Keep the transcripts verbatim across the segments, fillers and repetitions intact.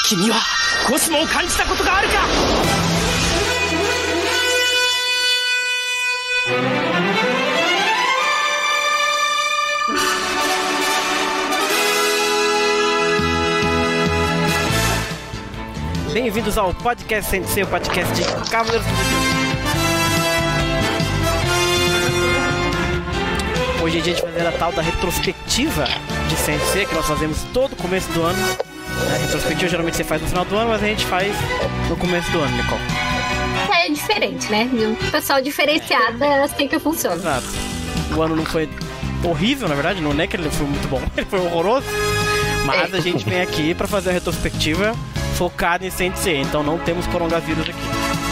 君はコスモを感じたことがあるか。Bem-vindos ao Podcast Sensei, o podcast de Cavaleiros do Zodíaco. Hoje a gente vai fazer a tal da retrospectiva de Sensei, que nós fazemos todo começo do ano. A retrospectiva geralmente você faz no final do ano, mas a gente faz no começo do ano, Nicole. É diferente, né? O pessoal diferenciado é assim que funciona. Exato. O ano não foi horrível, na verdade, não é que ele foi muito bom, ele foi horroroso. Mas é. A gente vem aqui pra fazer a retrospectiva focada em Sensei, então não temos coronavírus aqui.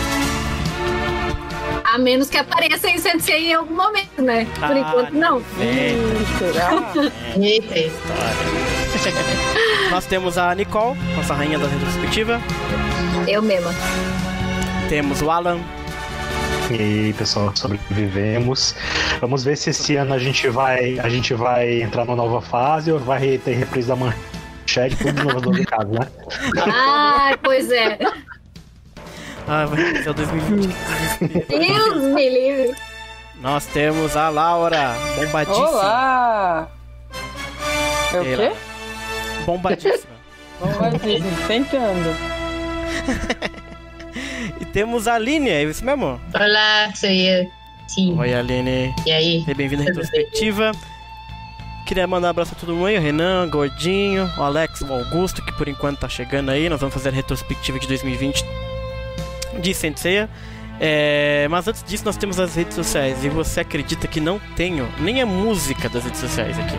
A menos que apareça em Sensei em algum momento, né? Por ah, enquanto, não. Eita, é. Nós temos a Nicole, nossa rainha da retrospectiva. Eu mesma. Temos o Alan. E aí, pessoal, sobrevivemos. Vamos ver se esse ano a gente vai, a gente vai entrar numa nova fase ou vai ter reprise da manchete, tudo de novo do caso, né? Ah, pois é. Ah, vai ser o dois mil e vinte. Deus me livre. Nós temos a Laura, bombadíssima. Olá! É o quê? Bombadíssima. Bombadíssima, tentando. E temos a Aline, é isso mesmo? Olá, sou eu. Sim. Oi, Aline. E aí? Seja bem-vindo à retrospectiva. Queria mandar um abraço a todo mundo aí, o Renan, o Gordinho, o Alex, o Augusto, que por enquanto tá chegando aí. Nós vamos fazer a retrospectiva de dois mil e vinte de Sensei. É, mas antes disso nós temos as redes sociais. E você acredita que não tenho nem a música das redes sociais aqui?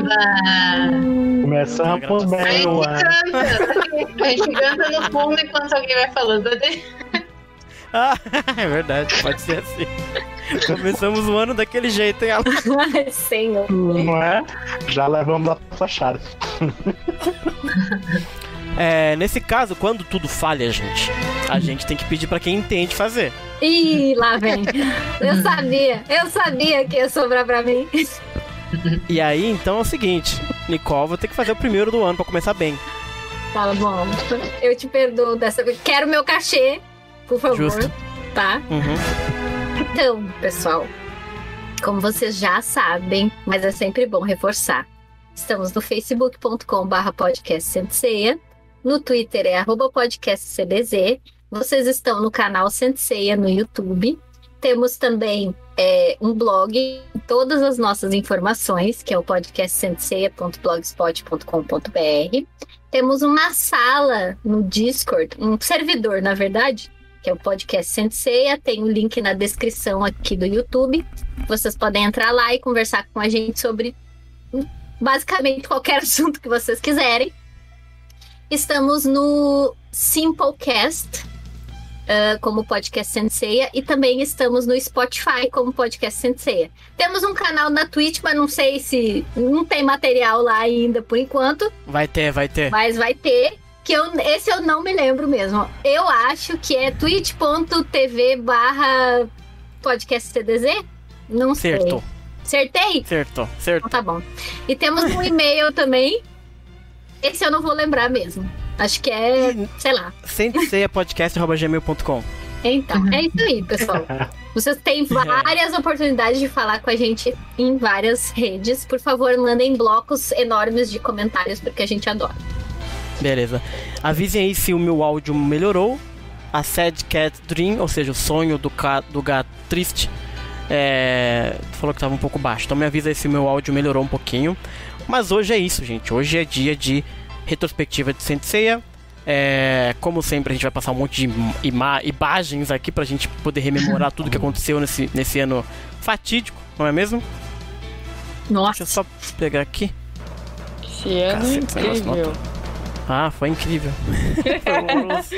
Começamos bem, a gente canta no fundo enquanto alguém vai falando. Ah, é verdade, pode ser assim. Começamos o ano daquele jeito, hein, Alan? Senhor. Não é? Já levamos a flechada. É, nesse caso, quando tudo falha, gente, a gente tem que pedir pra quem entende fazer. Ih, lá vem. Eu sabia, eu sabia que ia sobrar pra mim. E aí, então é o seguinte, Nicole, vou ter que fazer o primeiro do ano pra começar bem. Tá bom, eu te perdoo dessa vez. Quero meu cachê, por favor. Justo. Tá? Uhum. Então, pessoal, como vocês já sabem, mas é sempre bom reforçar, estamos no facebook ponto com barra podcast Sensei. No Twitter é arroba podcast C D Z. Vocês estão no canal Sensei no YouTube. Temos também é, um blog, todas as nossas informações, que é o podcast sensei ponto blogspot ponto com ponto br. Temos uma sala no Discord, um servidor, na verdade, que é o podcast Sensei. Tem o um link na descrição aqui do YouTube. Vocês podem entrar lá e conversar com a gente sobre basicamente qualquer assunto que vocês quiserem. Estamos no Simplecast, uh, como podcast Sensei, e também estamos no Spotify como podcast Sensei. Temos um canal na Twitch, mas não sei se... não tem material lá ainda por enquanto. Vai ter, vai ter. Mas vai ter, que eu, esse eu não me lembro mesmo. Eu acho que é twitch ponto tv barra podcast C D Z? Não sei. Certo. Acertei? Certo, certo. Então, tá bom. E temos um e-mail também. Esse eu não vou lembrar mesmo. Acho que é, sei lá. sensei podcast arroba gmail ponto com. Então, é isso aí, pessoal. Vocês têm várias oportunidades de falar com a gente em várias redes. Por favor, mandem blocos enormes de comentários, porque a gente adora. Beleza. Avisem aí se o meu áudio melhorou. A Sad Cat Dream, ou seja, o sonho do, ca... do gato triste, é... falou que tava um pouco baixo. Então me avisa aí se o meu áudio melhorou um pouquinho. Mas hoje é isso, gente. Hoje é dia de retrospectiva de Sensei. É, como sempre, a gente vai passar um monte de ima- imagens aqui pra gente poder rememorar tudo que aconteceu nesse, nesse ano fatídico, não é mesmo? Nossa. Deixa eu só pegar aqui. Esse ano é incrível. Ah, foi incrível. Foi horroroso.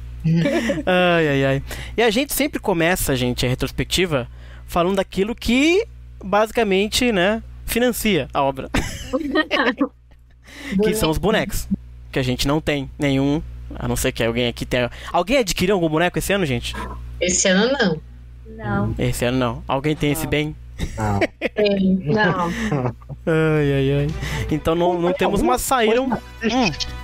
Ai, ai, ai. E a gente sempre começa, gente, a retrospectiva falando daquilo que, basicamente, né, financia a obra. Que são os bonecos. Que a gente não tem nenhum, a não ser que alguém aqui tenha... Alguém adquiriu algum boneco esse ano, gente? Esse ano não. Não. Esse ano não. Alguém tem não. esse bem? Não. Não. Ai, ai, ai. Então não, não temos, mas saíram... Hum.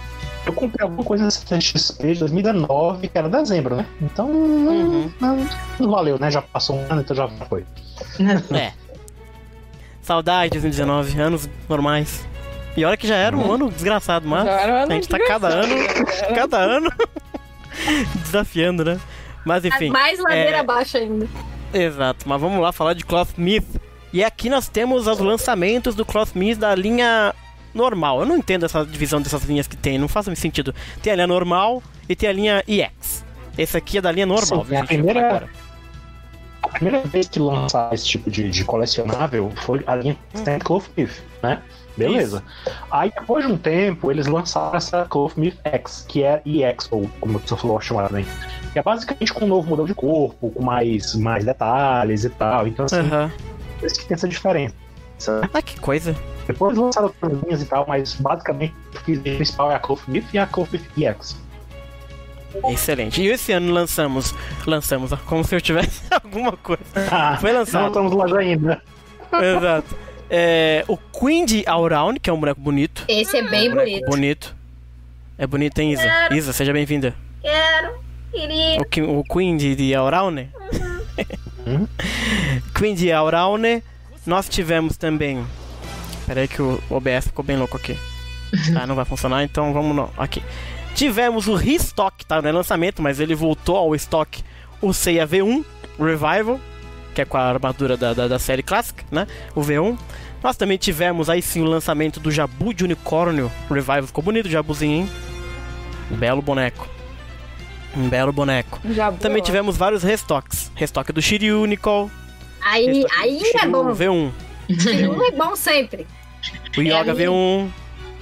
Eu comprei alguma coisa na C C X P de dois mil e dezenove, que era dezembro, né? Então, Uhum. não, não valeu, né? Já passou um ano, então já foi. É. Saudade de dois mil e dezenove, anos normais. E olha que já era um ano desgraçado, mas Já era um ano a gente tá cada ano, desgraçado. cada ano desafiando, né? Mas enfim. Mais ladeira é- abaixo ainda. Exato, mas vamos lá falar de Clothsmith. E aqui nós temos os lançamentos do Clothsmith da linha normal. Eu não entendo essa divisão dessas linhas que tem, não faz muito sentido. Tem a linha normal e tem a linha E X. Esse aqui é da linha normal, Sim, viu, a gente? primeira- Agora. A primeira vez que lançaram esse tipo de, de colecionável foi a linha Stand Clothsmith, né? Beleza. Aí depois de um tempo, eles lançaram essa Clothsmith X, que é E X, ou como você falou, chamado, né? Que é basicamente com um novo modelo de corpo, com mais, mais detalhes e tal. Então, assim, Aham. por isso que tem essa diferença. Né? Ah, que coisa. Depois lançaram outras linhas e tal, mas basicamente o que principal é a Clothsmith e a Clothsmith E X. Excelente. E esse ano lançamos, lançamos, ó, como se eu tivesse alguma coisa. Ah, Foi lançado. Não estamos lá ainda. Exato. É, o Queen de Allround, que é um boneco bonito. Esse é bem Boneco bonito. bonito. É bonito, hein, Isa? Quero. Isa, seja bem-vinda. Quero, queria. O, Ki- o Queen de, de Allround. Uhum. Queen de Allround. Nós tivemos também. Pera aí que o O B S ficou bem louco aqui. Ah, não vai funcionar, então vamos no... aqui. Tivemos o restock, tá? Não é lançamento, mas ele voltou ao estoque. O Seiya V um Revival, que é com a armadura da, da, da série clássica, né? O V um. Nós também tivemos aí sim o lançamento do Jabu de Unicórnio Revival. Ficou bonito o Jabuzinho, hein? Um belo boneco. Um belo boneco. Já Também boa. tivemos vários restocks. Restoque do Shiryu, Nicole. Aí, Restoque do aí é Shiryu bom. V um. Um é bom sempre. O Yoga É, V um.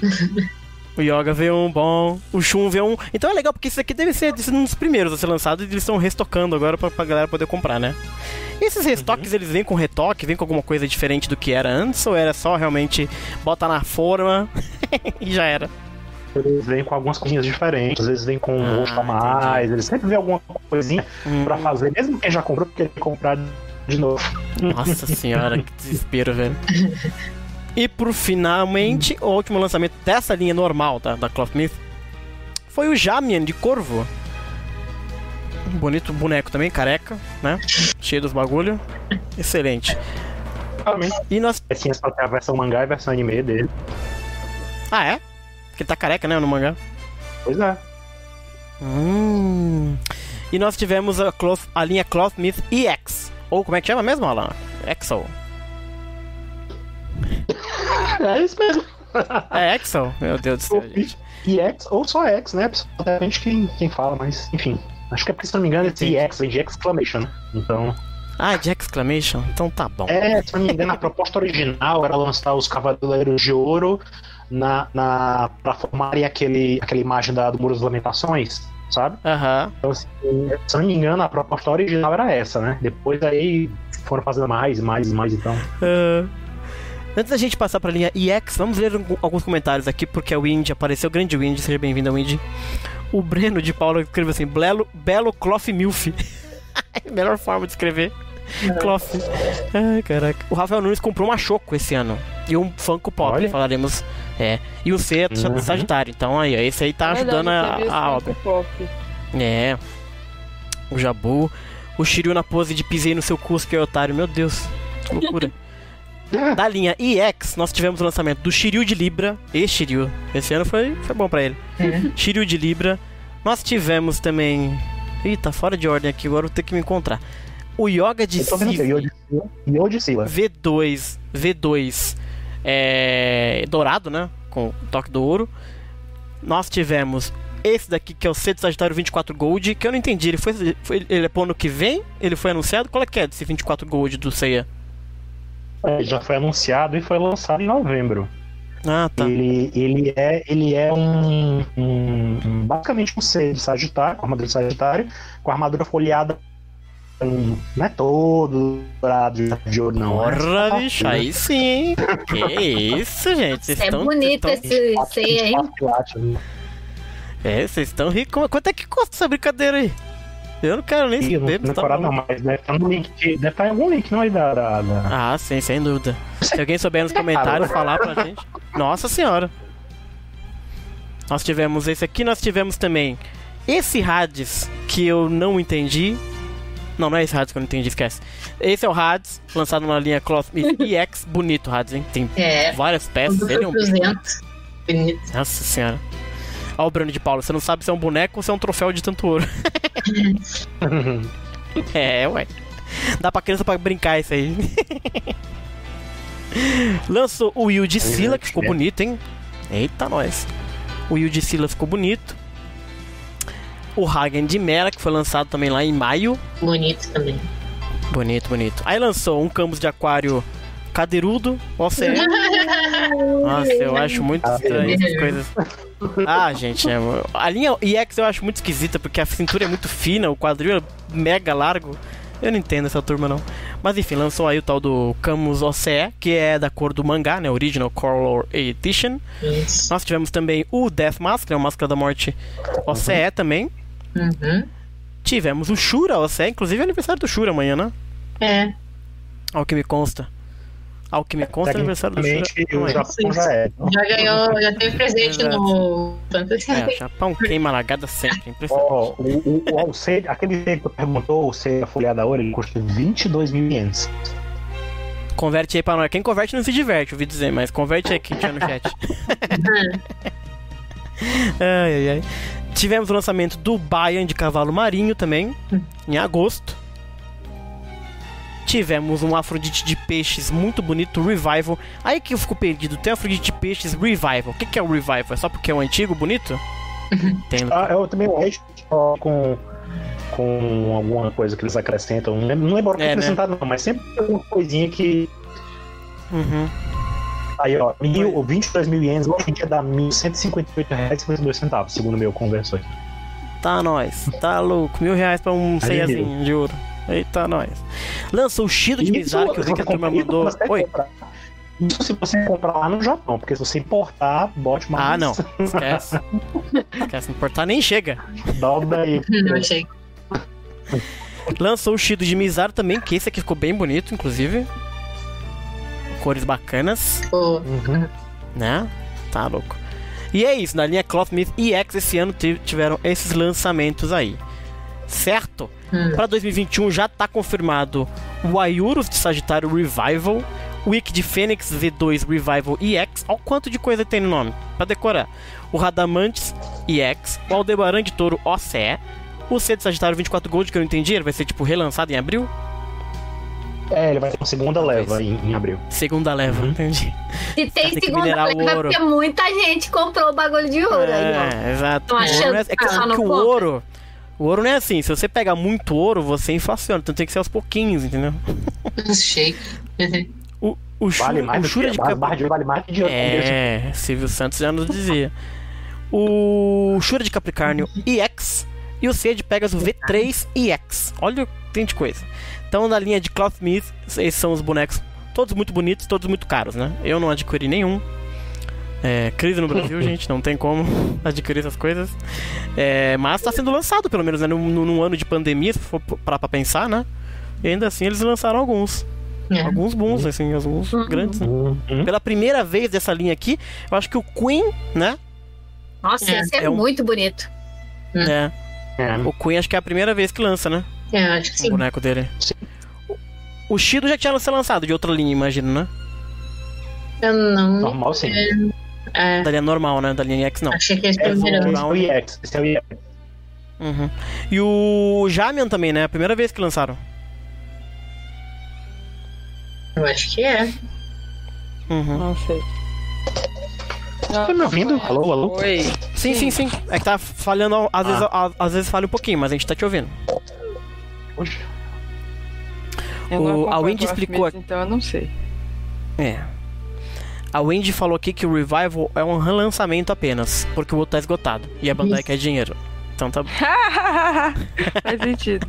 O Yoga V um, bom. O Shun V um. Então é legal porque isso aqui deve ser um dos primeiros a ser lançado e eles estão restocando agora pra, pra galera poder comprar, né? E esses restoques, eles vêm com retoque? Vêm com alguma coisa diferente do que era antes? Ou era só realmente bota na forma e já era? Eles vêm com algumas coisinhas diferentes, às vezes vêm com um Ah, rosto a mais, eles sempre vêm alguma coisinha Hum, pra fazer, mesmo quem já comprou, porque ele quer comprar de novo. Nossa senhora, que desespero, velho. E por finalmente, o último lançamento dessa linha normal da, da Clothsmith foi o Jamian de Corvo. Um bonito boneco também, careca, né? Cheio dos bagulho. Excelente. Realmente, E nós. assim, só tem a versão mangá e a versão anime dele. Ah, é? Porque ele tá careca, né? No mangá. Pois é. Hum. E nós tivemos a, Cloth, a linha Clothsmith E X. Ou como é que chama mesmo, Alan? Exo. É isso mesmo. É Exo? Meu Deus do céu, gente. E X ou só X, né? Depende quem, quem fala, mas enfim. Acho que é porque, se não me engano, esse Sim. E X vem de exclamation, né? Então. Ah, de exclamation? Então tá bom. É, se não me engano, a proposta original era lançar os Cavaleiros de Ouro na, na, pra formarem aquele, aquela imagem da, do Muro das Lamentações, sabe? Aham. Então, assim, se não me engano, a proposta original era essa, né? Depois aí foram fazendo mais, mais, mais, então. Ah. Antes da gente passar pra linha E X, vamos ler algum- alguns comentários aqui, porque o Windy apareceu. Grande Windy, seja bem-vindo ao Windy. O Breno de Paula escreveu assim: Belo, belo Cloth Milf. Melhor forma de escrever. Cloth. Ai, caraca. O Rafael Nunes comprou uma Choco esse ano. E um Funko Pop, Olha. falaremos. É. E o C é do Uhum. Sagitário. Então aí, ó, esse aí tá Verdade, ajudando a, teve esse a obra. Funko Pop. É. O Jabu. O Shiryu na pose de pisei no seu cuspe, é otário. Meu Deus. Que loucura. Da linha E X, nós tivemos o lançamento do Shiryu de Libra. E Shiryu. Esse ano foi, foi bom pra ele. Shiryu de Libra. Nós tivemos também. Ih, tá fora de ordem aqui, agora eu vou ter que me encontrar. O Yoga de Eu tô vendo aqui, Civ Yodicila. V dois. V dois. É. Dourado, né? Com o toque do ouro. Nós tivemos esse daqui que é o C de Sagitário vinte e quatro Gold. Que eu não entendi. Ele foi, foi ele é pro ano que vem? Ele foi anunciado? Qual é que é desse vinte e quatro Gold do Seiya? É, já foi anunciado e foi lançado em novembro. Ah, tá. Ele, ele é, ele é um, um- um- basicamente um ser de Sagitário, com armadura de Sagitário, com a armadura folheada, um, não é todo dourado de ouro, não. Porra, é bicho, aí sim. Que isso, gente. Vocês É estão. bonito esse ceia, hein? É, vocês estão ricos. Quanto é que custa essa brincadeira aí? Eu não quero nem Eu não saber. tô tá decorado bom. não, mas deve estar no link, de- deve estar em algum link, não aí da... da, da- Ah, sim, sem dúvida. Se alguém souber nos comentários falar pra gente. Nossa senhora. Nós tivemos esse aqui, nós tivemos também esse Hades, que eu não entendi. Não, não é esse Hades que eu não entendi, esquece. Esse é o Hades, lançado na linha Clothsmith E X. Bonito Hades, hein? Tem É. várias peças. Ele é um bicho. duzentos. Bonito. Nossa senhora. Olha o Bruno de Paula, você não sabe se é um boneco ou se é um troféu de tanto ouro. É, ué. Dá pra criança pra brincar isso aí. Lançou o Will de Scylla, que ficou bonito, hein? Eita, nós. O Will de Scylla ficou bonito. O Hagen de Mera, que foi lançado também lá em maio. Bonito também. Bonito, bonito. Aí lançou um Camus de Aquário cadeirudo. Nossa, é... Nossa, eu acho muito estranho essas coisas. Ah, gente, é... a linha E X eu acho muito esquisita, porque a cintura é muito fina, o quadril é mega largo. Eu não entendo essa turma, não. Mas enfim, lançou aí o tal do Camus O C E, que é da cor do mangá, né? Original Color Edition. Isso. Nós tivemos também o Death Mask, né? O Máscara da Morte O C E também. Uhum. Tivemos o Shura O C E, inclusive é aniversário do Shura amanhã, né? É. Ao que me consta. Ao que me consta, é aniversário do Shura. O amanhã. Japão já é. Já ganhou, já teve presente Exato. no Fantasy. É, o Japão queima largada sempre, impressionante. Ó, o, o, o Alcide, aquele que tu perguntou, o C folheado da ouro, ele custa vinte e dois mil ienes. Converte aí pra nós. Quem converte não se diverte, ouvi dizer, mas converte aí que tinha no chat. Ai, ai, ai. Tivemos o lançamento do Baian de Cavalo Marinho também, em agosto. Tivemos um Afrodite de Peixes muito bonito, Revival. Aí que eu fico perdido, tem Afrodite de Peixes Revival. O que, que é o Revival? É só porque é um antigo bonito? Tem. Ah, eu também acho só com, com alguma coisa que eles acrescentam. Não lembro, não lembro o que É, acrescentaram, né? Não, mas sempre tem alguma coisinha que. Uhum. Aí, ó, mil, ou vinte e dois mil ienes, hoje em dia dá mil cento e cinquenta e oito reais e cinquenta e dois centavos, segundo o meu conversor aqui. Tá nós, tá louco. Mil reais pra um Aí, ceiazinho de ouro. Eita, nós. Lançou o Shido de Mizar, que eu vi que a turma mandou. Oi. Comprar. Isso se você comprar lá no Japão, porque se você importar, bote mais. Ah, não. Esquece. Esquece, importar nem chega. Dobra aí. Não achei. Lançou o Shido de Mizar também, que esse aqui ficou bem bonito, inclusive. Cores bacanas, Pô, Uhum. né? Tá louco. E é isso, na linha Clothsmith E X esse ano t- tiveram esses lançamentos aí. Certo? Hum. Para dois mil e vinte e um já tá confirmado o Ayurus de Sagitário Revival, o Wiki de Fênix V dois Revival E X. Olha o quanto de coisa tem no nome, pra decorar. O Radamantes E X, o Aldebaran de Touro O C E, o C de Sagitário vinte e quatro Gold, que eu não entendi, ele vai ser tipo relançado em abril? É, ele vai ter uma segunda leva em, em abril. Segunda leva, Uhum. entendi. Se tem Tem que segunda minerar o leva, ouro. porque muita gente comprou o bagulho de ouro aí, ó. É, exato. Tão O ouro achando não é, é que que, tá sabe no que o ponto? ouro. O ouro não é assim, se você pegar muito ouro, você inflaciona, então tem que ser aos pouquinhos, entendeu? shake. O, o Shura, Vale mais o do Shura que de a Cap... barra de vale mais que dinheiro. É, Silvio Santos já nos dizia. O Shura de Capricórnio E X e o C de Pegasus V três E X. Olha o que tem de coisa. Então, na linha de Clothsmith, esses são os bonecos todos muito bonitos, todos muito caros, né? Eu não adquiri nenhum. É, crise no Brasil, gente, não tem como adquirir essas coisas. É, mas tá sendo lançado, pelo menos, né? Num, num ano de pandemia, se for parar pra pensar, né? E ainda assim eles lançaram alguns. É. Alguns bons, assim, alguns grandes. Né? Uhum. Pela primeira vez dessa linha aqui, eu acho que o Queen, né? Nossa, É, esse é, é um- muito bonito. É, É. o Queen acho que é a primeira vez que lança, né? É, acho que O sim. boneco dele. Sim. O, o Shido já tinha sido lançado de outra linha, imagino, né? Eu não. Normal, sim. É, Da linha normal, né? Da linha X, não. achei que esse É, primeiro. esse é o E X. Esse é o E X. Uhum. E o Jamian também, né? A primeira vez que lançaram. Eu acho que é. Uhum. Não sei. Tá me ouvindo? Alô, alô? Oi. Sim, sim, sim. É que tá falhando, às, vezes, a- às vezes falha um pouquinho, mas a gente tá te ouvindo. Poxa. Eu não O- a acompanho Wendy Cloth explicou Myth, então eu não sei. É. A Wendy falou aqui que o Revival é um relançamento apenas, porque o outro tá esgotado. E a Bandai Isso. quer dinheiro. Então tá. Faz sentido.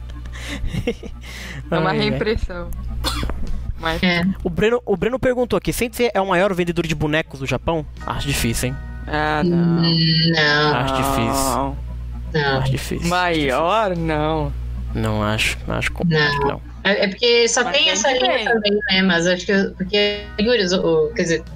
É uma Ai, ai. reimpressão. Mas É. O Breno, o Breno perguntou aqui: Sensei é o maior vendedor de bonecos do Japão? Acho difícil, hein? Ah, não. Não, Acho difícil. Não. não. Acho difícil. Maior, não. Não acho. Acho, que- Não. acho que não. É é porque só Mas tem tem essa que linha ter. também, né? Mas acho que. Porque, Yuri, o, quer dizer,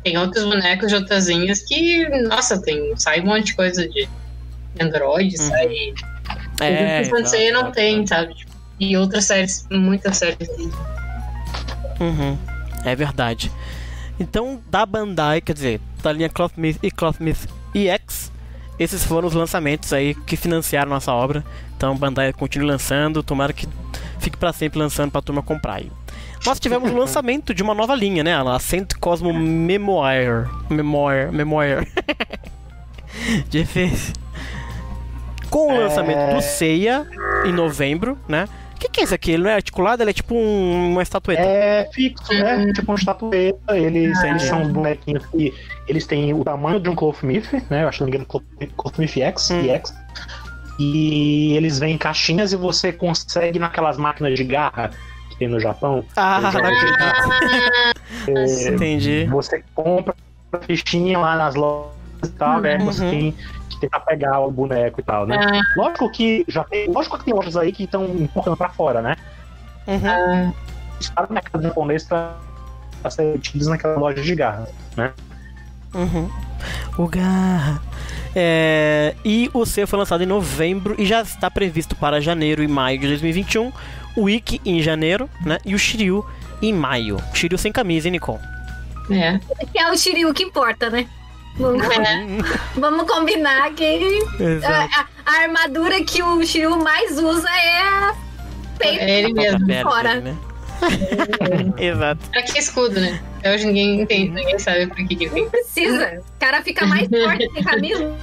tem outros bonecos de outras linhas que, nossa, tem, sai um monte de coisa de Android, Uhum. sai. É, O Saint Seiya exato, não exato, tem, exato. sabe? Tipo, e outras séries, muitas séries. Uhum, é verdade. Então, da Bandai, quer dizer, da linha Clothmith e Clothmith E X, esses foram os lançamentos aí que financiaram nossa obra. Então, Bandai continue lançando, tomara que fique pra sempre lançando pra turma comprar aí. Nós tivemos o lançamento de uma nova linha, né? A Saint Cosmo Memoir. Memoir. Memoir. De efeito. Com o lançamento É. do Seiya em novembro, né? O que, que é isso aqui? Ele não é articulado, ele é tipo um- uma estatueta. É fixo, né? Tipo uma estatueta. Eles, Entendi. eles são os bonequinhos que eles têm o tamanho de um Clothmith, né? Eu acho que não me engano, Cloth- Clothmith X, Hum. e X. E eles vêm em caixinhas e você consegue naquelas máquinas de garra que tem no Japão. Ah, Eu já não vi. acredito. É, Entendi. você compra a fichinha lá nas lojas e tal, né? Você Uhum. tem que tentar pegar o boneco e tal, né? Ah, Lógico que já tem, lógico que tem lojas aí que estão empurrando pra fora, né? Uhum. ah, Para o mercado japonês pra, pra ser vendidos naquela loja de garra, né? Uhum. O Garra. É, e o Seiya foi lançado em novembro e já está previsto para janeiro e maio de dois mil e vinte e um. O Ikki em janeiro, né? E o Shiryu em maio. Shiryu sem camisa, hein, Nicole? é. Que é o Shiryu que importa, né? Vamos, vamos combinar que Exato. a, a armadura que o Shiryu mais usa é a peito. É ele mesmo. Perna fora. dele, né? Exato. Pra que escudo, né? Até hoje ninguém entende, ninguém sabe por que que vem. Não precisa. O cara fica mais forte sem camisa.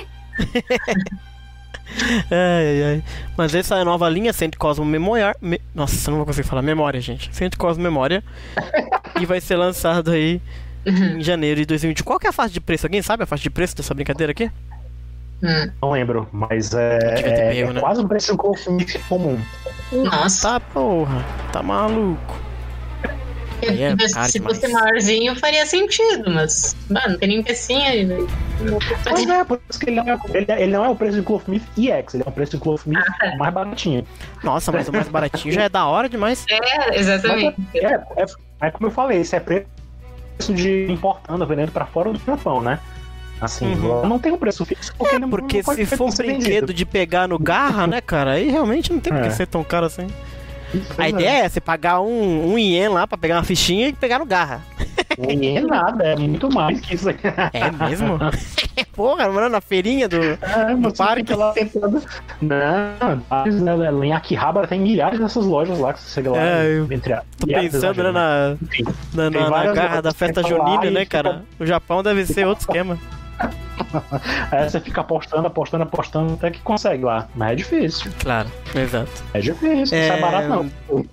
Ai, ai, ai. Mas essa é a nova linha, Saint Cosmo Memória. Me... Nossa, eu não vou conseguir falar memória, gente. Saint Cosmo Memória. E vai ser lançado aí em janeiro de dois mil e vinte. Qual que é a faixa de preço? Alguém sabe a faixa de preço dessa brincadeira aqui? Hum. Não lembro, mas é, Devia ter é, pego, é né? quase um preço de um Clothmith comum. Nossa. Tá, porra. Tá maluco. Aí é Mas caro se demais. fosse maiorzinho, faria sentido, mas, mano, não tem nem pecinha aí, velho. Pois é, por isso que ele não é, ele, ele não é o preço de Clothmith E X, ele é o preço de Clothmith mais baratinho. Nossa, mas o mais baratinho já é da hora demais. É, exatamente. É, é, é como eu falei, isso é preço de importando, vendendo pra fora do Japão, né? Assim, Uhum. lá não tem um preço fixo. Porque, É, não- porque não pode se ser for um vendido. brinquedo de pegar no garra, né, cara? Aí realmente não tem por que É. ser tão caro assim. Pois A é. ideia é você pagar um, um ien lá pra pegar uma fichinha e pegar no garra. Não é nada, é muito mais que isso aí. É mesmo? Porra, mano, na feirinha do. É, você parque. fica lá tentando. Não, mas, né, em Akihabara tem milhares dessas lojas lá que você chega lá. É, eu entre a, Tô milhares, pensando, né, exagero, na, Enfim, na, Tem na, na várias garra lojas da que festa você vai lá junina, e né, fica- cara? O Japão deve ser outro esquema. aí você fica apostando, apostando, apostando até que consegue lá. Mas é difícil. Claro, exato. É difícil, É, não é barato não.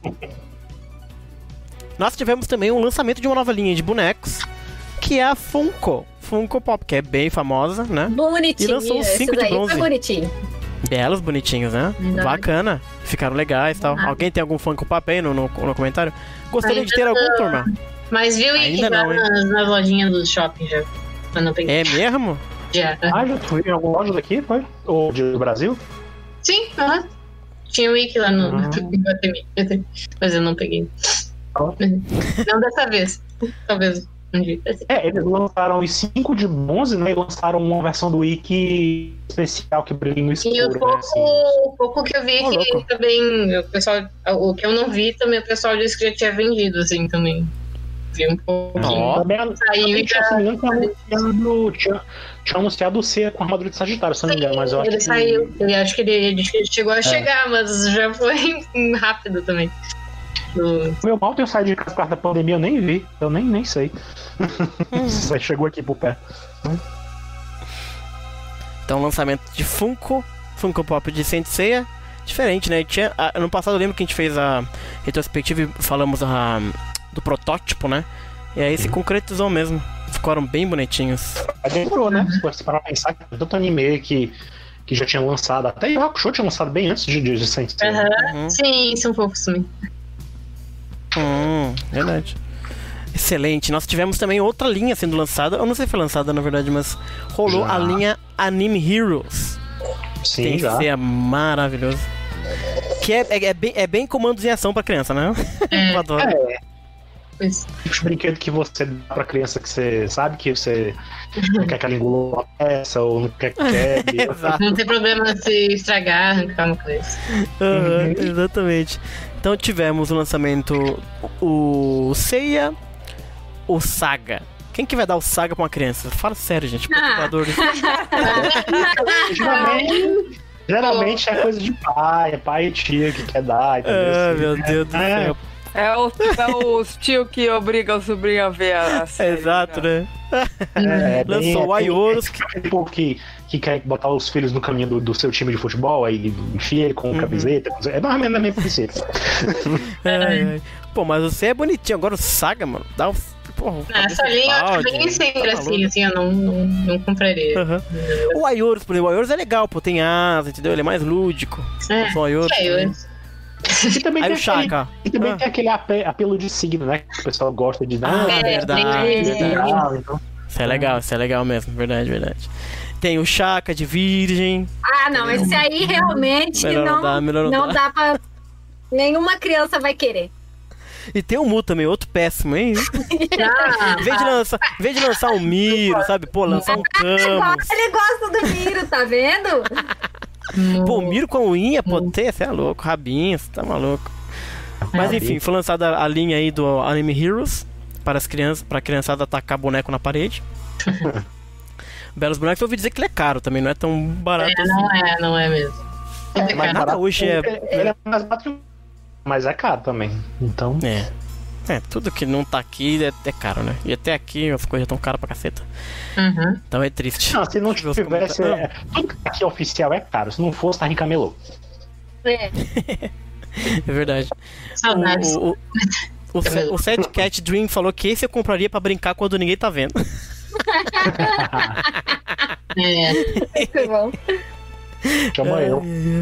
Nós tivemos também um lançamento de uma nova linha de bonecos, que é a Funko. Funko Pop, que é bem famosa, né? Bonitinho. E lançou os Esse cinco de daí bronze. foi bonitinho. Belos, bonitinhos, né? Verdade. Bacana. Ficaram legais e tal. Verdade. Alguém tem algum Funko Pop aí no, no, no comentário? Gostaria Ainda de ter algum, turma? Mas viu aí Ainda que lá não, hein? nas, nas lojinhas do shopping já. Mas não peguei. É mesmo? Já. Ah, já fui em alguma loja daqui, foi? Ou de Brasil? Sim, aham. Tinha o wiki lá no Ah. no Iguatemi. Mas eu não peguei. Ah. Não dessa vez. Talvez um dia. É, eles lançaram os cinco de bronze, né? E lançaram uma versão do Wiki especial que brilha no E escuro, o pouco, né? Assim. o pouco que eu vi Ô, que louco. também, o pessoal, o que eu não vi também, o pessoal disse que já tinha vendido, assim, também. Vi um pouquinho. Ó. Também, Saiu também e tinha, já- se não me engano, tinha anunciado, tinha, tinha anunciado o C com armadura de Sagitário, se não me engano, mas eu acho Ele que... saiu, eu acho que ele, ele chegou a É. chegar, mas já foi rápido também. Do- Meu mal tenho saído de casa por causa da pandemia, eu nem vi, eu nem, nem sei. Hum. Só chegou aqui pro pé. Então, lançamento de Funko, Funko Pop de Saint Seiya. Diferente, né? Tinha, a, ano passado eu lembro que a gente fez a retrospectiva e falamos a, do protótipo, né? E aí se concretizou mesmo. Ficaram bem bonitinhos. Mas demorou, né? Se você parar pra pensar que tanto anime que, que já tinha lançado, até Yu Hakusho tinha lançado bem antes de, de, de Saint Seiya. Aham. Uhum. Sim, são fofos também. Hum, verdade. Excelente. Nós tivemos também outra linha sendo lançada. Eu não sei se foi lançada, na verdade, mas rolou Já. a linha Anime Heroes. Sim, Tem já. que ser maravilhoso. Que é, é, é bem, é bem comandos em ação pra criança, né? Eu adoro. É, isso. Tipo de brinquedo que você dá pra criança que você sabe que você não quer que ela engula uma peça ou não quer que quebre. Exato. Não tem problema se estragar, arrancar uma coisa. Aham, exatamente. Então tivemos o lançamento o Seiya, o Saga. Quem que vai dar o Saga pra uma criança? Fala sério, gente. Perturbadores. Geralmente, geralmente é coisa de pai, é pai e tia que quer dar, entendeu? Ah, Assim, meu né? Deus do É. céu. É o, é os tio que obriga o sobrinho a ver a, a série. Exato, né? É, é bem- Lançou o é bem- Aioros, que Aquele povo que, que quer botar os filhos no caminho do, do seu time de futebol, aí enfia ele com Uhum. camiseta. com- É mais ou menos a mesma princípio. Ai, ai. Pô, mas você é bonitinho. Agora o Saga, mano, dá o. Porra, o Ah, essa linha eu acho bem sem tá gracinha, maluco. assim, eu não, não, não compraria. Aham. O Aioros, por exemplo, o Aioros é legal, pô, tem asa, entendeu? Ele é mais lúdico. É, Só o Aioros. é, também. eu- E também, Aí tem o Chaka. aquele, e também Ah. tem aquele ape- apelo de signo, né? Que o pessoal gosta de dar. Ah, É, verdade, tem- verdade. Então, Isso é legal, isso é legal mesmo, verdade, verdade. Tem o Chaka de Virgem. Ah, não, esse aí realmente Melhor não não, dá, melhor não não dá. dá pra. Nenhuma criança vai querer. E tem o Mu também, outro péssimo, hein? Ah, Em vez de lançar, em vez de lançar um Miro, sabe? Pô, lançar um Ele Camus. gosta, ele gosta do Miro, tá vendo? Pô, o Miro com unha, pô, tem, você é louco, rabinho, você tá maluco. Mas enfim, foi lançada a linha aí do Anime Heroes para as crianças, pra criançada atacar boneco na parede. Belos bonecos, eu ouvi dizer que ele é caro também, não é tão barato é, assim. não é, não é mesmo. é Mas mais nada barato, hoje é- Ele é mais barato, mas é caro também. Então. É. É, tudo que não tá aqui é, é caro, né? E até aqui as coisas estão caras pra caceta. Uhum. Então é triste. Não, se não Deixa eu ver os tivesse. comentários. É, tudo que aqui é oficial é caro. Se não fosse, tá em camelô. É. É verdade. Saudades. O, o, o, o, o Sad Cat Dream falou que esse eu compraria pra brincar quando ninguém tá vendo. É. Muito bom. Chama eu.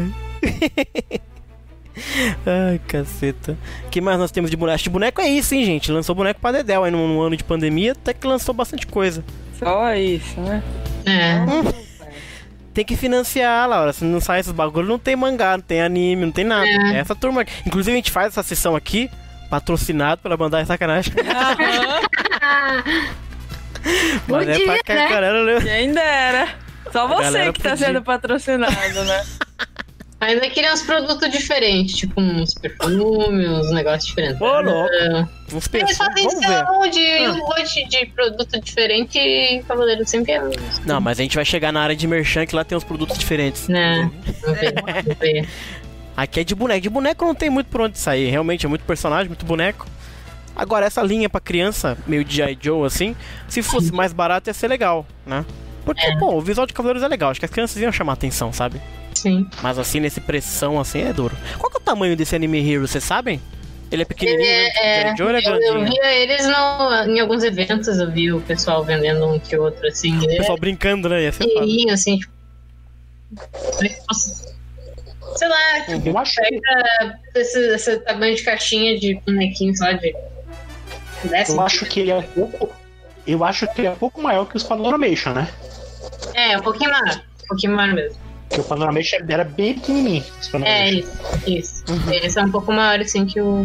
Ai, caceta. O que mais nós temos de boneco? De boneco é isso, hein, gente? Lançou boneco pra Dedel aí num, num ano de pandemia, até que lançou bastante coisa. Só isso, né? É. Tem que financiar, Laura. Se não sai esses bagulho, não tem mangá, não tem anime, não tem nada. É. É essa turma. Inclusive, a gente faz essa sessão aqui, patrocinado pela Bandai Sacanagem. Ah, Mas é Podia, pra que a né? galera. Quem dera. Só você galera que tá podia. sendo patrocinado, né? Ainda queria uns produtos diferentes, tipo uns perfumes, uns negócios diferentes. Ô, louco. Uns Eles perfumes. fazem Vamos ver. sessão de Ah. um monte de produto diferente e Cavaleiro sempre é. Não, mas a gente vai chegar na área de merchan que lá tem uns produtos diferentes. Né? Vamos ver, vamos ver. Aqui é de boneco. De boneco não tem muito por onde sair. Realmente é muito personagem, muito boneco. Agora, essa linha pra criança, meio de G I. Joe assim, se fosse mais barato ia ser legal, né? Porque, É. pô, o visual de Cavaleiros é legal. Acho que as crianças iam chamar atenção, sabe? Sim. Mas assim, nesse pressão assim, é duro. Qual que é o tamanho desse Anime Hero, vocês sabem? Ele é pequenininho, Ele né? é, G I. Joe ele é eu, eu grandinho. via eles no, em alguns eventos, eu vi o pessoal vendendo um que outro assim. O Ele pessoal é brincando, né? Ia ser foda. pequenininho, assim, tipo. Nossa. Sei lá, tipo, Eu acho que, esse, esse tamanho de caixinha de bonequinho só de. eu acho que ele é um pouco. Eu acho que ele é um pouco maior que os Panoramation, né? É, um pouquinho maior. Um pouquinho maior mesmo. Porque o Panoramation era bem pequenininho. os É, Panoramation. isso, isso. Eles são um pouco maiores assim que o.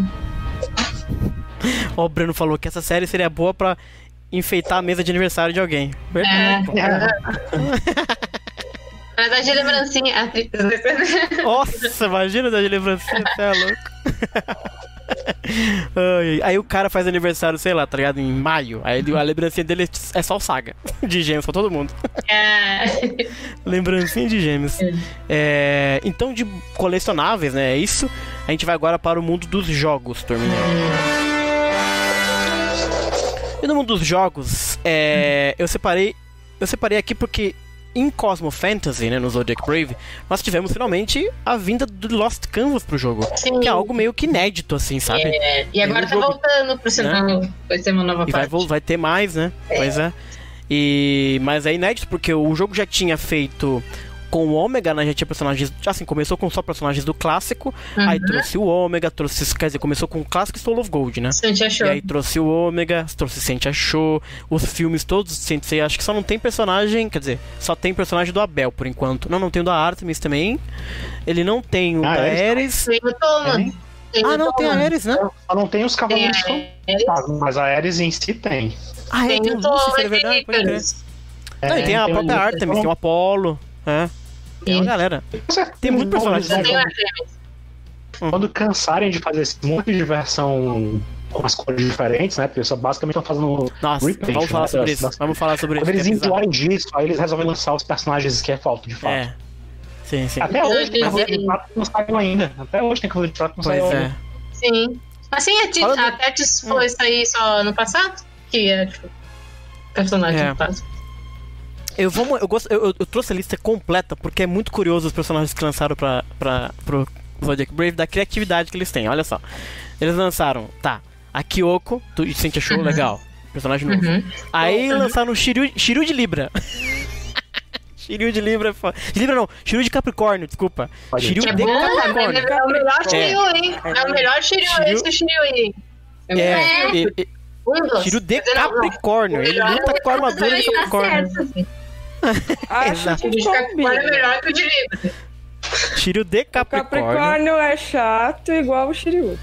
Ó, o Breno falou que essa série seria boa pra enfeitar a mesa de aniversário de alguém. É. Verdade, pô. Mas a de lembrancinha. A tri- Nossa, imagina da de lembrancinha, você é louco. Ai, aí o cara faz aniversário, sei lá, tá ligado? Em maio. Aí ele- a lembrancinha dele é só o Saga. De gêmeos pra todo mundo. É. Lembrancinha de gêmeos. É, então, de colecionáveis, né? É isso. A gente vai agora para o mundo dos jogos, turminha. E no mundo dos jogos, é, eu separei. Eu separei aqui porque em Cosmo Fantasy, né, no Zodiac Brave, nós tivemos finalmente a vinda do Lost Canvas pro jogo. Sim. Que é algo meio que inédito, assim, sabe? É, e agora Tem tá um jogo, voltando pro cinema. Vai ser uma nova E vai, parte. vol- vai ter mais, né? Pois é. E, mas é inédito porque o jogo já tinha feito com o Ômega, né? Já tinha personagens. Assim, começou com só personagens do clássico. Uhum. Aí trouxe o Ômega, trouxe. Quer dizer, começou com o clássico e Soul of Gold, né? Você achou? E aí trouxe o Ômega, trouxe Sente Achou, os filmes todos do Sensei, acho que só não tem personagem, quer dizer, só tem personagem do Abel por enquanto. Não, não tem o da Artemis também. Ele não tem o Ah, da é? Ares. Eu tô, mano. Ah, não, tem a Ares, né? Só não tem os cavaleiros Tem fantasmas, mas a Ares em si tem. Ah, é, Tem tem o o Thor, Lúcifer, é tem verdade, pode crer. Icarus. Não, e tem a tem própria o- Artemis, tem o Apollo, é. Tem uma Isso. galera. Tem muito personagem. Já Quando- tem o Artemis. Quando cansarem de fazer esse monte de versão com as cores diferentes, né? Porque eles só basicamente estão fazendo Nossa, repaint, vamos falar né, sobre das- isso. das- Vamos falar sobre Quando isso. eles que é bizarro. enjoarem disso, aí eles resolvem lançar os personagens que é falta, de fato. É. Sim, sim. Até hoje tem Mas Cavaleiro é- de Prata que não saiu ainda. Até hoje tem Cavaleiro de Prata que não Pois saiu é. ainda. Sim. Assim, a, Ti- Falando- a Tethys foi sair só no passado? Que é, tipo, personagem É. do caso. Eu, vou, eu, gosto, eu, eu- eu trouxe a lista completa porque é muito curioso os personagens que lançaram pra, pra, pro Zodiac Brave, da criatividade que eles têm. Olha só. Eles lançaram, tá, a Kyoko, tu sente achou Uhum. legal, personagem novo. Uhum. Aí lançaram o Shiryu, Shiryu de Libra. Shiryu de Libra é foda. De Libra não, Shiryu de Capricórnio, desculpa. Olha, Shiryu Que é de bom, Capricórnio. é o melhor Shiryu, hein? É o melhor Shiryu Shiryu- esse Shiryu aí. É, É. e- e- Um dos. Shiryu de Mas não, não. Capricórnio. Ele luta com a armadura de Tá Capricórnio. certo. Acho Exato. que O de Capricórnio é combina. melhor que o de Libra. Shiryu de O Capricórnio. Capricórnio é chato igual o Shiryu.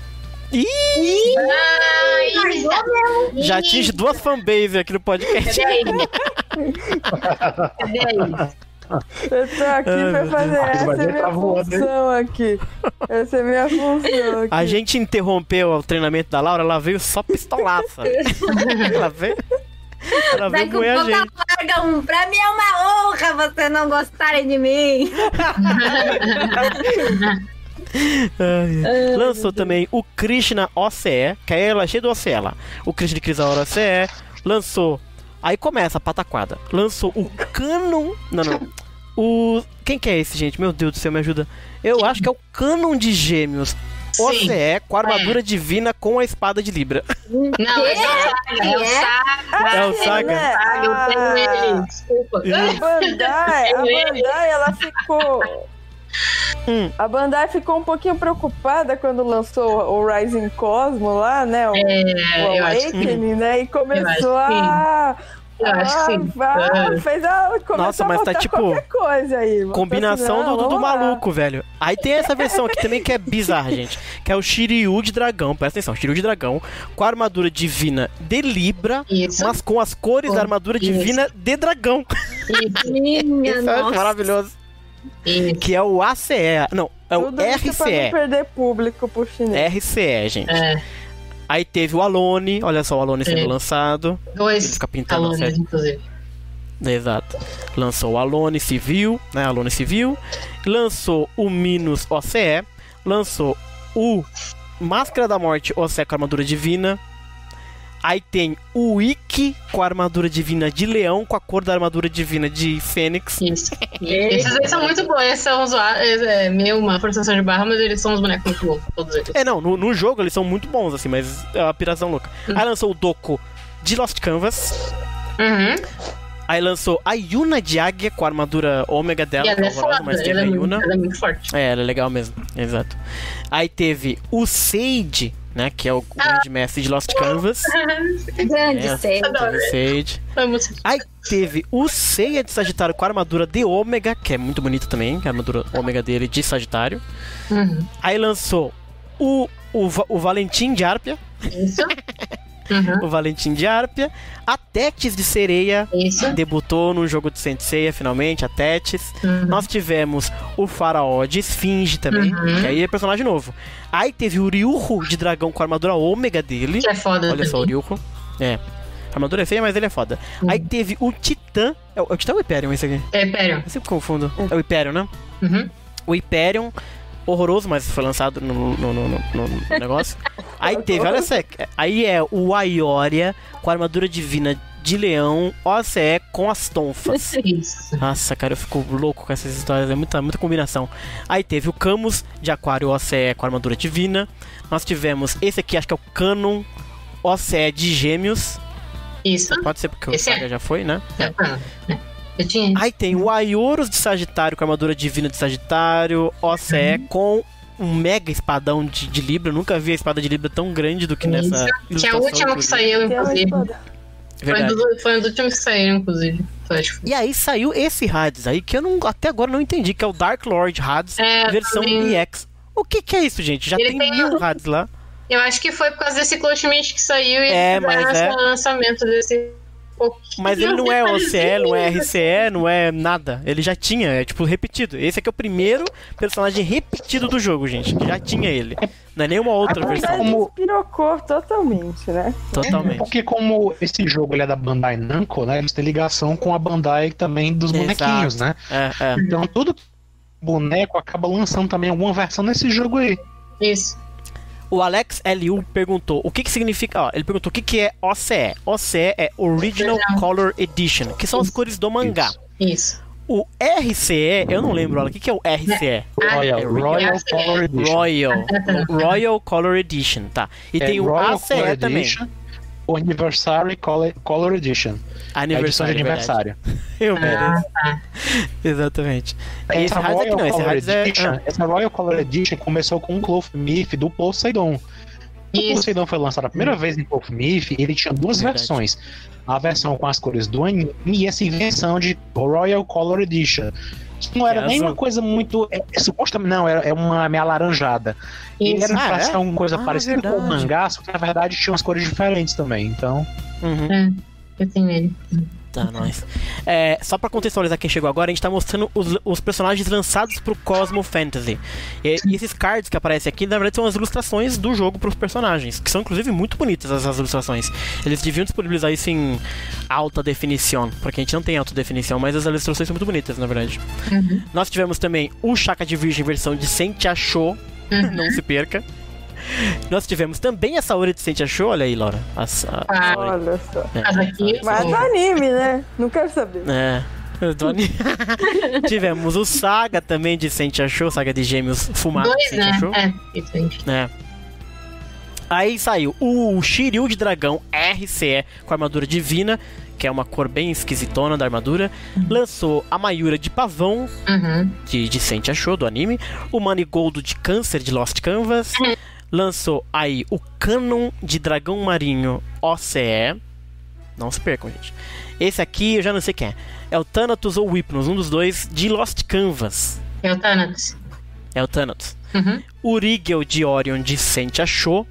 Ai, Já atinge duas fanbases aqui no podcast. Cadê aí? Cadê aí? Eu tô aqui Ai, pra meu fazer Deus. essa Mas é ele minha tá voando, hein? função aqui. Essa é minha função aqui. A gente interrompeu o treinamento da Laura, ela veio só pistolaça. ela veio. Ela veio Daqui moer a a pouco gente. larga um. Pra mim é uma honra você não gostarem de mim. Ai, ai. Lançou também o Krishna O C E, que aí ela é cheia do O C E lá. O Krishna de Crisaura O C E. Lançou. Aí começa a pataquada. Lançou o Canon. Não, não. O. Quem que é esse, gente? Meu Deus do céu, me ajuda. Eu acho que é o Canon de Gêmeos. O C E com a armadura divina com a espada de Libra. Não, é o Saga. É o Saga. É o Saga. Saga, eu tenho ele. Desculpa. A Bandai, a Bandai, ela ficou. Hum. A Bandai ficou um pouquinho preocupada quando lançou o Rising Cosmo lá, né? O, É, o eu acho que Awakening, né? E começou acho que a. Eu acho que sim. Ah, É. fez a, começou Nossa, a mas tá botar tipo qualquer coisa aí. Botou Combinação assim, não, do, do, do vamos lá. maluco, velho. Aí tem essa versão aqui também que é bizarra, gente. Que é o Shiryu de dragão. Presta atenção, Shiryu de dragão. Com a armadura divina de Libra, Isso. mas com as cores da armadura Isso. divina de dragão. Isso. Minha Isso eu acho nossa. maravilhoso. Isso. Que é o A C E. Não, é o Tudo isso pra não R C E. perder público pro chinês. R C E, gente. É. Aí teve o Alone. Olha só o Alone sendo É. lançado. Ele Dois fica pintando a alunos, série. inclusive. Exato. Lançou o Alone Civil, né? Alone Civil. Lançou o Minos O C E. Lançou o Máscara da Morte O C E com a armadura divina. Aí tem o Ikki com a armadura divina de leão, com a cor da armadura divina de fênix. Isso. Esses aí são muito bons. Esses são zoados. É meio uma forçação de barra, mas eles são uns bonecos muito bons. Todos eles. É, não, no, no jogo eles são muito bons, assim, mas é uma piração louca. Aí lançou o Doku de Lost Canvas. Uhum. Aí lançou a Yuna de águia com a armadura ômega dela, E ela que é é horrorosa, foda. mas teve Ela a é, muito, Yuna. ela é muito forte. É, ela é legal mesmo, exato. Aí teve o Sage, né, que é o grande mestre de Lost Canvas. Grande É, ser. teve o Sage. É muito... Aí teve o Seiya de Sagitário com a armadura de ômega, que é muito bonita também, que é a armadura ômega dele de Sagitário. Uhum. Aí lançou o, o, Va- o Valentim de Árpia, Isso. Uhum. o Valentim de Árpia. A Tétis de Sereia Isso. debutou no jogo de Senseiya, finalmente, a Tétis. Uhum. Nós tivemos o Faraó de Esfinge também, Uhum. que aí é personagem novo. Aí teve o Ryuho de dragão com a armadura ômega dele. Que é foda Olha só, o também. Ryuho. É. A armadura é feia, mas ele é foda. Uhum. Aí teve o Titã. É o, é o Titã ou o Hyperion esse aqui? É, pera. Eu sempre confundo. É o Hyperion, né? Uhum. O Hyperion, horroroso, mas foi lançado no, no, no, no- no- no negócio. Aí teve, olha só. Aí é o Aioria com a armadura divina de leão, O C E com as tonfas. Isso. Nossa, cara, eu fico louco com essas histórias, é muita, muita combinação. Aí teve o Camus de Aquário O C E com a armadura divina. Nós tivemos esse aqui, acho que é o Canon O C E de Gêmeos. Isso. Pode ser porque o Esse é. Saga já foi, né? É. Eu tinha. Aí tem o Aioros de Sagitário com a armadura divina de Sagitário, O C E com um mega espadão de, de Libra. Eu nunca vi a espada de Libra tão grande do que nessa Isso. Que é a ilustração, última que inclusive. saiu, Tem uma inclusive. espada. Foi um, Verdade. do, foi um dos últimos que saíram, inclusive. Foi, acho que- E aí saiu esse Hades aí, que eu não, até agora não entendi, que é o Dark Lord Hades, É, versão também. E X. O que que é isso, gente? Já Ele tem, tem mil um- rádios lá. Eu acho que foi por causa desse Close Meet que saiu e É, eles fizeram mas esse é. lançamento desse pouquinho. Mas ele não é O C E, não é R detalhezinho. C E, não é nada. Ele já tinha, é tipo repetido. Esse aqui é o primeiro personagem repetido do jogo, gente. Que já tinha ele. Não é nenhuma outra Na versão. verdade, Como- despirocou totalmente, né? Totalmente. Porque como esse jogo ele é da Bandai Namco, né? Eles têm ligação com a Bandai também dos Exato. bonequinhos, né? É, é. Então tudo boneco acaba lançando também alguma versão nesse jogo aí. Isso. O Alex L U perguntou o que que significa. Ó, ele perguntou o que que é O C E. O C E é Original Color Edition, que são as cores do mangá. Isso. O R C E, eu não lembro, olha, o que que é o R C E? Royal, é Royal Color Edition. Royal. Royal Color Edition, tá. E É tem o Royal A C E Color também. Edition, o Anniversary Color, Color Edition. A edição de Aniversário. aniversário. Eu Ah, mereço. tá. Exatamente. É, esse Essa Hades aqui Royal não, esse Color Hades é. Edition, ah, essa Royal Color Edition começou com um Cloth Myth do Poseidon. O Isso. Poseidon foi lançado a primeira vez em Cloth Myth, ele tinha duas Verdade. versões. A versão com as cores do anime e essa invenção de Royal Color Edition. Isso não era Que nem azul. uma coisa muito. É, é, supostamente não, era, é uma meia alaranjada. Ele Isso. era Ah, pra é? ser alguma coisa Ah, parecida com o verdade. mangá, só que na verdade tinha umas cores diferentes também. Então. uhum. É, eu tenho ele. Tá, nós. É, só pra contextualizar quem chegou agora, a gente tá mostrando os, os personagens lançados pro Cosmo Fantasy. E, e esses cards que aparecem aqui, na verdade, são as ilustrações do jogo pros personagens, que são inclusive muito bonitas as, as ilustrações. Eles deviam disponibilizar isso em alta definição, porque a gente não tem alta definição, mas as ilustrações são muito bonitas, na verdade. Uhum. Nós tivemos também o Chaka de Virgem versão de Sente Achou, não se perca. Nós tivemos também a Saori de Sente Achou, olha aí, Laura. A, a, Ah. Saori. Olha só. É, Mas aqui. Mas do anime, né? Não quero saber. É. eu tô ani- Tivemos o Saga também de Sente Achou, Saga de Gêmeos Fumado de Dois, Sente né? Achou. É, isso aí. É. Aí saiu o Shiryu de Dragão R C E com armadura divina, que é uma cor bem esquisitona da armadura. Lançou a Mayura de Pavão, Uhum. de, de Sente Achou, do anime. O Manigoldo de Câncer, de Lost Canvas. Lançou aí o Canon de Dragão Marinho O C E. Não se percam, gente. Esse aqui eu já não sei quem é. É o Thanatos ou o Hypnos, um dos dois, de Lost Canvas. É o Thanatos. É o Thanatos. Uhum. O Rigel de Orion de Sente Achou.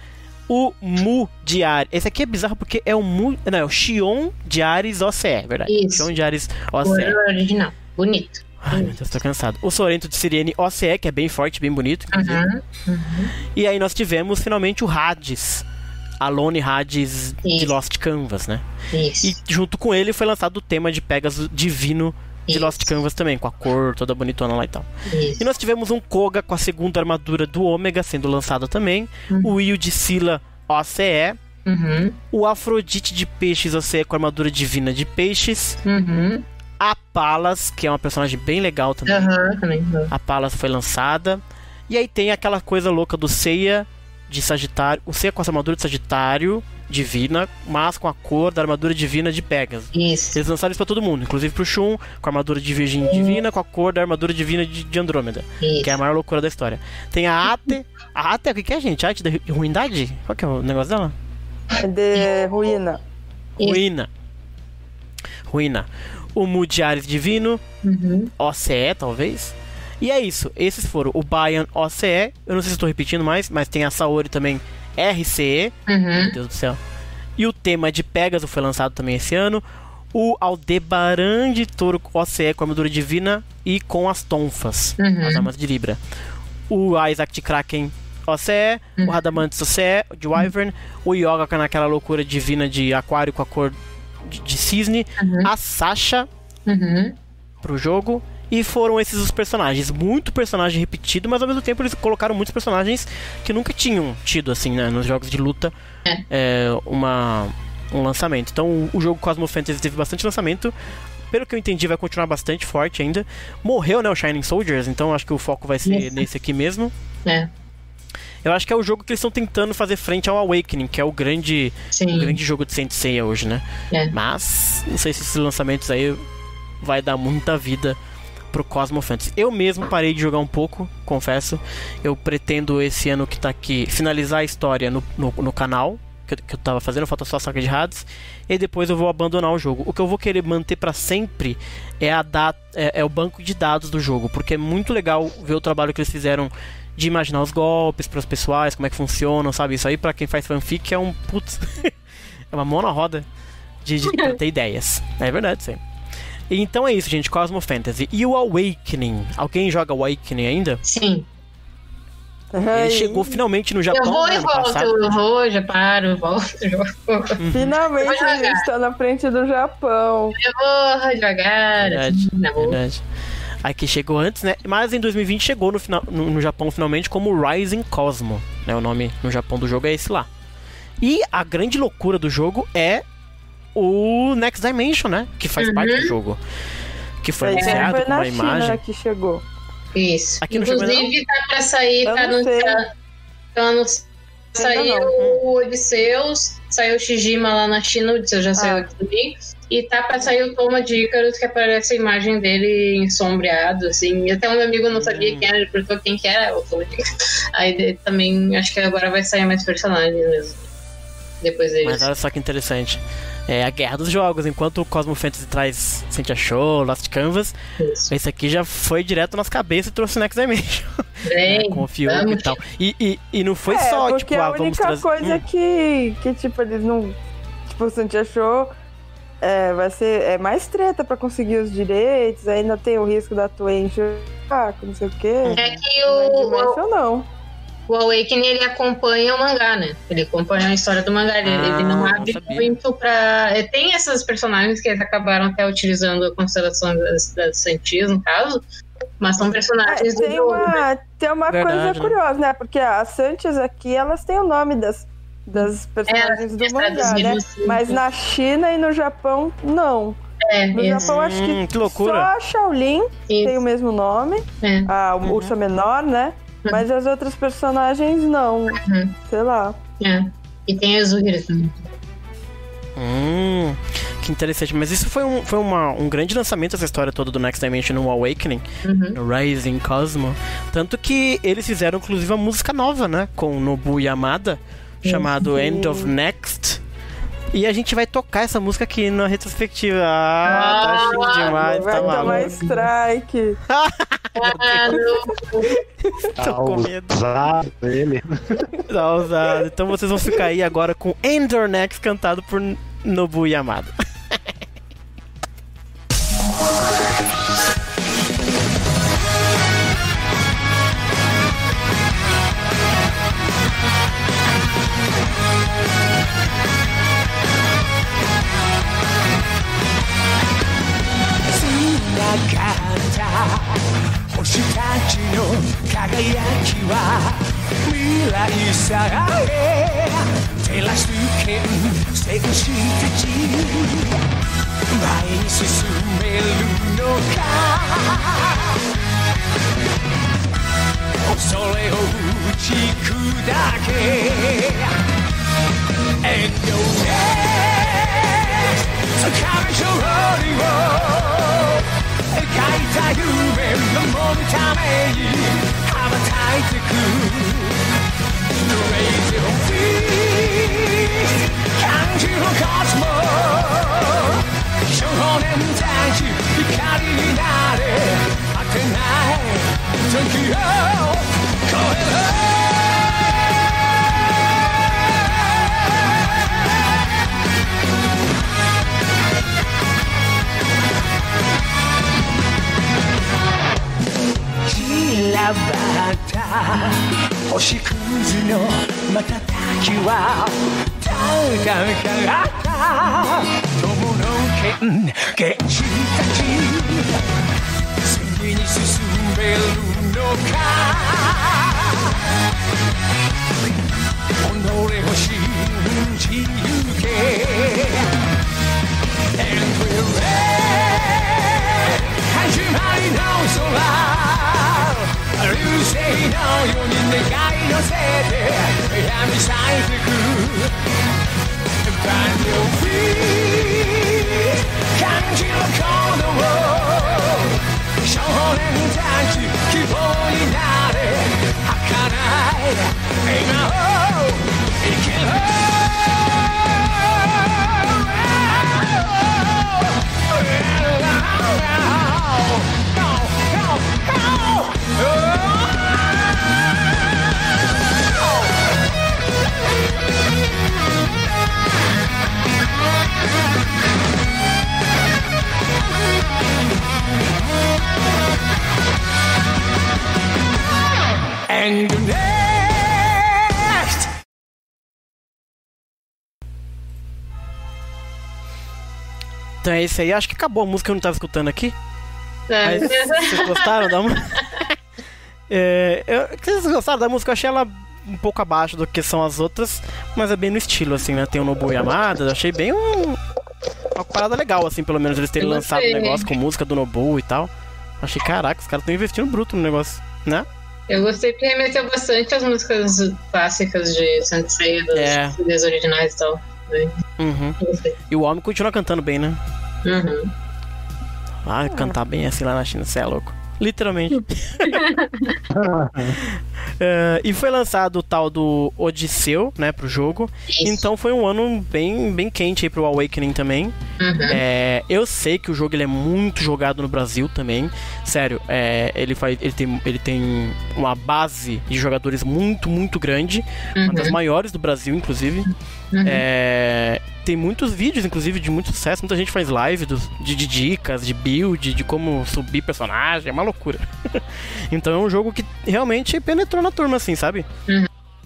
O Mu de Ares. Esse aqui é bizarro porque é o Mu. Não, é o Xion de Ares O C E, verdade. Isso. Xion de Ares O O C E. original. Bonito. Ai, meu Deus, tô cansado. O Sorento de Sirene O C E, que é bem forte, bem bonito. inclusive. Uhum. E aí nós tivemos finalmente o Hades. Alone Hades de Isso. Lost Canvas, né? Isso. E junto com ele foi lançado o tema de Pegasus Divino de Isso. Lost Canvas também, com a cor toda bonitona lá e tal. Isso. E nós tivemos um Koga com a segunda armadura do Ômega sendo lançado também. O Will de Scylla O C E. Uhum. O Afrodite de Peixes O C E com a armadura divina de Peixes. Uhum. A Palas, que é uma personagem bem legal também. Uhum. Também. A Palas foi lançada. E aí tem aquela coisa louca do Seiya de Sagitário. O Seiya com essa armadura de Sagitário divina, mas com a cor da armadura divina de Pegasus. Isso. Eles lançaram isso pra todo mundo, inclusive pro Shun, com a armadura de Virgem Divina, com a cor da armadura divina de, de Andrômeda, Isso. que é a maior loucura da história. Tem a Ate. A Ate, o que que é, gente? A Arte da ruindade? Qual que é o negócio dela? É de ruína. Isso. Ruína. Ruína. O Mu de Ares Divino, Uhum. O C E, talvez. E é isso. Esses foram o Baian O C E. Eu não sei se estou repetindo mais, mas tem a Saori também R C E. Uhum. Meu Deus do céu. E o tema de Pegasus foi lançado também esse ano. O Aldebaran de Touro O C E com a armadura divina e com as tonfas, Uhum. as armas de Libra. O Isaac de Kraken O C E. Uhum. O Radamantis O C E de Wyvern. O Yoga com naquela loucura divina de aquário com a cor de, de cisne. Uhum. A Sasha Uhum. pro jogo. E foram esses os personagens. Muito personagem repetido, mas ao mesmo tempo eles colocaram muitos personagens que nunca tinham tido, assim, né, nos jogos de luta, É. é, uma, um lançamento. Então o, o jogo Cosmo Fantasy teve bastante lançamento. Pelo que eu entendi, vai continuar bastante forte ainda. Morreu, né, o Shining Soldiers, então acho que o foco vai ser Isso. nesse aqui mesmo. É. Eu acho que é o jogo que eles estão tentando fazer frente ao Awakening, que é o grande, Sim. o grande jogo de Saint Seiya hoje, né? É. Mas não sei se esses lançamentos aí vai dar muita vida pro Cosmo Fantasy. Eu mesmo parei de jogar um pouco, confesso. Eu pretendo esse ano que tá aqui finalizar a história no, no, no canal que eu, que eu tava fazendo, falta só a Saga de Hades, e depois eu vou abandonar o jogo. O que eu vou querer manter pra sempre é, a dat é, é o banco de dados do jogo, porque é muito legal ver o trabalho que eles fizeram de imaginar os golpes pros pessoais, como é que funcionam, sabe? Isso aí pra quem faz fanfic é um putz. É uma mão na roda de, de ter ideias. É verdade, sim. Então é isso, gente, Cosmo Fantasy. E o Awakening? Alguém joga o Awakening ainda? Sim. Ele chegou finalmente no Japão. Eu vou né, e ano volto, passado. eu vou, já paro, eu volto, eu volto. Finalmente a gente tá na frente do Japão. Eu vou devagar, Verdade, assim, na boa. verdade. Aqui chegou antes, né? Mas em dois mil e vinte chegou no, final, no, no Japão finalmente como Rising Cosmo, né? O nome no Japão do jogo é esse lá. E a grande loucura do jogo é o Next Dimension, né? Que faz Uhum. parte do jogo. Que foi anunciado foi com na uma China imagem. que chegou. Isso. Aqui não chegou ainda Inclusive, tá pra sair, Eu tá não sei. anunciado. Tá anunciado. Saiu Ainda o Odisseus, saiu o Shijima lá na China, o Odisseus já saiu Ah. aqui também. E tá pra sair o Toma de Icarus, que aparece a imagem dele ensombreado, assim. E até um meu amigo não sabia Hum. quem era, ele perguntou quem que era, o Toma de Icarus. Aí ele também, acho que agora vai sair mais personagens mesmo. Depois deles. Mas olha só que interessante. É a guerra dos jogos. Enquanto o Cosmo Fantasy traz Sentia Show, Lost Canvas, Isso. esse aqui já foi direto nas cabeças e trouxe o Next Dimension. Bem, né, com o Fiuk e vamos. tal. E, e, e não foi é, só, porque tipo, a ah, vamos única trazer. coisa Hum. que, que, tipo, eles não... Tipo, o Santia Show é, vai ser é mais treta pra conseguir os direitos, ainda tem o risco da Twente, ah, não sei o quê. É que Não o, Dimension, não. o Awakening, ele acompanha o mangá, né? Ele acompanha a história do mangá. Ele, Ah, ele não não abre sabia. muito pra... é, Tem essas personagens que eles acabaram até utilizando a constelação das, das Sentias, no caso. Mas são É, personagens do tem jogo, né? uma, tem uma Verdade, coisa né? curiosa, né? Porque as Santias aqui, elas têm o nome das, das personagens do elas mangá, né? traduziram assim. Mas na China e no Japão, não. É, No isso. Japão, acho que, Hum, que loucura. só a Shaolin Isso. tem o mesmo nome, É. a Uhum. Ursa Menor, né? Mas as outras personagens, não. Uhum. Sei lá. É. E tem a Zuhira também. Hum, que interessante. Mas isso foi, um, foi uma, um grande lançamento, essa história toda do Next Dimension no Awakening, Uhum. no Rising Cosmo. Tanto que eles fizeram, inclusive, uma música nova, né? Com o Nobu Yamada, chamado End of Next. E a gente vai tocar essa música aqui na retrospectiva. Ah, tá chique Ah, demais, Vai tá tomar maluco. strike. Ah, não. Tô com medo. Ousado ele. Tá ousado. Então vocês vão ficar aí agora com End of Next cantado por Nobu Yamada. And you're next. Então é isso aí. Acho que acabou a música que eu não tava escutando aqui. É. Mas vocês gostaram da música? É, eu, vocês gostaram da música? Eu achei ela um pouco abaixo do que são as outras, mas é bem no estilo, assim, né? Tem o Nobuo Yamada, eu achei bem um, uma parada legal, assim, pelo menos eles terem Eu lançado o gostei. negócio com música do Nobuo e tal. Achei, caraca, os caras estão investindo bruto no negócio, né? Eu gostei porque remeteu bastante às músicas clássicas de Sensei, das É. C Ds originais e tal. Uhum. Eu gostei. E o homem continua cantando bem, né? Uhum. Ah, cantar bem assim lá na China, você é louco. Literalmente. É, e foi lançado o tal do Odisseu, né, pro jogo. Isso. Então foi um ano bem, bem quente aí pro Awakening também. Uhum. É, eu sei que o jogo ele é muito jogado no Brasil também. Sério, é, ele, faz, ele, tem, ele tem uma base de jogadores muito, muito grande. Uma das Uhum. maiores do Brasil, inclusive. Uhum. É, tem muitos vídeos, inclusive, de muito sucesso. Muita gente faz live dos, de, de dicas, de build, de como subir personagem. É uma loucura. Então é um jogo que realmente penetrou na turma, assim, sabe? Uhum.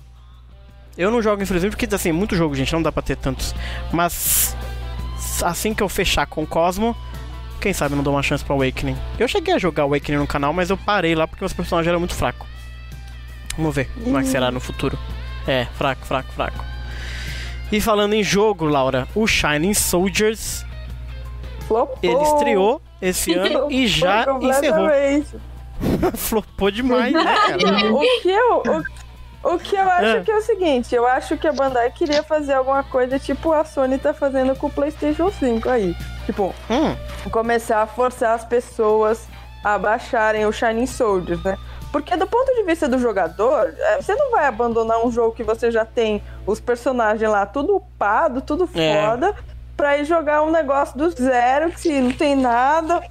Eu não jogo, infelizmente, porque, assim, muito jogo, gente, não dá pra ter tantos. Mas assim que eu fechar com o Cosmo, quem sabe eu não dou uma chance pro Awakening. Eu cheguei a jogar Awakening no canal, mas eu parei lá porque meus personagens eram muito fracos. Vamos ver como é que será no futuro. É, fraco, fraco, fraco. E falando em jogo, Laura, o Shining Soldiers, Flopou. ele estreou esse ano e já Foi encerrou. completamente. Flopou demais, né, cara? O que eu, o, o que eu acho É. que é o seguinte, eu acho que a Bandai queria fazer alguma coisa tipo a Sony tá fazendo com o PlayStation cinco aí. Tipo, Hum, começar a forçar as pessoas a baixarem o Shining Soldiers, né? Porque do ponto de vista do jogador, é, você não vai abandonar um jogo que você já tem os personagens lá tudo upado, tudo É. foda, pra ir jogar um negócio do zero, que não tem nada.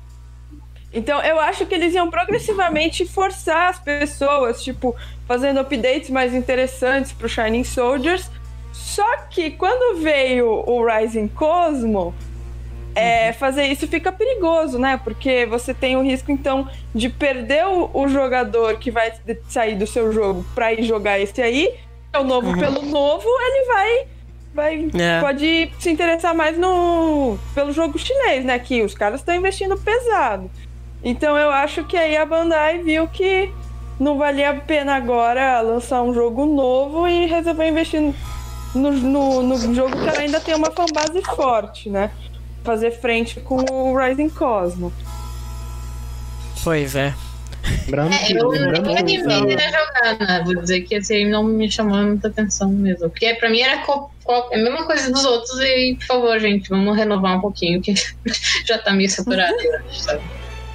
Então eu acho que eles iam progressivamente forçar as pessoas, tipo, fazendo updates mais interessantes pro Shining Soldiers. Só que quando veio o Rising Cosmo, é, fazer isso fica perigoso, né? Porque você tem o risco, então, de perder o, o jogador que vai sair do seu jogo pra ir jogar esse aí, é o novo pelo novo, ele vai, vai É. pode se interessar mais no pelo jogo chinês, né? Que os caras estão investindo pesado. Então eu acho que aí a Bandai viu que não valia a pena agora lançar um jogo novo e resolveu investir no, no, no jogo que ela ainda tem uma fanbase forte, né? Fazer frente com o Rising Cosmo. pois é. Lembrando É, que, eu lembrando nem que animei a jogar, né? Vou dizer que esse aí não me chamou muita atenção mesmo. Porque pra mim era co- co- a mesma coisa dos outros e, por favor, gente, vamos renovar um pouquinho, que já tá meio saturado, eu acho, sabe?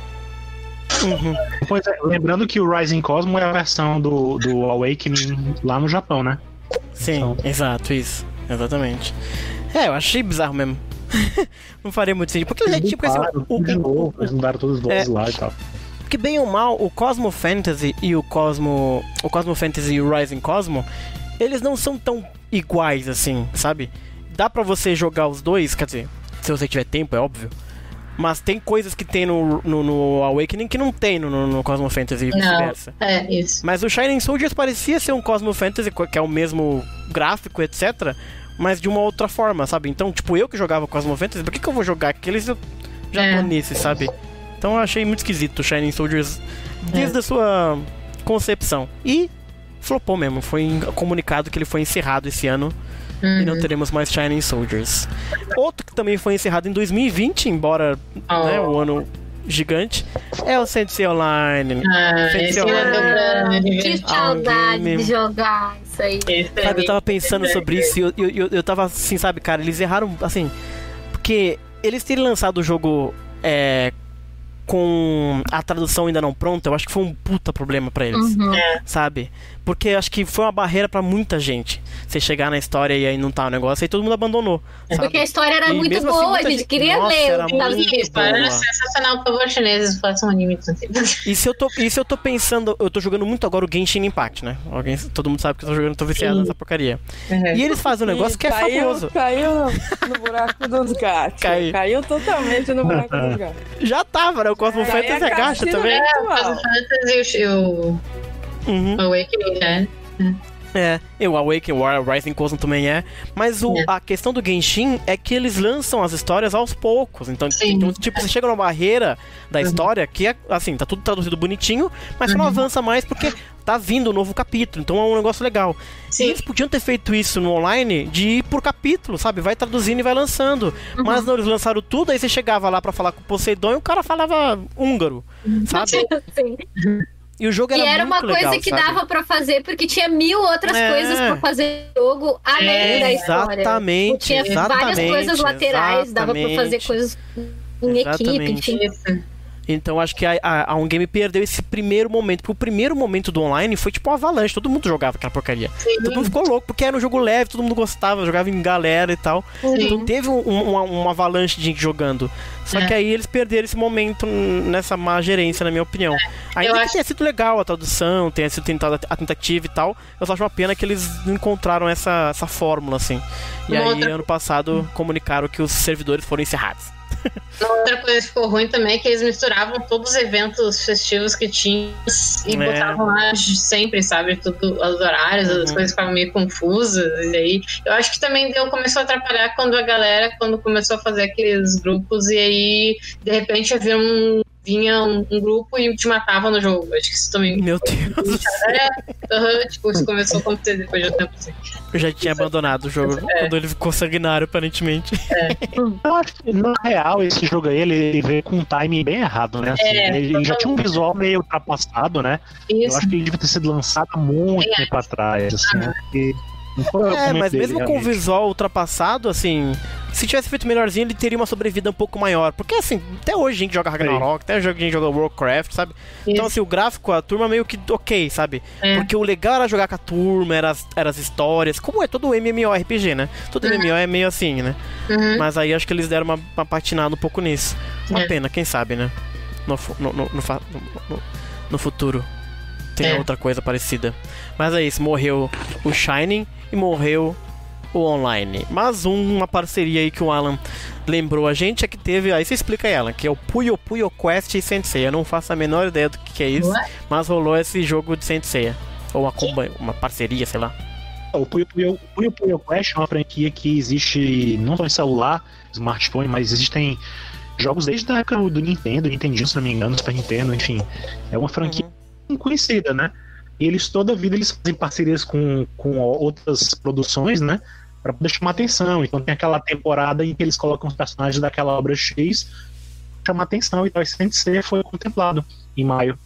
Uhum. Pois é, lembrando que o Rising Cosmo é a versão do, do Awakening lá no Japão, né? Sim, Então- exato, isso. Exatamente. É, eu achei bizarro mesmo. Não faria muito sentido. Porque, Eles tipo, assim, mudaram o, tudo de o- novo, eles mudaram todas as vozes É. lá e tal. Porque bem ou mal, o Cosmo Fantasy e o Cosmo. O Cosmo Fantasy e o Rising Cosmo, eles não são tão iguais assim, sabe? Dá pra você jogar os dois, quer dizer, se você tiver tempo, é óbvio. Mas tem coisas que tem no, no, no Awakening que não tem no, no, no Cosmo Fantasy e Não, vice-versa. é isso. Mas o Shining Soldiers parecia ser um Cosmo Fantasy, que é o mesmo gráfico, etcétera. Mas de uma outra forma, sabe? Então, tipo, eu que jogava Cosmo Fantasy, por que, que eu vou jogar aqueles japoneses, sabe? Então eu achei muito esquisito o Shining Soldiers desde a sua concepção. E flopou mesmo. Foi comunicado que ele foi encerrado esse ano. E não Uhum. teremos mais Shining Soldiers. Outro que também foi encerrado em dois mil e vinte, embora Oh. né, o ano gigante, é o Sensei Online. Ah, Sensei esse Online. ano eu Que saudade game. de jogar isso aí. Sabe, eu tava pensando sobre isso e eu, eu, eu, eu tava assim, sabe, cara, eles erraram, assim, porque eles terem lançado o jogo é, com a tradução ainda não pronta, eu acho que foi um puta problema pra eles, Uhum. sabe? Porque eu acho que foi uma barreira pra muita gente. Você chegar na história e aí não tá o negócio, aí todo mundo abandonou, sabe? Porque a história era E muito mesmo assim, boa, muita a gente gente- queria Nossa, ler era o que tava muito escrito. História era boa. sensacional, por favor, chineses, façam animes. E se eu tô, e se eu tô pensando, eu tô jogando muito agora o Genshin Impact, né? Alguém, todo mundo sabe que eu tô jogando, tô viciado Sim. nessa porcaria. Uhum. E eles fazem um negócio que é caiu, fabuloso. Caiu no, no buraco dos gatos. Caiu. Caiu totalmente no buraco dos gatos. Já tava, né? O Cosmo Aí Fantasy a agacha Cassina também. é Final atual. Fantasy, o, Uhum. Awakening, né? É, e o Awakening, o Rising Cosmo também é. Mas o, É. a questão do Genshin é que eles lançam as histórias aos poucos. Então, Sim. então tipo, você chega numa barreira da Uhum. história que é, assim, tá tudo traduzido bonitinho, mas você não Uhum. avança mais porque tá vindo um novo capítulo. Então é um negócio legal. E Sim. eles podiam ter feito isso no online de ir por capítulo, sabe? Vai traduzindo e vai lançando. Uhum. Mas não, eles lançaram tudo, aí você chegava lá pra falar com o Poseidon e o cara falava húngaro, sabe? Sim. E o jogo E era, era uma muito coisa legal, que sabe? dava pra fazer, porque tinha mil outras É. coisas pra fazer jogo além É, da história. Exatamente, Tinha várias exatamente, coisas laterais, dava pra fazer exatamente. coisas em equipe, Exatamente. enfim. Isso. Então acho que a, a, a On Game perdeu esse primeiro momento. Porque o primeiro momento do online foi tipo uma avalanche. Todo mundo jogava aquela porcaria. Sim. Todo mundo ficou louco, porque era um jogo leve, todo mundo gostava, jogava em galera e tal. Então teve um, um, uma, uma avalanche de gente jogando. Só É. que aí eles perderam esse momento nessa má gerência, na minha opinião. Ainda Eu que acho- tenha sido legal a tradução, tenha sido tentada a tentativa e tal, eu só acho uma pena que eles não encontraram essa, essa fórmula, assim. E Uma aí, outra- ano passado, comunicaram que os servidores foram encerrados. Uma outra coisa que ficou ruim também é que eles misturavam todos os eventos festivos que tinham e É. botavam lá sempre, sabe? Tudo, os horários, as Uhum. coisas ficavam meio confusas. E aí, eu acho que também deu, começou a atrapalhar quando a galera, quando começou a fazer aqueles grupos, e aí, de repente, havia um, vinha um, um grupo e te matava no jogo. Acho que isso também. Meu Deus, É, uhum, tipo, isso começou a acontecer depois de um tempo assim. eu já tinha abandonado o jogo É. quando ele ficou sanguinário, aparentemente. Eu acho que, na real, esse jogo aí, ele, ele veio com um timing bem errado, né? Assim, É, ele, ele já tinha um visual meio ultrapassado, né? Eu Isso. acho que ele devia ter sido lançado há muito tempo atrás, assim, né? Porque não foi o É, momento mas dele, mesmo com o realmente. visual ultrapassado, assim, se tivesse feito melhorzinho, ele teria uma sobrevida um pouco maior. Porque, assim, até hoje a gente joga Ragnarok, até hoje a gente joga Warcraft, sabe? Então, Isso. assim, o gráfico, a turma meio que ok, sabe? É. Porque o legal era jogar com a turma, era as, era as histórias, como é todo MMORPG, né? Todo M M O é meio assim, né? Uhum. Mas aí acho que eles deram uma, uma patinada um pouco nisso. Uma É. pena, quem sabe, né? No, fu- no, no, no, fa- no- no- no futuro tem É. outra coisa parecida. Mas é isso, morreu o Shining e morreu o online. Mas um- uma parceria aí que o Alan lembrou a gente é que teve, aí você explica aí, Alan, que é o Puyo Puyo Quest e Sensei. Eu não faço a menor ideia do que, que é isso, What? mas rolou esse jogo de Sensei. Ou uma, comba- uma parceria, sei lá. O Puyo Puyo, Puyo Puyo Quest é uma franquia que existe não só em celular, smartphone, mas existem jogos desde a época do Nintendo, Nintendinho, se não me engano, Super Nintendo, enfim. É uma franquia Uhum. conhecida, né? E eles toda a vida eles fazem parcerias com, com outras produções, né? Pra poder chamar atenção. Então tem aquela temporada em que eles colocam os personagens daquela obra X, chamar atenção, e tal. Esse Sensei foi contemplado em maio.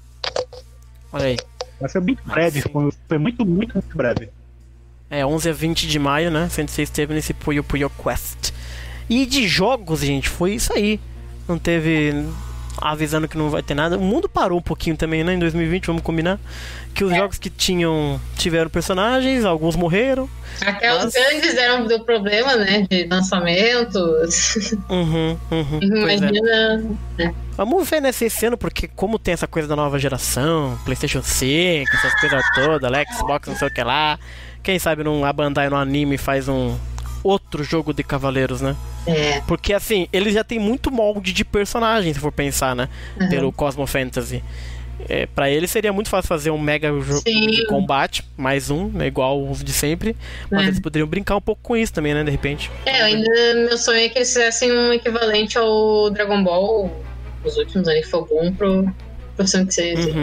Olha aí. Mas foi bem breve, foi, foi muito, muito, muito breve. É, onze a vinte de maio, né? Sensei esteve nesse Puyo Puyo Quest. E de jogos, gente, foi isso aí. Não teve... Avisando que não vai ter nada. O mundo parou um pouquinho também, né? Em dois mil e vinte, vamos combinar. Que os jogos que tinham... Tiveram personagens, alguns morreram. Até Mas- os grandes deram deu problema, né? De lançamentos. Uhum, uhum. Pois é. Imagina. Vamos ver, né, se esse ano, porque como tem essa coisa da nova geração, PlayStation cinco, essas coisas todas, lá, Xbox, não sei o que lá. Quem sabe não a Bandai no anime faz um outro jogo de cavaleiros, né? É. Porque assim, eles já tem muito molde de personagem, se for pensar, né? Uhum. Pelo Cosmo Fantasy. É, pra ele seria muito fácil fazer um mega jogo Sim. de combate, mais um, né, igual os de sempre. Mas É. eles poderiam brincar um pouco com isso também, né? De repente. É, ainda meu sonho é que eles fizessem um equivalente ao Dragon Ball, os últimos ali, que foi bom pro, pro Sensei. Uhum.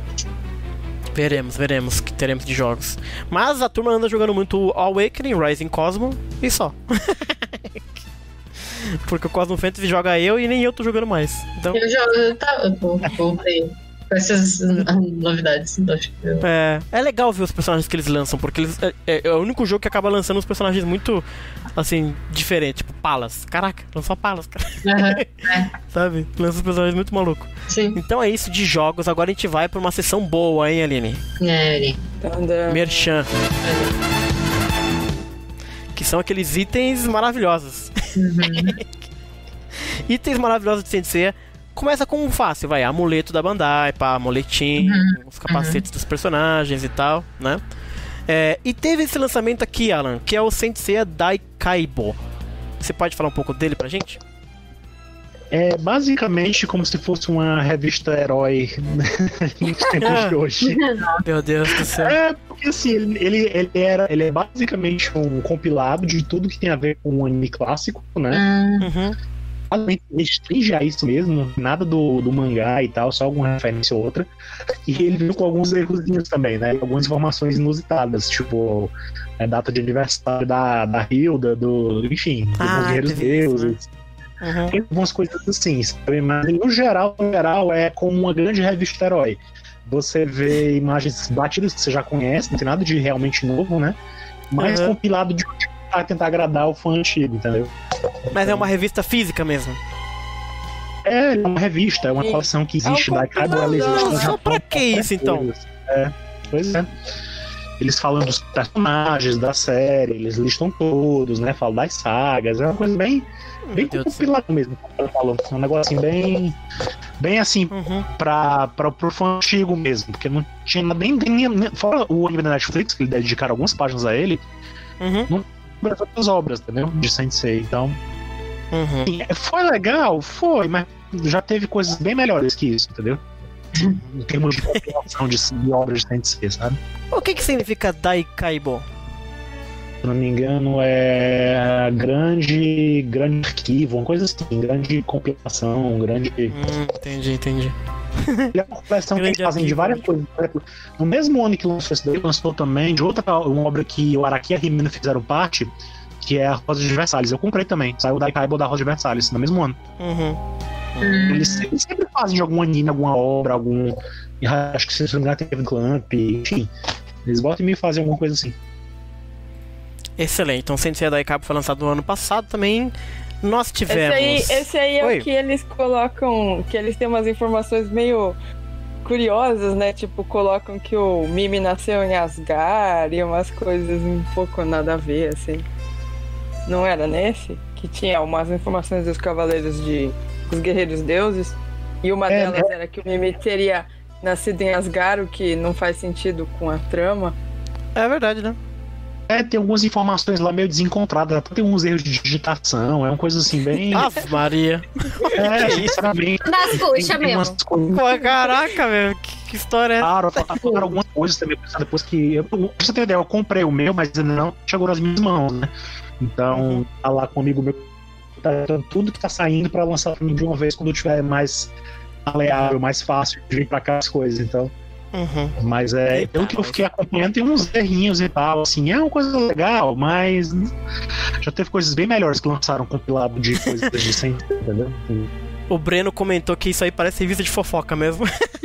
Veremos, veremos que teremos de jogos. Mas a turma anda jogando muito Awakening, Rising Cosmo e só. Porque o Cosmo Fantasy joga eu e nem eu tô jogando mais. Então, Eu jogo, tá, eu vou, vou ver com essas novidades. Acho que eu- é, é legal ver os personagens que eles lançam, porque eles, é, é- é o único jogo que acaba lançando uns personagens muito, assim, diferentes. Tipo, Palas. Caraca, lançou Palas, cara. Aham, Sabe? Lança uns personagens muito malucos. sim. Então é isso de jogos. Agora a gente vai pra uma sessão boa, hein, Aline? É, ele. Tadã. Merchan. Que são aqueles itens maravilhosos. Uhum. Itens maravilhosos de Sensei. Começa com um fácil, vai, amuleto da Bandai, pá, amuletinho, os capacetes dos personagens e tal, né? É, e teve esse lançamento aqui, Alan, que é o Sensei Daikaibo. Você pode falar um pouco dele pra gente? É basicamente como se fosse uma revista herói nos tempos de hoje. Meu Deus do céu. É, porque assim, ele, ele, ele, era, ele é basicamente um compilado de tudo que tem a ver com o anime clássico, né? Ah, Uhum. Basicamente, restringe a isso mesmo, nada do, do mangá e tal, só alguma referência ou outra. E ele veio com alguns errozinhos também, né? Algumas informações inusitadas, tipo a data de aniversário da, da Hilda, do, enfim, dos Ah, Guerreiros teve isso, Deuses. Uhum. Tem algumas coisas assim, sabe? Mas no geral, no geral, é como uma grande revista herói. Você vê imagens batidas que você já conhece, não tem nada de realmente novo, né? Mas Uhum. compilado de pra tentar agradar o fã antigo, entendeu? Mas é uma revista física mesmo. É, é uma revista, é uma Sim. coleção que existe É um da Cabo, ela existe compilador. no Só Japão. pra que isso, então? É, pois é. Eles falam dos personagens da série, eles listam todos, né? Falam das sagas, é uma coisa bem, bem Meu Deus do céu. compilada mesmo, como eu falo. É um negocinho bem, bem assim, Uhum. pra, pra, pro fã antigo mesmo, porque não tinha nem, nem, nem fora o anime da Netflix, que eles dedicaram algumas páginas a ele, Uhum. para outras obras, entendeu? De Sensei, então... Uhum. Sim, foi legal, foi, mas já teve coisas bem melhores que isso, entendeu? Em termos de compilação de, de obras de Sensei, sabe? O que que significa Daikaibo? Se não me engano, é grande, grande arquivo, uma coisa assim, grande compilação, grande. Hum, entendi, entendi. É uma coleção que Grande eles fazem de arquivo. várias coisas. Por exemplo, no mesmo ano que lançou esse daí, lançou também de outra uma obra que o Araki e a Himeno fizeram parte, que é a Rosa de Versalhes. Eu comprei também, saiu o Daikaibo da Rosa de Versalhes, no mesmo ano. Uhum. Eles, eles sempre fazem de algum anime, alguma obra, algum. Acho que se não me engano teve Clamp, enfim. Eles voltam e me fazem alguma coisa assim. Excelente. Então, Sensei Daikaibo foi lançado no ano passado também. Nós Esse tivemos. aí, esse aí é Oi. o que eles colocam, que eles têm umas informações meio curiosas, né? Tipo, colocam que o Mimi nasceu em Asgard e umas coisas um pouco nada a ver, assim. Não era nesse? Que tinha umas informações dos Cavaleiros de... os Guerreiros Deuses. E uma É, delas era que o Mimi teria nascido em Asgard, o que não faz sentido com a trama. É verdade, né? É, tem algumas informações lá meio desencontradas, até tem uns erros de digitação, é uma coisa assim bem. Ave Maria. é, sinceramente. Das Tem, coxas tem umas mesmo. coisas. Pô, caraca, velho. Que, que história é essa? Claro, faltaram algumas coisas também, depois que. Eu, pra você ter ideia, eu comprei o meu, mas ainda não chegou nas minhas mãos, né? Então, tá lá com um amigo meu, tá dando tudo que tá saindo pra lançar pra mim de uma vez quando eu tiver mais maleável, mais fácil de vir pra cá as coisas, então. Uhum. Mas é, Eita, pelo que eu mas- fiquei acompanhando, tem uns errinhos e tal, assim, é uma coisa legal, mas já teve coisas bem melhores que lançaram compilado de coisas de sempre, entendeu? O Breno comentou que isso aí parece revista de fofoca mesmo.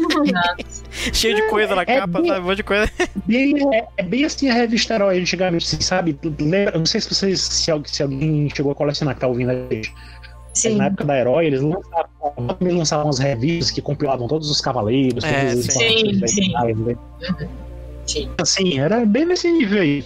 Cheio de coisa na É capa, bem- sabe? Um monte de coisa. Bem, é, é bem assim a revista Herói antigamente, assim, sabe? Lembra, eu não sei se vocês, se, al- se alguém chegou a colecionar que tá ouvindo a gente. Sim. Na época da Herói, eles lançavam, eles lançavam umas revistas que compilavam todos os cavaleiros, É, todas as sim. informações Sim, sim. da Herói, né? Sim. Assim, era bem nesse nível aí.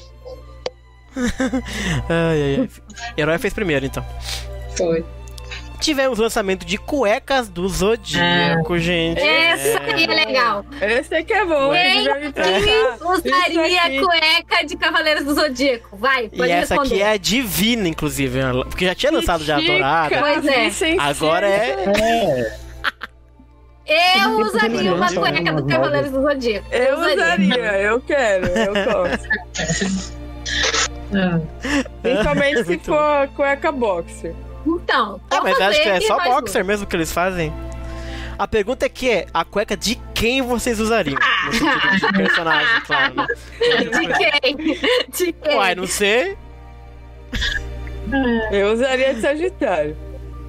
Ai, ai, ai. Herói fez primeiro, então. Foi. Tivemos lançamento de cuecas do Zodíaco, gente. Essa aí é legal. Esse aqui é bom, Quem hein? Já me que pensar. usaria Isso aqui. cueca de Cavaleiros do Zodíaco? Vai, E pode essa responder. aqui é a Divina, inclusive. ela- Porque já tinha lançado já a Chica, Dourada. Pois é. Vicente. Agora é. É, Eu usaria uma Criança, cueca né, do Cavaleiros do Zodíaco. Eu usaria, eu quero, eu gosto. Ah, Principalmente se Muito for cueca boxer. Então, Ah, mas acho que é você só mais boxer mesmo que eles fazem. A pergunta é que é, a cueca de quem vocês usariam? No sentido de personagem, claro, né? um. De quem? De quem? Uai, não sei. Eu usaria de Sagitário.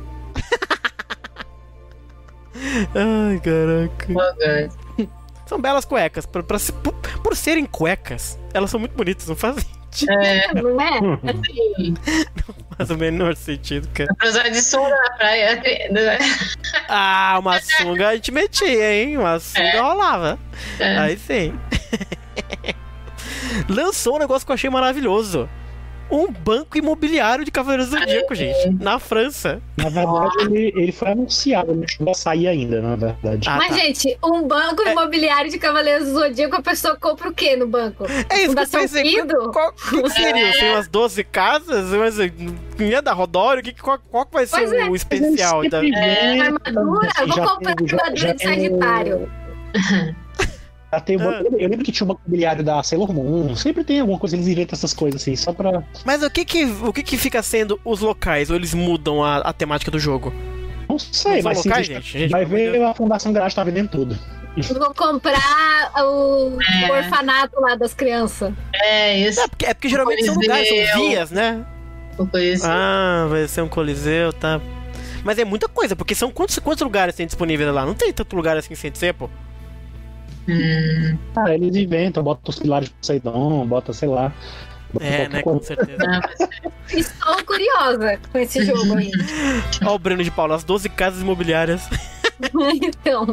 Ai, caraca. oh, God. São belas cuecas. Pra, pra se- por, por serem cuecas, elas são muito bonitas, não fazem É, Não é? assim, mais o menor sentido, cara. pra usar de sunga na praia. Ah, uma sunga a gente metia, hein? Uma sunga É. rolava. É. Aí sim. Lançou um negócio que eu achei maravilhoso. um banco imobiliário de Cavaleiros do Zodíaco, gente, na França. Na verdade, ele, ele foi anunciado, não chegou a sair ainda, na verdade. Ah, Mas, tá. gente, um banco É. imobiliário de Cavaleiros do Zodíaco, a pessoa compra o quê no banco? É isso que eu Fundação pensei. Fido? Qual que, que seria? Tem umas doze casas? Mas não ia dar Rodório? Que, que- qual, qual que vai ser Pois é. o especial? Eles Da... sempre vêm, Armadura? Eu vou já comprar tem- já- armadura já de tem o- Sagitário. já tem o- Ah. Eu lembro que tinha uma mobiliário da Sailor Moon. Sempre tem alguma coisa, eles inventam essas coisas assim, só pra. Mas o que que, o que que fica sendo os locais? Ou eles mudam a, a temática do jogo? Não sei, Não são mas sim, locais, você gente? Gente, vai pelo amor de ver a Fundação Garage tá vendendo tudo. Eu vou comprar o, É. o orfanato lá das crianças. É, isso. É porque, é porque geralmente são lugares, são Coliseu. vias, né? Uma coisa assim. Ah, vai ser um coliseu, tá. Mas é muita coisa, porque são quantos, quantos lugares tem disponíveis lá? Não tem tanto lugar assim sem ser, pô. Hum, Ah, eles inventam, botam os pilares de Poseidon, bota, sei lá. bota É, qualquer né, coisa. com certeza. não, mas Estou curiosa com esse jogo aí. Ó o Breno de Paula, as doze casas imobiliárias. Então,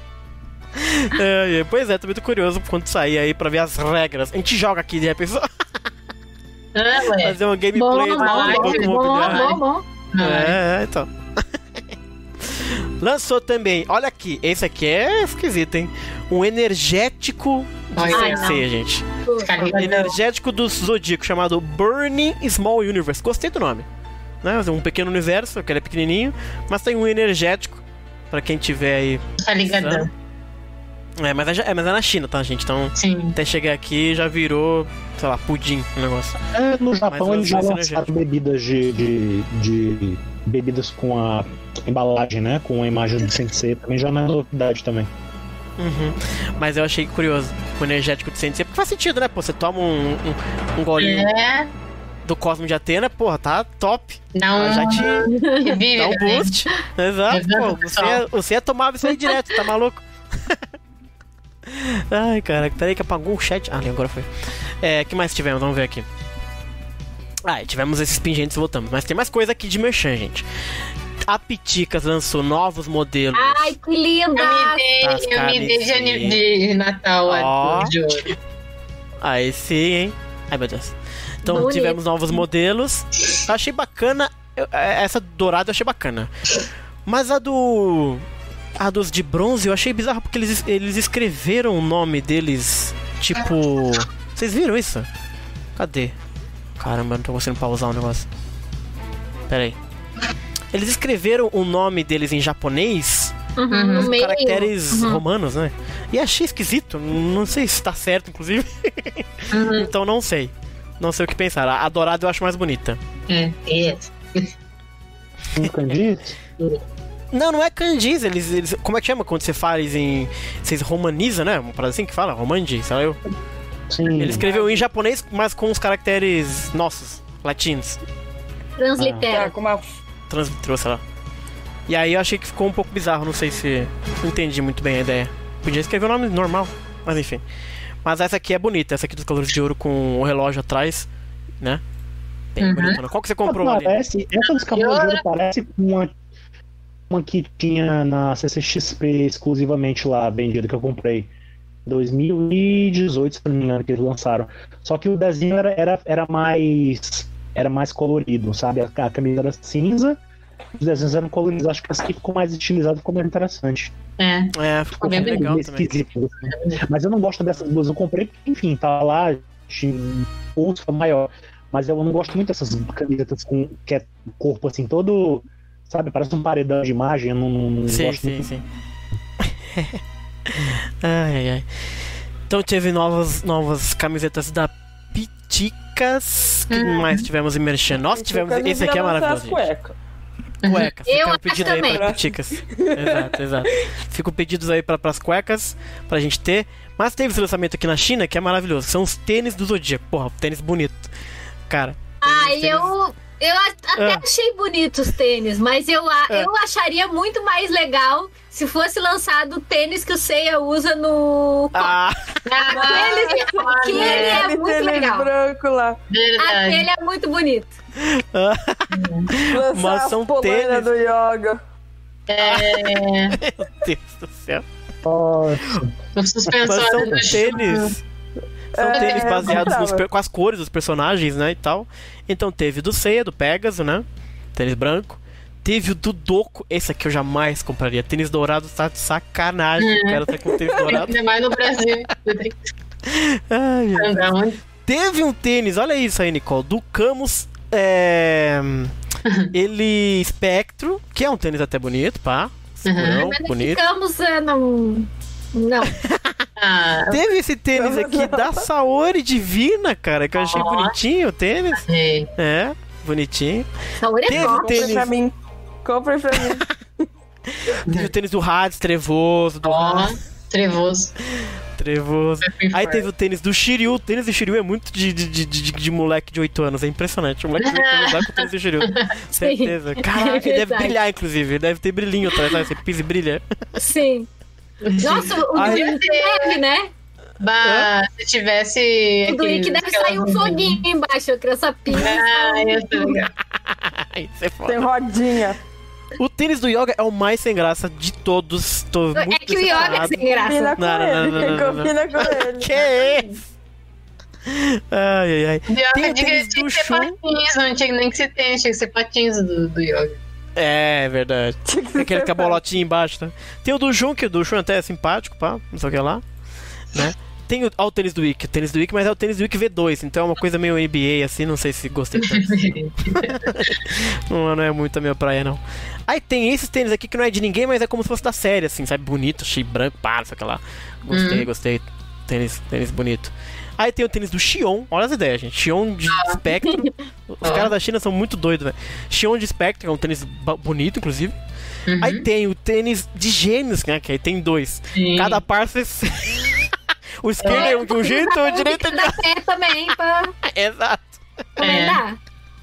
É, é, pois é, tô muito curioso quando sair aí pra ver as regras. A gente joga aqui, de repente, só Ah, ué. fazer uma bom, gameplay bom, do bom, banco bom, imobiliário. bom, bom. É, então. Lançou também, olha aqui, esse aqui é esquisito, hein? Um energético de Ai, Sensei, gente. Caramba, Energético do Zodíaco, chamado Burning Small Universe. Gostei do nome. Né? Um pequeno universo, que ele é pequenininho, mas tem um energético, pra quem tiver aí. Tá ligadão. É, mas é, é, mas é na China, tá, gente? Então, Sim. até chegar aqui já virou, sei lá, pudim o negócio. É, no Mas Japão eles já lançou lançaram esse bebidas de, de, de bebidas com a embalagem, né? Com a imagem do Sensei, também já não é novidade também. Uhum. Mas eu achei curioso o energético de Sensei, porque faz sentido, né? Pô, você toma um, um, um golinho É, do Cosmo de Atena, porra, tá top. dá um. Já te Revive, dá um né? boost. Exato, pô. Você ia, você ia tomar isso aí direto, tá maluco? Ai, cara, peraí que apagou o chat. Ah, ali, agora foi. É, que mais tivemos? Vamos ver aqui. Ah, e tivemos esses pingentes e voltamos. Mas tem mais coisa aqui de merchan, gente. A Piticas lançou novos modelos. Ai, que linda! Eu me dei, As eu me dei de, camisetas. ani- de Natal Ó. a de ouro. Aí sim, hein? Ai, meu Deus. Então Bonito. tivemos novos modelos. Eu achei bacana. eu- essa dourada eu achei bacana. Mas a do. A dos de bronze eu achei bizarro porque eles, eles escreveram o nome deles. Tipo. Vocês viram isso? Cadê? Caramba, eu não tô conseguindo pausar o negócio. Pera aí. Eles escreveram o nome deles em japonês, Uhum, no meio. caracteres Uhum. romanos, né? E achei esquisito. Não sei se tá certo, inclusive. Uhum. Então não sei. Não sei o que pensar. A dourada eu acho mais bonita. É, é. Um kanji? Não, não é kanjis. Eles, eles. Como é que chama quando você faz em. Vocês romanizam, né? Uma parada assim que fala? Romanji, sei lá eu. Sim. Ele escreveu em japonês, mas com os caracteres nossos, latinos. Translitera. Tá, com uma Translitrou, sei lá. E aí eu achei que ficou um pouco bizarro. Não sei se. Não entendi muito bem a ideia. Podia escrever o nome normal, mas enfim. Mas essa aqui é bonita. Essa aqui dos Cavaleiros de Ouro com o relógio atrás, né? Bem Uhum. bonitona. Qual que você comprou ali? Parece, essa dos Cavaleiros de Ouro parece com uma, uma que tinha na C C X P exclusivamente lá, vendida, que eu comprei. dois mil e dezoito, se não me engano, que eles lançaram. Só que o desenho era, era, era mais era mais colorido, sabe? A, a camisa era cinza, os desenhos eram coloridos. Acho que essa aqui ficou mais estilizada, ficou mais interessante. É. É, ficou Bem bem legal Meio também. esquisito, assim. Mas eu não gosto dessas duas. Eu comprei porque, enfim, tá lá, pulso maior. Mas eu não gosto muito dessas camisetas com que é o corpo assim, todo. Sabe, parece um paredão de imagem. Eu não, não, não Sim, gosto sim, muito. sim. Ai, ai, ai. Então teve novas, novas camisetas da Piticas. O que Uhum. mais tivemos em Merchan? Nós tivemos. Esse aqui é maravilhoso, gente. Cueca. Cuecas. Eu Fica o acho pedido aí também. para Piticas. Exato, exato. Fica o pedidos aí para as cuecas pra gente ter. Mas teve esse lançamento aqui na China que é maravilhoso. São os tênis do Zodíaco. Porra, tênis bonito. Cara. Ai, tênis- eu, eu a- até Ah. achei bonitos os tênis, mas eu, a- Ah. eu acharia muito mais legal se fosse lançado o tênis que o Seiya usa no. Ah, Aquele, aquele é Aquele muito tênis legal. branco lá. Verdade. Aquele é muito bonito. Lançar Mas as são polainas tênis. do yoga. É. meu Deus do céu. Nossa. O Mas suspensório são do tênis. São É, tênis baseados nos comprava. per- com as cores dos personagens, né, e tal. Então teve do Seiya, do Pegasus, né? Tênis branco. Teve o do Doku, esse aqui eu jamais compraria. Tênis dourado tá de sacanagem. Eu quero ter com tênis dourado. Ainda mais no Brasil. Ai, meu Deus. Andar onde? Teve um tênis, olha isso aí, Nicole, do Camus, é... ele Spectro, que é um tênis até bonito, pá. Segurão, Mas bonito. ficamos, é, não. Não. Ah, Teve esse tênis aqui da Saori Divina, cara, que eu achei Ó. bonitinho o tênis. é. É, bonitinho. Saúde é Teve bom. tênis. Comprem pra mim. Comprem pra mim. Teve o tênis do Hades, trevoso, do Ó, Hades, trevoso. trevoso. Aí teve o tênis do Shiryu. O tênis do Shiryu é muito de, de, de, de, de moleque de oito anos. É impressionante. O moleque de oito anos vai com o tênis do Shiryu. Certeza. Caraca, ele deve verdade. brilhar, inclusive. Ele deve ter brilhinho atrás. Sabe? Você pisa e brilha. Sim. Nossa, o Ai. do Ike deve, né? Bah, se tivesse. O do Ike deve sair um foguinho embaixo, a criança pisa. Ah, eu tô ligado. Isso é Tem foda. rodinha. O tênis do Yoga é o mais sem graça de todos. Tô É muito que o Yoga é decepcionado. sem graça. Combina com Não, não, ele. não, não, não, não. Combina com ele. Que isso? Ai, ai, ai. Yoga Tem o tinha tênis que do ser Shun. patins, não tinha nem que ser tênis, tinha que ser patins do, do Yoga. É, verdade. Tinha que Tem aquele ser com a bolotinha embaixo, tá? Tem o do Jun, que o do Jun até é simpático, pá. Não sei o que lá. Né? Tem o, ó, o tênis do Wiki. O tênis do Wiki, mas é o tênis do Wiki V dois. Então é uma coisa meio N B A, assim. Não sei se gostei tanto. não, não é muito a minha praia, não. Aí tem esses tênis aqui que não é de ninguém, mas é como se fosse da série, assim, sabe? Bonito, cheio branco, pá, não sei o que lá. Gostei, Hum. gostei. Tênis, tênis bonito. Aí tem o tênis do Xion. Olha as ideias, gente. Xion de Spectrum. Os Ah. caras da China são muito doidos, velho. Xion de Spectrum, que é um tênis ba- bonito, inclusive. Uhum. Aí tem o tênis de gêmeos, né? Que aí tem dois. Sim. Cada par você... O esquerdo é um de um jeito, o direito é de Dá pé também, pra outro. Exato. também É. dar.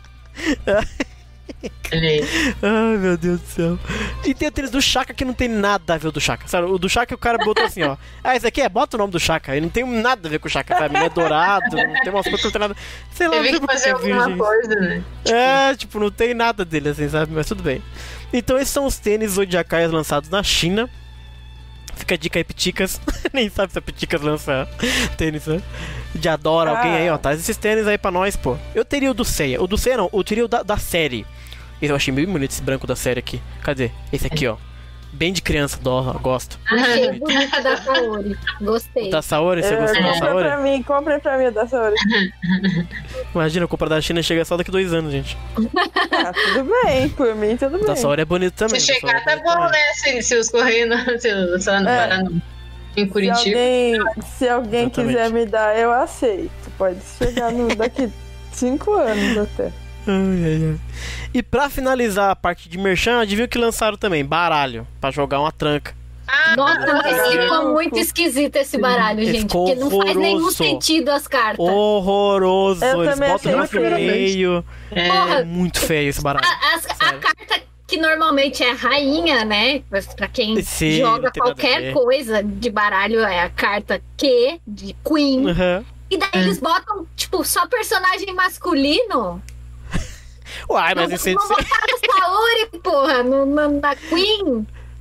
Olha aí. Ai, meu Deus do céu. E tem o tênis do Chaka que não tem nada a ver com o do Chaka. Sabe? O do Chaka o cara botou assim, ó. Ah, esse aqui é, bota o nome do Chaka. Ele não tem nada a ver com o Chaka, sabe? Ele é dourado, não tem umas coisas que não tem nada. Sei lá, não Teve sei que por que fazer é virgem. alguma coisa, né? É, tipo, não tem nada dele assim, sabe? Mas tudo bem. Então esses são os tênis Zodiacais lançados na China. Fica a dica aí, Piticas. Nem sabe se a Piticas lança tênis, né? De adora alguém aí, ó. Traz esses tênis aí pra nós, pô. Eu teria o do Seiya. O do Seiya não, eu teria o da, da série. Eu achei bem bonito esse branco da série aqui. Cadê? Esse aqui, ó. Bem de criança, dó, eu gosto. Achei bonita da Saori. Gostei. O da Saori, você É, gostou da compra Saori? pra mim, compra pra mim da Saori. Imagina, a compra da China chega só daqui dois anos, gente. Ah, tudo bem, por mim tudo O da bem. Saori é bonito também. Se o da chegar, Saori tá é bonito bom, também. né? Se, se os Correios não. Se, se ela não É. parar no- em Se Curitiba. alguém, se alguém Exatamente. quiser me dar, eu aceito. Pode chegar no, daqui cinco anos até. Ai, ai, ai. E pra finalizar a parte de merchan, adivinha o que lançaram também? Baralho, pra jogar uma tranca. Ah, Nossa, mas Baralho. ficou muito esquisito esse baralho, Ele gente. ficou Porque não faz nenhum horroroso. sentido as cartas. Horroroso, Eu eles também botam achei no horrível. meio. é, Porra, Muito feio esse baralho. A, as- a Sério. carta que normalmente é rainha, né? Pra pra quem Sim, joga não tem nada a qualquer ver. coisa de baralho, é a carta Q, de Queen. Uhum. E daí eles botam, tipo, só personagem masculino. Uai, mas não, isso é. não botaram a Saori, porra, no, na, na Queen.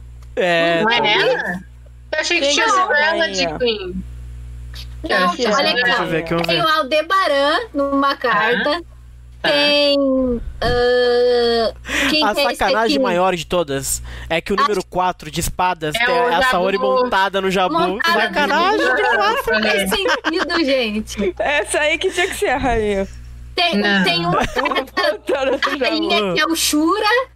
É, não é talvez. ela? Eu achei que Quem tinha é sido a ela de rainha? Queen. Não, Deixa eu olha ver. aqui, Deixa eu ver ó. aqui, vamos Tem ver. o Aldebaran numa carta. Tá. Tem. ah, quem A que é esse sacanagem aqui? maior de todas é que o número quatro de espadas É é, o a Jabu. Saori montada no Jabu. Montada Sacanagem no demais. Não faz sentido, gente. Essa aí que tinha que ser a rainha. Tem, Não. tem uma Montana do rainha Jabu. que é o Shura.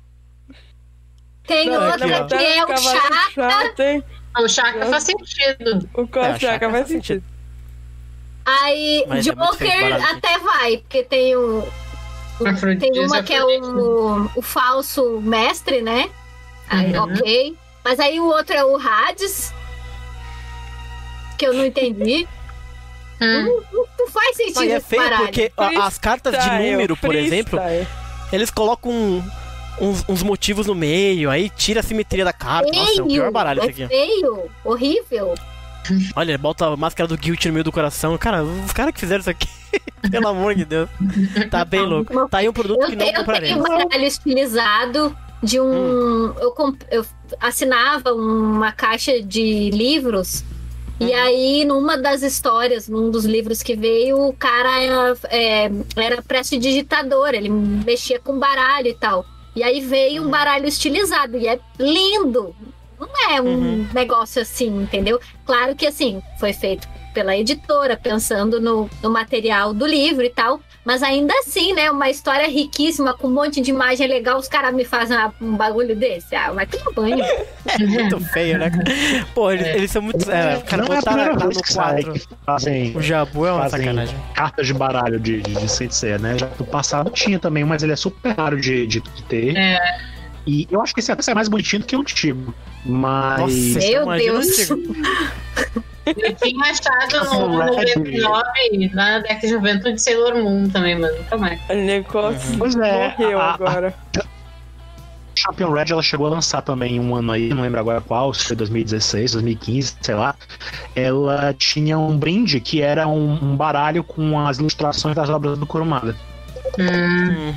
Tem Não, outra aqui, ó. que é o Cavalo Chakra. chato, hein? O Chakra faz sentido. O É, o Costa Chakra faz faz sentido. sentido. Aí Mas é muito feio esse Joker baralho, até vai, porque tem o. o- Afrodite, tem uma que é o, o falso mestre, né? Aí, Uhum. ok. Mas aí o outro é o Hades. Que eu não entendi. Hum. Não, não faz sentido Não, e é esse feio baralho. porque a- as cartas de Freestyle, número, por exemplo, freestyle. eles colocam um- uns, uns motivos no meio, aí tira a simetria da carta. Nossa, é o pior baralho esse é aqui. feio, horrível. Olha, ele bota a máscara do Guilt no meio do coração. Cara, os caras que fizeram isso aqui, pelo amor de Deus, tá bem louco. Tá aí um produto Eu, que não te- eu comprarei. tenho um baralho estilizado de um. Hum. Eu, comp- eu assinava uma caixa de livros E aí, numa das histórias, num dos livros que veio, o cara era, é, era prestidigitador, ele mexia com baralho e tal. E aí veio um baralho estilizado, e é lindo. Não é um uhum. negócio assim, entendeu? Claro que, assim, foi feito pela editora, pensando no, no material do livro e tal, mas ainda assim, né, uma história riquíssima, com um monte de imagem legal, os caras me fazem um bagulho desse. Ah, vai tomar banho. É muito feio, né? Pô, eles, é. eles são muito... É, cara, não botaram é no quadro. Fazem, o Jabu é uma fazem sacanagem. Cartas de baralho de, de, de Saint Seiya, né? Já do passado tinha também, mas ele é super raro de, de, de ter. É. E eu acho que esse até é mais bonitinho do que o antigo. Mas... Nossa, meu Deus! Eu tinha achado no noventa e nove, lá na década de noventa, de Sailor Moon também, mas nunca mais. O negócio pois é, morreu a, agora. A, a Champion Red, ela chegou a lançar também um ano aí, não lembro agora qual, se foi dois mil e dezesseis, dois mil e quinze, sei lá. Ela tinha um brinde que era um, um baralho com as ilustrações das obras do Kurumada. Hum,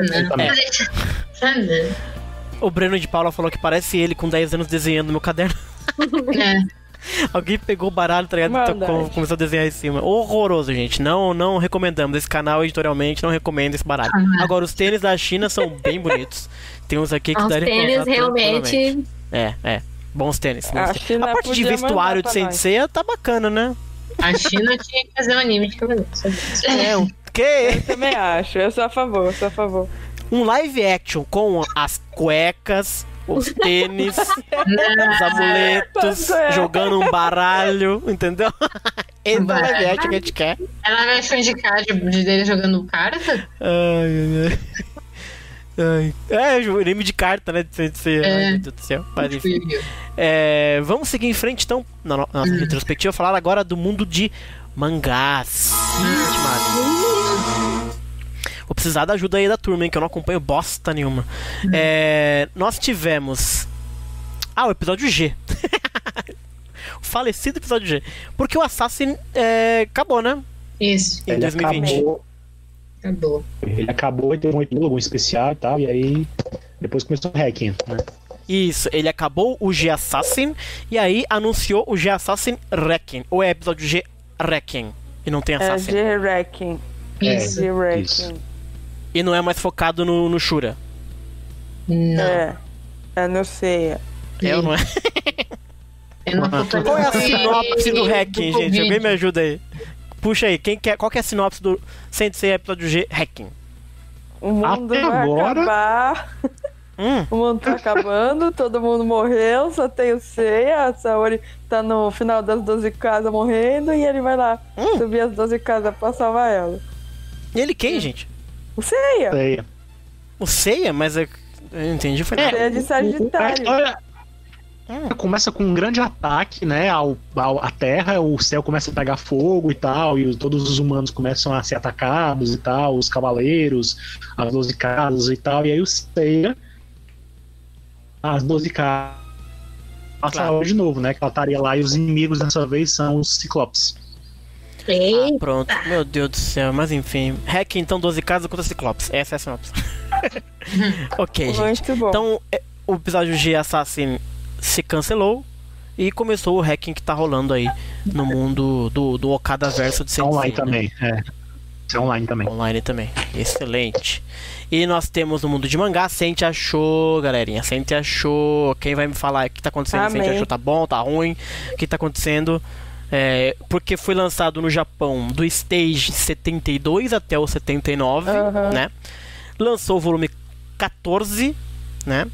é. O Breno de Paula falou que parece ele com dez anos desenhando no meu caderno. É. Alguém pegou o baralho, tá ligado? Tocou, começou a desenhar em cima. Horroroso, gente. Não, não recomendamos. Esse canal, editorialmente, não recomenda esse baralho. Agora, os tênis da China são bem bonitos. Tem uns aqui que os daria tênis realmente... É, é. Bons tênis. Bons A, tênis. A parte de vestuário de Saint Seiya tá bacana, né? A China tinha que fazer um anime de cabelo. É, o quê? Eu também acho. Eu sou a favor, eu sou a favor. Um live action com as cuecas, os tênis, os amuletos, jogando um baralho, entendeu? Esse é o live action que a gente quer. Ela vai fingicar de, de dele jogando carta? Ai, ai, ai. É, o anime de carta, né? De ser, é. Meu Deus do céu. Mas, enfim. É, vamos seguir em frente, então, na nossa hum. retrospectiva, falar agora do mundo de mangás. Hum. Vou precisar da ajuda aí da turma, hein, que eu não acompanho bosta nenhuma. Hum. É, nós tivemos... Ah, o episódio G. O falecido episódio G. Porque o Assassin é, acabou, né? Isso. Em Ele dois mil e vinte. Acabou. Acabou. Ele acabou e teve um epílogo especial e tal, e aí depois começou o hacking, né? Isso, ele acabou o G Assassin e aí anunciou o G Assassin Requiem. Ou é episódio G Requiem e não tem Assassin? É G Requiem. Isso. G Requiem. Isso. E não é mais focado no, no Shura? Não. É. É no Seiya. É ou não é? Eu não tô Qual é a pensando sinopse do Requiem, do gente? Covid. Alguém me ajuda aí. Puxa aí, quem quer, qual que é a sinopse do Saint Seiya episódio G Requiem? O mundo Até vai agora... acabar. Hum. O mundo tá acabando, todo mundo morreu, só tem o Seiya. A Saori tá no final das doze casas morrendo e ele vai lá Hum. subir as doze casas pra salvar ela. E ele quem, gente? O Seiya. Sei. O Seiya? Mas eu, eu entendi, foi É, nada. Seiya de A Sagitário. história Hum. começa com um grande ataque, né, ao, ao, à Terra, o céu começa a pegar fogo e tal, e os, todos os humanos começam a ser atacados e tal, os cavaleiros, as doze casas e tal, e aí o Seiya, as doze casas, passa Claro. de novo, né, que ela estaria lá, e os inimigos dessa vez são os Ciclopes. Ei, Ah, pronto. Meu Deus do céu, mas enfim. Hack então doze casas contra Ciclopes. Essa é a sinopse. Ok, gente. Muito bom. Então, é, o episódio G Assassin se cancelou e começou o hacking que tá rolando aí no mundo do, do Okada verso de É Saint online Seiya, né? também, é. É online também. Online também. Excelente. E nós temos no mundo de mangá, Sente achou, galerinha. Sente achou. Quem vai me falar o que tá acontecendo? Amém. Sente achou, tá bom, tá ruim? O que tá acontecendo? É, porque foi lançado no Japão do Stage setenta e dois até o setenta e nove, Aham. né? Lançou o volume quatorze, né?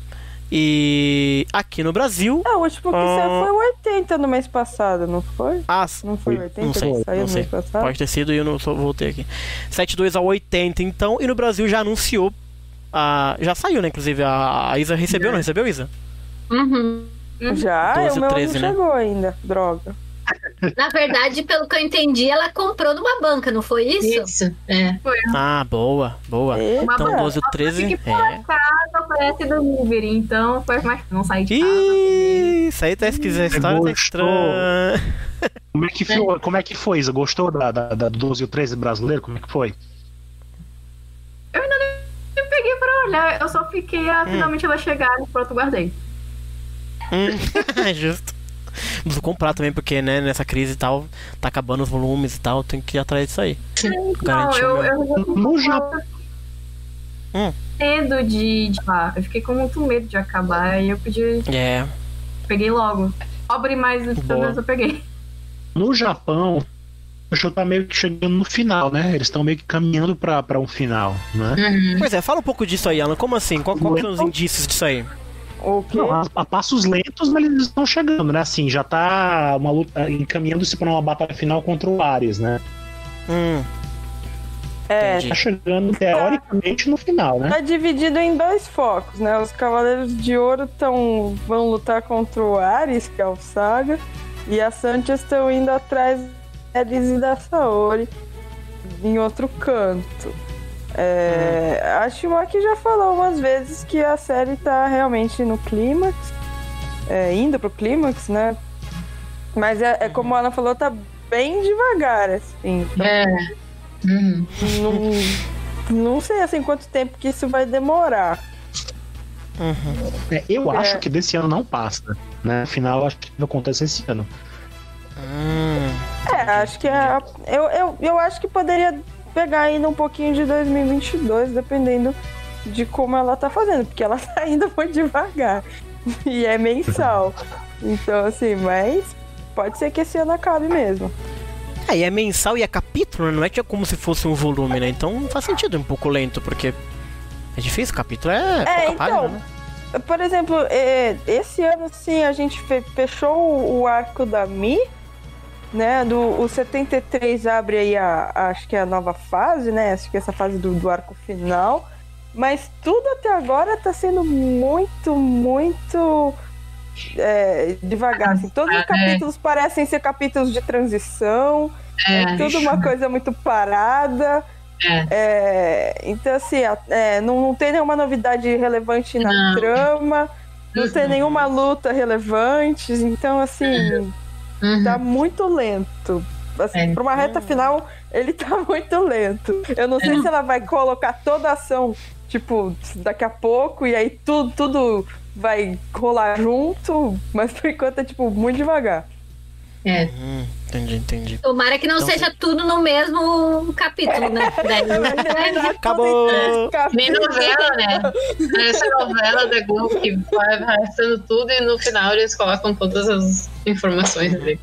E aqui no Brasil. Ah, o último que Ah. saiu foi o oitenta no mês passado, não foi? Ah, Não foi o oitenta não sei, que saiu não no sei. mês passado? Pode ter sido e eu não só voltei aqui. setenta e dois ao oitenta, então. E no Brasil já anunciou. A, já saiu, né? Inclusive, a, a Isa recebeu, não recebeu, Isa? uhum. Já? doze, o meu treze, não né? chegou ainda, droga. Na verdade, pelo que eu entendi, ela comprou numa banca, não foi isso? Isso, é. Ah, boa, boa. Eita. Então, doze, treze. Que por É. acaso aparece do delivery, então foi mais não sair de casa. Ih, isso aí tá esquisita. A história tá Gostou. estranha. Como é que foi, como é que foi Isa? Gostou da, da, da doze e o treze brasileiro? Como é que foi? Eu peguei pra olhar, eu só fiquei a finalmente ela chegar e pronto, guardei. Hum, justo. Preciso comprar também, porque, né, nessa crise e tal, tá acabando os volumes e tal, tem que ir atrás disso aí. Não, Garantir eu, o meu. eu já No Japão. Hum. medo de, de ah, eu fiquei com muito medo de acabar e eu pedi, É. peguei logo. Pobre, mas pelo Boa. menos eu peguei. No Japão, o show tá meio que chegando no final, né? Eles estão meio que caminhando pra, pra um final, né? Uhum. Pois é, fala um pouco disso aí, Alan. Como assim? Qual, qual que são os indícios disso aí? O quê? Não, a, a passos lentos, mas eles estão chegando, né? Assim, já tá uma luta encaminhando-se pra uma batalha final contra o Ares, né? Hum, É, entendi. Tá chegando teoricamente no final, né? tá dividido em dois focos, né? Os Cavaleiros de Ouro tão, vão lutar contra o Ares, que é o Saga, e as Santias estão indo atrás da Ares e da Saori em outro canto. É, Hum. A Shimaki já falou umas vezes que a série tá realmente no clímax, é, indo pro clímax, né? Mas é, é como a Ana falou, tá bem devagar, assim. Então, É. Uhum. não, não sei assim quanto tempo que isso vai demorar. Uhum. É, eu É. acho que desse ano não passa, né? Afinal, acho que vai acontecer esse ano. Hum. É, acho que é, eu, eu, eu acho que poderia pegar ainda um pouquinho de dois mil e vinte e dois, dependendo de como ela tá fazendo, porque ela tá indo muito devagar. E é mensal. Então, assim, mas pode ser que esse ano acabe mesmo. É, e é mensal e é capítulo, não é que é como se fosse um volume, né? Então faz sentido um pouco lento, porque é difícil, capítulo é, É, pouca então, página, né? Por exemplo, é, esse ano, sim, a gente fe- fechou o, o arco da Mi, né? Do, o setenta e três abre aí a, a- acho que é a nova fase, né? Acho que essa fase do, do arco final. Mas tudo até agora tá sendo muito, muito é, devagar. Assim. Todos os capítulos parecem ser capítulos de transição. É, É. tudo uma coisa muito parada. É. É, então, assim, a- é, não, não tem nenhuma novidade relevante na Não. trama, não tem Uhum. nenhuma luta relevante, então, assim, Uhum. tá muito lento. Assim, É. pra uma reta final, ele tá muito lento. Eu não sei se ela vai colocar toda a ação, tipo, daqui a pouco, e aí tudo, tudo vai rolar junto, mas por enquanto é, tipo, muito devagar. É. Hum, entendi, entendi. Tomara que não Então, seja tudo no mesmo capítulo, né? Daí, Acabou! Nem novela, né? Essa novela da Globo que vai arrastando tudo e no final eles colocam todas as informações dele.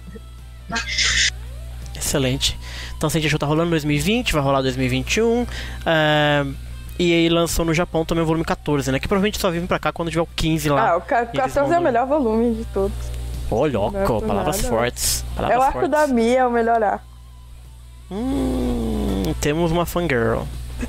Excelente. Então, Saint Show tá rolando em dois mil e vinte, vai rolar em dois mil e vinte e um. é, E aí lançou no Japão também o volume catorze, né? Que provavelmente só vem pra cá quando tiver o quinze lá. Ah, o ca- Eles catorze é o mandam- melhor volume de todos. Ô, Não é louco, por palavras nada. fortes. É o Palavras arco fortes. da Mia, é o melhor arco. Hum, temos uma fangirl.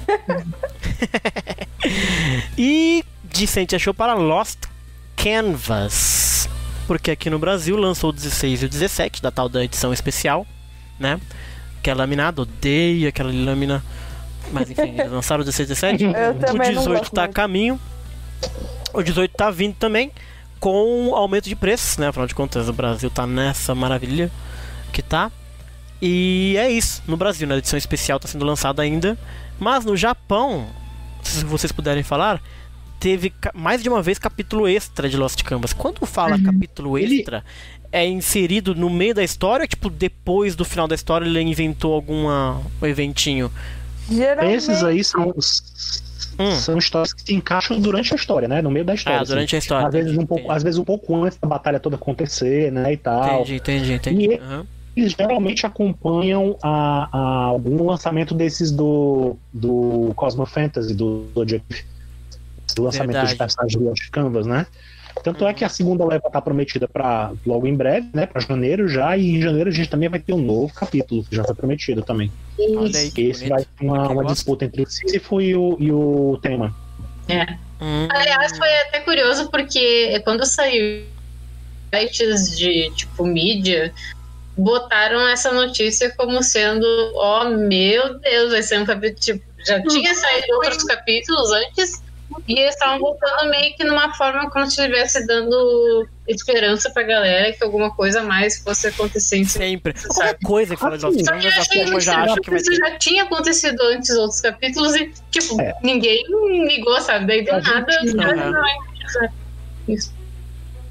E de Saint Show para Lost Canvas. Porque aqui no Brasil lançou o dezesseis e o dezessete, da tal da edição especial, né? Que é laminada, odeio aquela lâmina. Mas enfim, eles lançaram o dezesseis e dezessete. Eu O também não dezoito gosto tá a muito. caminho. O dezoito tá vindo também, com aumento de preços, né? Afinal de contas, o Brasil tá nessa maravilha que tá. E é isso, no Brasil, né? A edição especial tá sendo lançada ainda. Mas no Japão, se vocês puderem falar, teve ca- mais de uma vez capítulo extra de Lost Canvas. Quando fala capítulo Ele- extra, é inserido no meio da história ou, tipo, depois do final da história ele inventou alguma um eventinho? Geralmente, Esses aí são, Hum. são histórias que se encaixam durante a história, né? No meio da história. Ah, durante a assim. história. Às vezes, entendi, um pouco, entendi. às vezes um pouco antes da batalha toda acontecer, né? E tal. Entendi, entendi, entendi. E- Aham. Eles geralmente acompanham a, a algum lançamento desses do, do Cosmo Fantasy, do Zodiac. Esse lançamento Verdade. de personagens do Lost Canvas, né? Tanto é que a segunda leva tá prometida para logo em breve, né? Para janeiro já, e em janeiro a gente também vai ter um novo capítulo, que já foi prometido também. Olha aí que Esse bonito. vai ter uma, Quem uma gosta? disputa entre o Sísifo e o, e o Tema. É. Hum. Aliás, foi até curioso porque quando saiu sites de tipo mídia, botaram essa notícia como sendo, ó, meu Deus, vai ser um capítulo. Tipo, já tinha saído outros capítulos antes e eles estavam voltando meio que numa forma como se estivesse dando esperança pra galera que alguma coisa a mais fosse acontecer em cima. Sempre. Sabe? Qualquer coisa que fala de Lost Assim, Só que eu Canvas, a achei turma já acha que vai isso ter. já tinha acontecido antes outros capítulos e, tipo, É. ninguém ligou, sabe? Daí do A nada. gente- os caras Uhum. não vai- Isso. A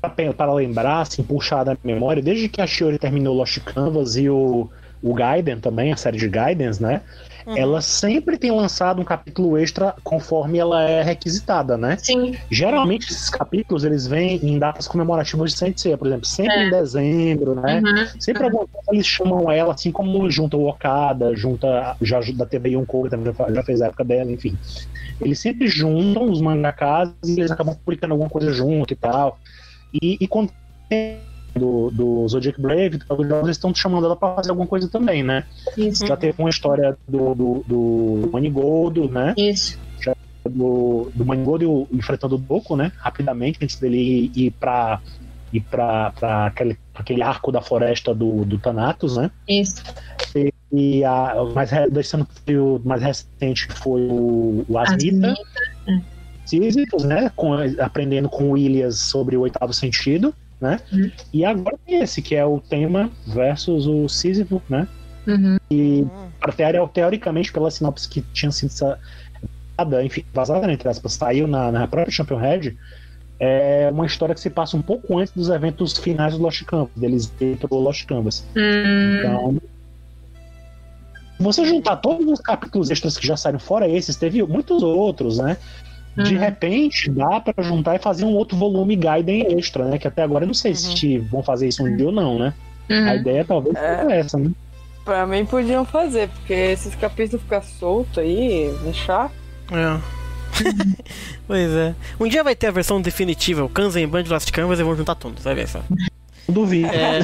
para lembrar, assim, puxar da memória, desde que a Shiori terminou Lost Canvas e o, o Gaiden também, a série de Gaidens, né? Uhum. Ela sempre tem lançado um capítulo extra conforme ela é requisitada, né? Sim. Geralmente esses capítulos, eles vêm em datas comemorativas de Saint Seiya, por exemplo, sempre é. em dezembro, né? Uhum. Sempre uhum. alguma coisa eles chamam ela, assim como junta o Okada, junta, já da T V Yonkou, também já fez a época dela, enfim. Eles sempre juntam os mangakas e eles acabam publicando alguma coisa junto e tal. E, e quando tem do, do Zodiac Brave, eles estão chamando ela pra fazer alguma coisa também, né? Isso. Já teve uma história do, do, do Manigoldo, né? Isso. Já do, do Manigoldo enfrentando o Doku, né? Rapidamente, antes dele ir, ir pra, ir pra, pra, aquele, pra aquele arco da floresta do, do Thanatos, né? Isso. E, e a, o mais, desse ano, o mais recente foi o, o Asmita. Sísifos, né? Com, aprendendo com o Ilias sobre o oitavo sentido, né? Uhum. E agora tem esse, que é o tema versus o Sísifo, né? Uhum. E teoricamente, pela sinopse que tinha sido vazada, enfim, vazada, entre aspas, saiu na, na própria Champion Head, é uma história que se passa um pouco antes dos eventos finais do Lost Canvas, deles ir pro Lost Canvas. Uhum. Então, você juntar todos os capítulos extras que já saíram, fora esses, teve muitos outros, né? De uhum. repente, dá pra juntar e fazer um outro volume Gaiden extra, né? Que até agora eu não sei uhum. se vão fazer isso um dia ou não, né? Uhum. A ideia talvez é. seja essa, né? Pra mim podiam fazer, porque esses capítulos ficam soltos aí, deixar. É. Pois é. Um dia vai ter a versão definitiva, o Kanzenban de Lost Canvas, e vão juntar tudo, vai ver só. Duvido. É.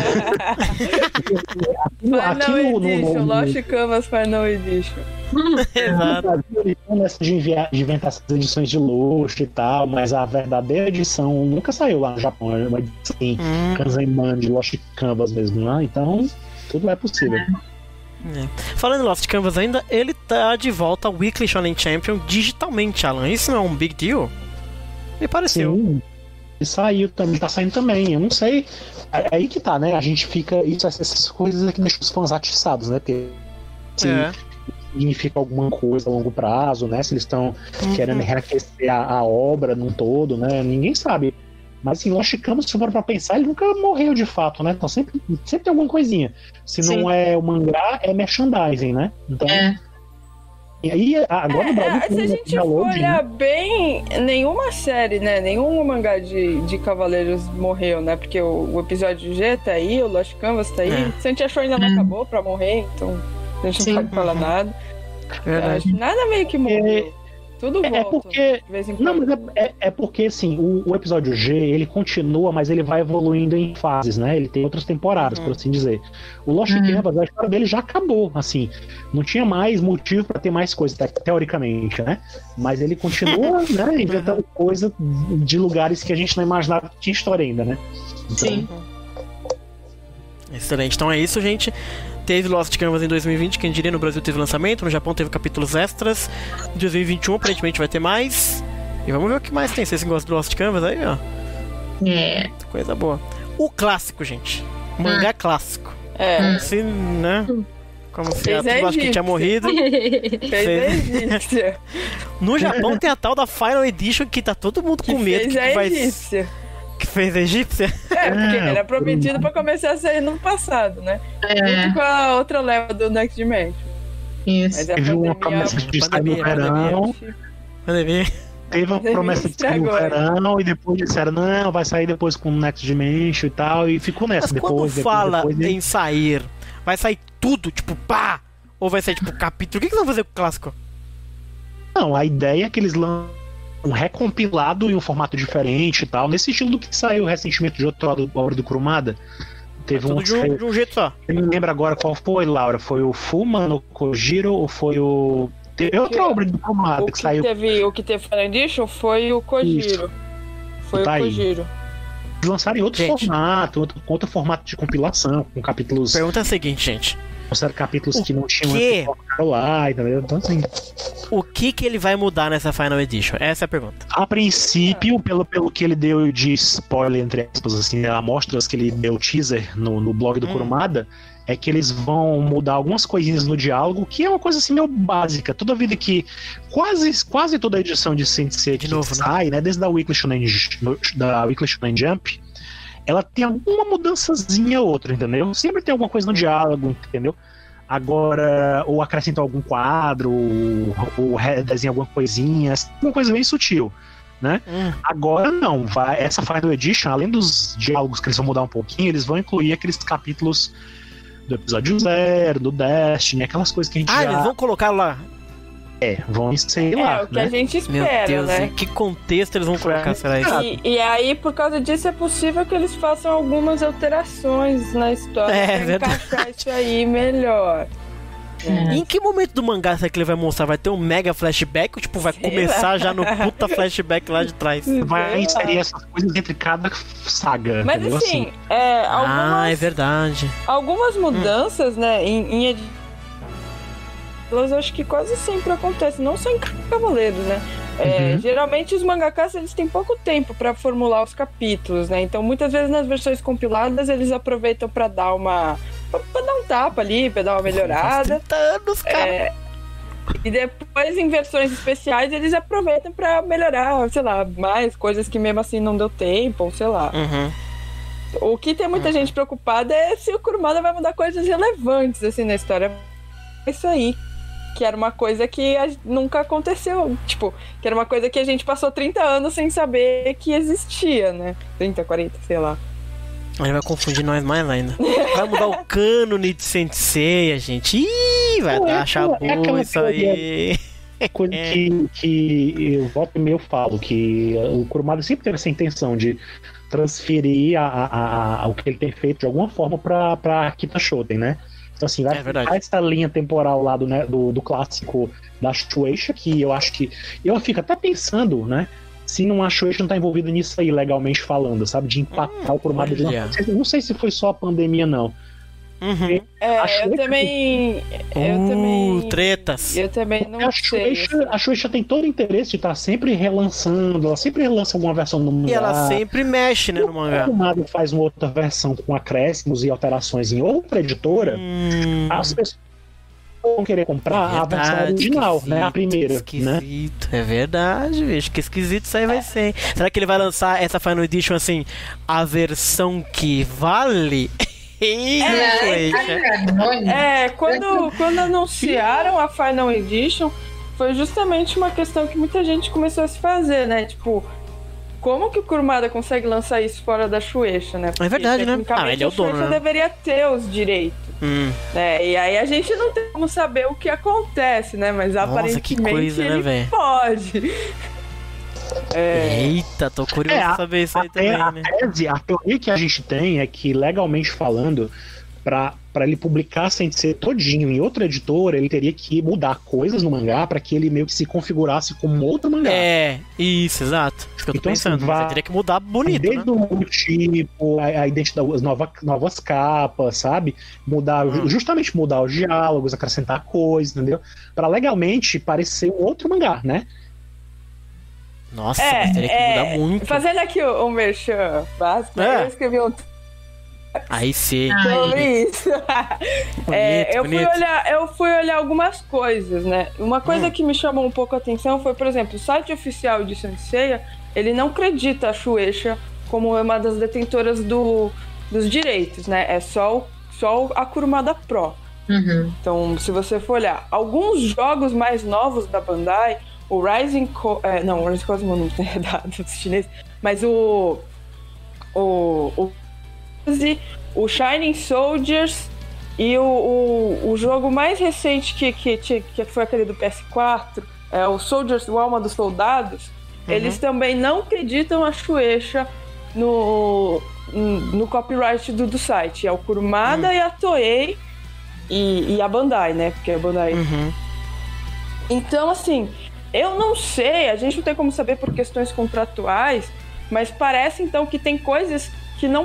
Final Edition, Lost Canvas Final Edition. Exato. Nessa de, enviar, de inventar essas edições de luxo e tal, mas a verdadeira edição nunca saiu lá no Japão. É uma edição hum. Kanzenban de Lost Canvas mesmo, né? Então tudo é possível. É. Falando em Lost Canvas ainda, ele tá de volta ao Weekly Shonen Champion digitalmente, Alan. Isso não é um big deal? Me pareceu. Sim. E saiu também, tá saindo também. Eu não sei. É aí que tá, né? A gente fica. Isso, essas coisas aqui deixam os fãs atiçados, né? Porque se é. significa alguma coisa a longo prazo, né? Se eles estão uhum. querendo enriquecer a, a obra num todo, né? Ninguém sabe. Mas assim, Lost Canvas, se for pra pensar, ele nunca morreu de fato, né? Então sempre, sempre tem alguma coisinha. Se Sim. não é o mangá, é merchandising, né? Então. É. E aí, agora é, no Brasil, é, se a gente for olhar, né? Bem, nenhuma série, né? Nenhum mangá de, de Cavaleiros morreu, né? Porque o, o episódio G tá aí, o Lost Canvas tá aí. É. Se a gente achou ainda não acabou pra morrer, então a gente Sim. não pode falar nada. Verdade. É, nada meio que morreu. É... Tudo volta, é porque de vez em quando. Não, mas é, é, é porque assim, o, o episódio G, ele continua, mas ele vai evoluindo em fases, né? Ele tem outras temporadas, uhum. por assim dizer. O Lost uhum. Canvas, a história dele já acabou, assim. Não tinha mais motivo pra ter mais coisa, teoricamente, né? Mas ele continua, né, inventando coisa de lugares que a gente não imaginava que tinha história ainda, né? Então... Sim. Excelente. Então é isso, gente. Teve Lost Canvas em dois mil e vinte, quem diria, no Brasil teve lançamento, no Japão teve capítulos extras. Em dois mil e vinte e um aparentemente vai ter mais. E vamos ver o que mais tem. Vocês gostam do Lost Canvas aí, ó? É. Coisa boa. O clássico, gente. O mangá hum. clássico. É. Como se, né? Como se a turma que tinha morrido. Fez Fez... No Japão tem a tal da Final Edition que tá todo mundo com que medo. Fez que a vai... egípcia. Que fez a egípcia? É, porque é, era prometido pra começar a sair no passado, né? É. Junto com a outra leva do Next Dimension. Isso. Mas a Teve uma pandemia, promessa de sair no verão. Pandemia. Teve uma promessa de sair no verão e depois disseram, não, vai sair depois com o Next Dimension e tal. E ficou nessa. Mas depois, quando depois, fala depois, depois, em sair, vai sair tudo, tipo, pá! Ou vai sair, tipo, capítulo? O que, que eles vão fazer com o clássico? Não, a ideia é que eles lançam um recompilado em um formato diferente e tal, nesse estilo do que saiu recentemente de outra obra do Kurumada. Teve um, de, um, de um jeito só. Eu não lembro agora qual foi, Laura. Foi o Fuma no Kojiro ou foi o... Teve outra obra do Kurumada o que, que saiu. Teve, o que teve Final Edition foi o Kojiro. Isso. Foi tá o Kojiro. Eles lançaram em outro gente. formato, outro, outro formato de compilação, com capítulos... Pergunta é a seguinte, gente. Lançaram capítulos o que não tinham que... lá, entendeu? Então assim... O que que ele vai mudar nessa Final Edition? Essa é a pergunta. A princípio, pelo, pelo que ele deu de spoiler, entre aspas, assim, amostras que ele deu teaser no, no blog do hum. Kurumada, é que eles vão mudar algumas coisinhas no diálogo, que é uma coisa assim meio básica. Toda vida que... Quase, quase toda a edição de Saint Seiya que novo, sai, né? né? Desde a Weekly Shonen, da Weekly Shonen Jump, ela tem alguma mudançazinha ou outra, entendeu? Sempre tem alguma coisa no diálogo, entendeu? Agora, ou acrescenta algum quadro, ou, ou desenha alguma coisinha, uma coisa bem sutil, né? Hum. Agora não, vai, essa Final Edition, além dos diálogos que eles vão mudar um pouquinho, eles vão incluir aqueles capítulos do episódio zero, do Destiny, aquelas coisas que a gente Ah, já... eles vão colocar lá? É, vão sei É, lá, o que né? a gente Meu espera, Deus, né? em que contexto eles vão colocar, será isso? E, e aí, por causa disso, é possível que eles façam algumas alterações na história É, pra verdade. encaixar isso aí melhor. E em que momento do mangá será que ele vai mostrar? Vai ter um mega flashback ou tipo, vai Sei começar lá. já no puta flashback lá de trás? Vai inserir essas coisas entre cada saga, Mas entendeu? assim, é, Ah, algumas, é verdade. algumas mudanças, né, em, em edi- elas acho que quase sempre acontecem, não só em Cavaleiros, né? É, Uhum. geralmente os mangakas eles têm pouco tempo para formular os capítulos, né? Então muitas vezes nas versões compiladas eles aproveitam para dar uma para dar um tapa ali, para dar uma melhorada. trinta anos, cara. É, e depois em versões especiais eles aproveitam para melhorar, sei lá, mais coisas que mesmo assim não deu tempo, ou sei lá. Uhum. O que tem muita gente preocupada é se o Kurumada vai mudar coisas relevantes assim na história. É isso aí. Que era uma coisa que a- nunca aconteceu. Tipo, que era uma coisa que a gente passou trinta anos sem saber que existia, né? trinta, quarenta, sei lá. Ele vai confundir nós mais ainda. Vai mudar o cânone de Sensei, gente. Ih, vai Não, é dar aquela- chabu é aquela isso aí. Coisa É. que, que eu volta e meio falo, que o Kurumada sempre teve essa intenção de transferir a, a, a- a- o que ele tem feito de alguma forma pra, pra Akita Shoten, né? Então, assim, vai É verdade. ficar essa linha temporal lá do, né, do, do clássico da Shueisha, que eu acho que. Eu fico até pensando, né? Se não a Shueisha não tá envolvida nisso aí, legalmente falando, sabe? De impactar o Kurumada de olha. não sei, não sei se foi só a pandemia, não. Uhum. É, Achei eu que- também. Eu Uh, também. tretas. Eu também não a sei. Shueisha, a Shueisha tem todo o interesse de estar sempre relançando, ela sempre relança alguma versão do mangá. E ela sempre mexe, né, no mangá. O Mario faz uma outra versão com acréscimos e alterações em outra editora, Hum, as pessoas vão querer comprar a versão verdade, original, esquisito, né? A primeira, né? Esquisito, é verdade, bicho. Que esquisito isso aí vai ser, hein? Será que ele vai lançar essa Final Edition assim, a versão que vale? É, Shueisha. É, quando, quando anunciaram a Final Edition, foi justamente uma questão que muita gente começou a se fazer, né? Tipo, como que o Kurumada consegue lançar isso fora da Shueisha, né? Porque, É verdade, né? tecnicamente, Ah, ele é o a Shueisha dono, né? deveria ter os direitos, Hum. né? E aí a gente não tem como saber o que acontece, né? Mas Nossa, aparentemente que coisa, né, ele velho? pode. É, Eita, tô curioso É, pra a- saber isso aí Até também, a né? tese, a teoria que a gente tem é que, legalmente falando, pra, pra ele publicar sem ser todinho em outra editora, ele teria que mudar coisas no mangá pra que ele meio que se configurasse como outro mangá. É, isso, exato. Isso que eu tô Então, assim, pensando. vai- Você teria que mudar bonito, Desde né? o tipo, a, a identidade, as nova, novas capas, sabe? Mudar, Hum. justamente mudar os diálogos, acrescentar coisas, entendeu? Pra legalmente parecer um outro mangá, né? Nossa, É, mas teria que é, mudar muito. fazendo aqui o, o merchan básico, É. eu escrevi um Aí sim. sobre isso. É, eu, fui bonito. olhar, eu fui olhar algumas coisas, né? Uma coisa Hum. que me chamou um pouco a atenção foi, por exemplo, o site oficial de Saint Seiya, ele não acredita a Shueisha como uma das detentoras do, dos direitos, né? É só, o- só a Kurumada Pro. Uhum. Então, se você for olhar, alguns jogos mais novos da Bandai, o Rising Co é, não, o Rising Cosmo não tem dado dos chineses, mas o o o, o Shining Soldiers e o, o, o jogo mais recente que, que, que foi aquele do P S quatro, é o Soldiers, o Alma dos Soldados, Uhum. eles também não acreditam a Shueisha no, no copyright do, do site. É o Kurumada Hum. e a Toei e, e a Bandai, né? Porque a Bandai. Uhum. Então, assim, eu não sei, a gente não tem como saber por questões contratuais, mas parece então que tem coisas que não.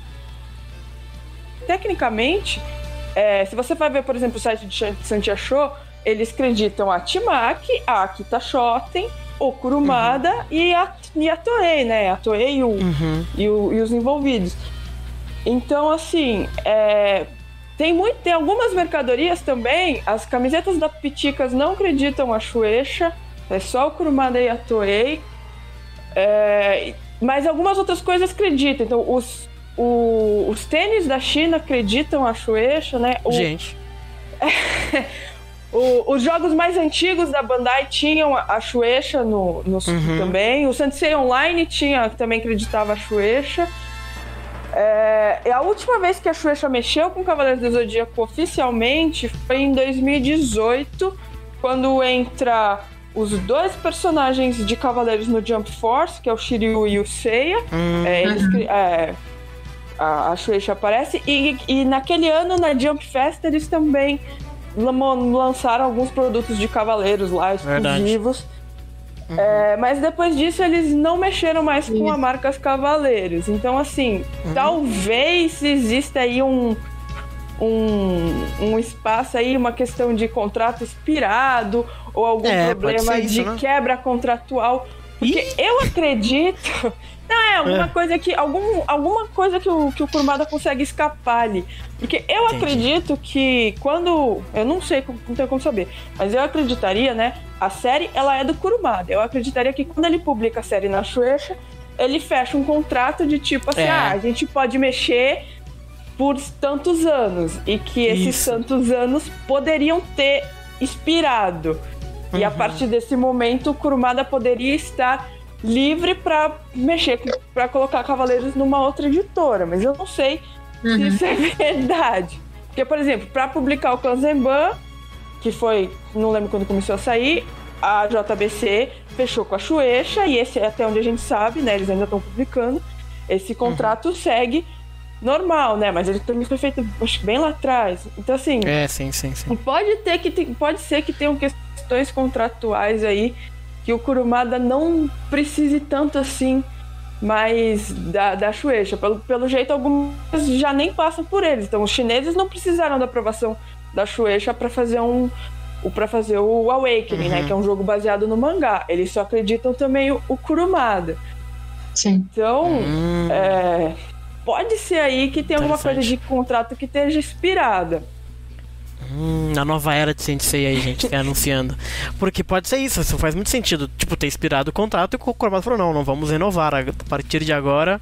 Tecnicamente, é, se você vai ver, por exemplo, o site de Santia Show, eles acreditam a Timaki, a Akita Shoten, o Kurumada Uhum. e, a, e a Toei, né? A Toei e, o, Uhum. e, o, e os envolvidos. Então, assim, é, tem, muito, tem algumas mercadorias também, as camisetas da Piticas não acreditam a Shueisha, é só o Kurumada e a Toei, é, mas algumas outras coisas acreditam. Então, os, o, os tênis da China acreditam a Shueisha, né? O, Gente. o, os jogos mais antigos da Bandai tinham a Shueisha no, no Uhum. também. O Sensei Online tinha, também acreditava a Shueisha. É, e a última vez que a Shueisha mexeu com Cavaleiros do Zodíaco oficialmente foi em dois mil e dezoito, quando entra os dois personagens de Cavaleiros no Jump Force, que é o Shiryu e o Seiya. Hum, É, eles, cri- é, a, a Shueisha aparece. E, e naquele ano, na Jump Fest, eles também lam- lançaram alguns produtos de Cavaleiros lá, exclusivos. É, mas depois disso eles não mexeram mais com a marca Cavaleiros. Então, assim, Uhum. talvez exista aí um, um, um espaço aí, uma questão de contrato expirado ou algum É, pode problema ser isso, de né? quebra contratual. Porque eu acredito. Não, é alguma É. coisa que. Algum, alguma coisa que o, que o Kurumada consegue escapar ali. Porque eu Entendi. acredito que quando. Eu não sei, como- não tenho como saber. Mas eu acreditaria, né? A série, ela é do Kurumada. Eu acreditaria que quando ele publica a série na Shueisha, ele fecha um contrato de tipo assim: É. ah, a gente pode mexer por tantos anos. E que esses Isso. tantos anos poderiam ter expirado. E a Uhum. partir desse momento, o Kurumada poderia estar livre para mexer, para colocar Cavaleiros numa outra editora. Mas eu não sei se Uhum. isso é verdade. Porque, por exemplo, para publicar o Kanzenban, que foi, não lembro quando começou a sair, a J B C fechou com a Shueisha, e esse é até onde a gente sabe, né? Eles ainda estão publicando. Esse contrato segue normal, né? Mas ele também foi feito, acho que bem lá atrás. Então, assim, É, sim, sim, sim. Pode ter que te- pode ser que tenham questões contratuais aí que o Kurumada não precise tanto assim mais da, da Shueisha. Pelo, pelo jeito, algumas já nem passam por eles. Então, os chineses não precisaram da aprovação da Shueisha para fazer um para fazer o Awakening, Uhum. né? Que é um jogo baseado no mangá. Eles só acreditam também o, o Kurumada. Sim. Então, Hum, é, pode ser aí que tem alguma coisa de Interessante. contrato que esteja expirada. hum, a nova era de Sensei aí, gente, tá anunciando. Porque pode ser isso, isso faz muito sentido. Tipo, ter expirado o contrato e o Kurumada falou: não, não vamos renovar. A partir de agora,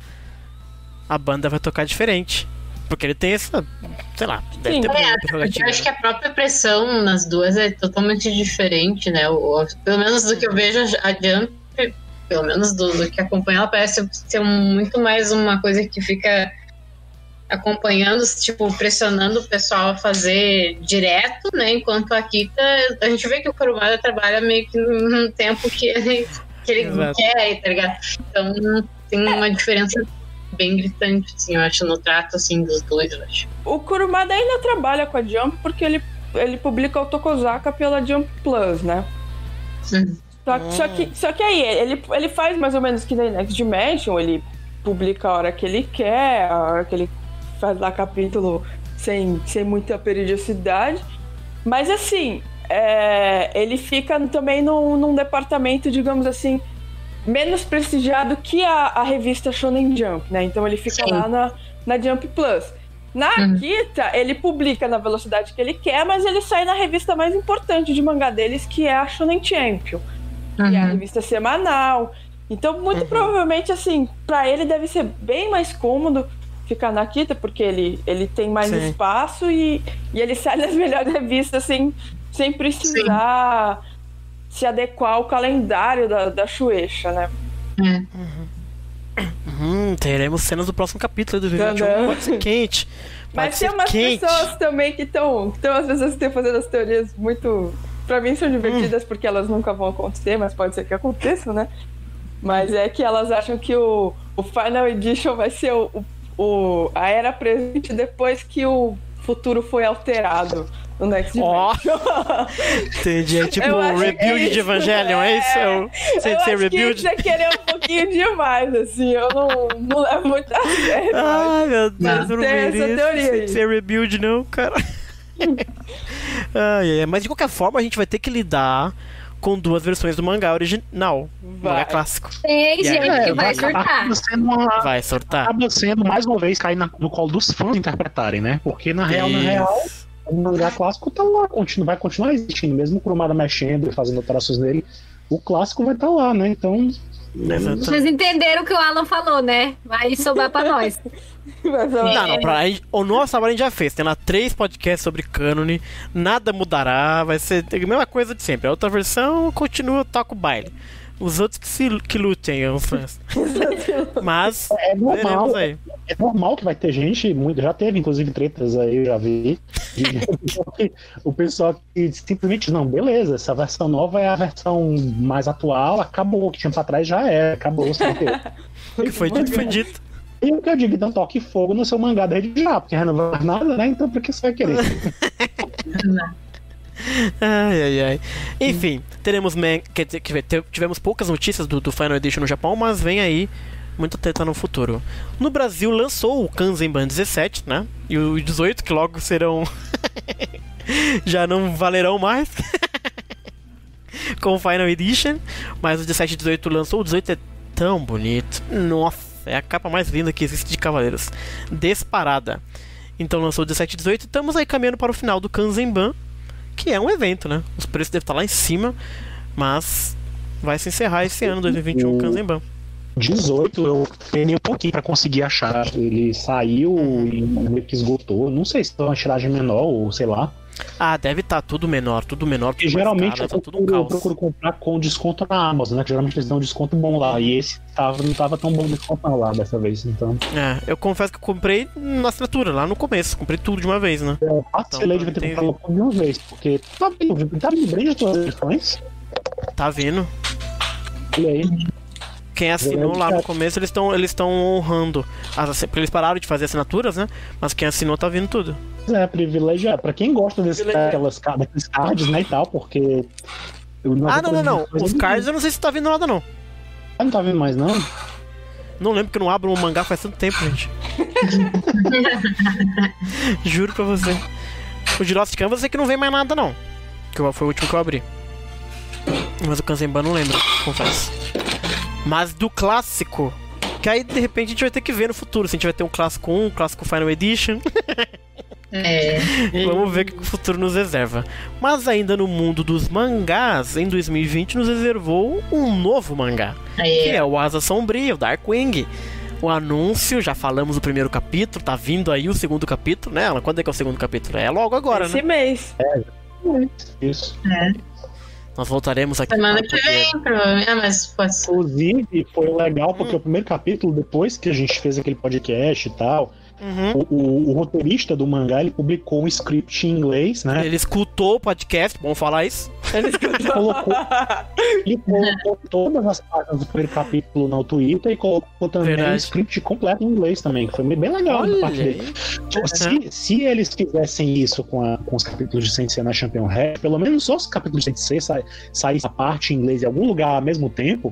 a banda vai tocar diferente. Porque ele tem essa. Sei lá, deve Sim. ter É, uma até porque prerrogativa. eu acho que a própria pressão nas duas é totalmente diferente, né? O, pelo menos do que eu vejo, a Jump, pelo menos do, do que acompanha, ela parece ser um- muito mais uma coisa que fica acompanhando, tipo, pressionando o pessoal a fazer direto, né? Enquanto a Kita, a gente vê que o Kurumada trabalha meio que num tempo que ele, que ele Exato. quer, tá ligado? Então tem uma diferença bem gritante, assim, eu acho, no trato, assim, dos dois, eu acho. O Kurumada ainda trabalha com a Jump porque ele, ele publica o Tokozaka pela Jump Plus, né? Uhum. Só, só, que, só que aí, ele, ele faz mais ou menos que nem Next Dimension, ele publica a hora que ele quer, a hora que ele faz lá capítulo sem, sem muita periodicidade. Mas assim, é, ele fica também num, num departamento, digamos assim, menos prestigiado que a, a revista Shonen Jump, né? Então ele fica Sim. lá na, na Jump Plus. Na Uhum. Akita, ele publica na velocidade que ele quer, mas ele sai na revista mais importante de mangá deles, que é a Shonen Champion, que é a Uhum. revista semanal. Então, muito Uhum. provavelmente, assim, pra ele deve ser bem mais cômodo ficar na Akita, porque ele, ele tem mais Sim. espaço e, e ele sai nas melhores revistas sem, sem precisar se adequar ao calendário da, da Shueisha, né? É. Hum, teremos cenas do próximo capítulo do Tadã. vinte e um. Pode ser quente. Pode Mas ser tem umas quente. pessoas também que estão. Tem umas pessoas que estão fazendo as teorias muito. Pra mim são divertidas porque elas nunca vão acontecer, mas pode ser que aconteça, né? Mas é que elas acham que o, o Final Edition vai ser o, o, o- a era presente depois que o futuro foi alterado no Next Ó, Dimension. entendi. É tipo Eu o acho que é rebuild de isso. Evangelion, é isso? É o Eu Sensei acho que Rebuild. isso é querer um pouquinho demais, assim. Eu não, não levo muito a sério. mas- Ai, meu Deus, eu não Tem essa mereço teoria aí. ser rebuild, não, cara. Ai, ai, mas de qualquer forma, a gente vai ter que lidar com duas versões do mangá original. Vai. Mangá clássico. Tem E aí? gente que É, vai acabar surtar. sendo uma- Vai sortar. acaba sendo, mais uma vez, cair na- no colo dos fãs interpretarem, né? Porque na real, na real, Isso. o mangá clássico tá lá, continua, vai continuar existindo, mesmo o Kurumada mexendo e fazendo alterações nele, o clássico vai estar lá, né? Então, Exatamente. Vocês entenderam o que o Alan falou, né? Vai sobrar pra nós. Vai falar. Não, não, pra, a gente- o nosso trabalho a gente já fez. Tem lá três podcasts sobre cânone. Nada mudará. Vai ser a mesma coisa de sempre. A outra versão continua, toca o baile. Os outros que, se, que lutem, os fãs. Mas, É normal, veremos aí. é normal que vai ter gente, muito, já teve inclusive tretas aí, eu já vi. de- o pessoal que simplesmente, não, beleza, essa versão nova é a versão mais atual, acabou, o que tinha pra trás já é, acabou, sem ter. O que foi dito, foi dito. E o que eu digo, então toque fogo no seu mangá da rede já, porque não vai nada, né? Então por que você vai querer? Ai, ai, ai. Enfim, teremos. Man... Quer dizer, que te- tivemos poucas notícias do, do Final Edition no Japão, mas vem aí muita treta no futuro. No Brasil lançou o Kanzenban dezessete, né? E o dezoito, que logo serão. Já não valerão mais. Com o Final Edition. Mas o dezessete e dezoito lançou. O dezoito é tão bonito. Nossa, é a capa mais linda que existe de Cavaleiros. Disparada. Então lançou o dezessete e dezoito. Estamos aí caminhando para o final do Kanzenban, que é um evento, né? Os preços devem estar lá em cima, mas vai se encerrar esse ano, dois mil e vinte e um, o Kanzenban. dezoito eu penei um pouquinho pra conseguir achar. Ele saiu e meio que esgotou. Não sei se é uma tiragem menor ou sei lá. Ah, deve estar tudo menor, tudo menor. Porque Tudo mais geralmente caro, eu, tá tudo um procuro, eu caos. procuro comprar com desconto na Amazon, né? Que geralmente eles dão um desconto bom lá. E esse tava, não tava tão bom desconto não lá dessa vez. Então, É, eu confesso que eu comprei na assinatura, lá no começo. Comprei tudo de uma vez, né? eu vacilei de ter entendi. comprado de uma vez. Porque tá vindo, tá vindo bem as tuas edições. Tá vindo. Olha aí. Quem assinou lá no começo, eles estão eles estão honrando. As, porque eles pararam de fazer assinaturas, né? Mas quem assinou tá vindo tudo. É, privilegiado. Pra quem gosta desse, daquelas, daqueles cards, né, e tal, porque... eu Ah, não, não, não. Mas Os eu- cards eu não sei se tá vindo nada, não. Ah, não tá vendo mais, não? Não lembro que eu não abro um mangá faz tanto tempo, gente. Juro pra você. O de Lost Canvas é que não vem mais nada, não. Que eu- foi o último que eu abri. Mas o Kanzenban não lembro, confesso. Mas do clássico, que aí de repente a gente vai ter que ver no futuro. Se a gente vai ter um clássico um, um clássico Final Edition. É. Vamos ver o que o futuro nos reserva. Mas ainda no mundo dos mangás, em dois mil e vinte nos reservou um novo mangá. Que Aí, é o Asa Sombria, o Darkwing. O anúncio, já falamos do primeiro capítulo, tá vindo aí o segundo capítulo, né, Alan? Quando é que é o segundo capítulo? É logo agora, Esse né? mês. Isso. Nós voltaremos aqui semana para que poder- vem, provavelmente. Ah, mas pode ser. Inclusive, foi legal Hum. porque o primeiro capítulo, depois que a gente fez aquele podcast e tal, Uhum. o, o- o roteirista do mangá, ele publicou um script em inglês, né? Ele escutou o podcast, bom falar isso. Eles colocou, ele colocou todas as páginas do primeiro capítulo no Twitter e colocou também Verdade. o script completo em inglês também, que foi bem legal da Olha parte dele. aí. Tipo, Se, se eles fizessem isso com, a- com os capítulos de Sensei na Champion Head, pelo menos só os capítulos de Sensei sa, saíssem a parte em inglês em algum lugar ao mesmo tempo,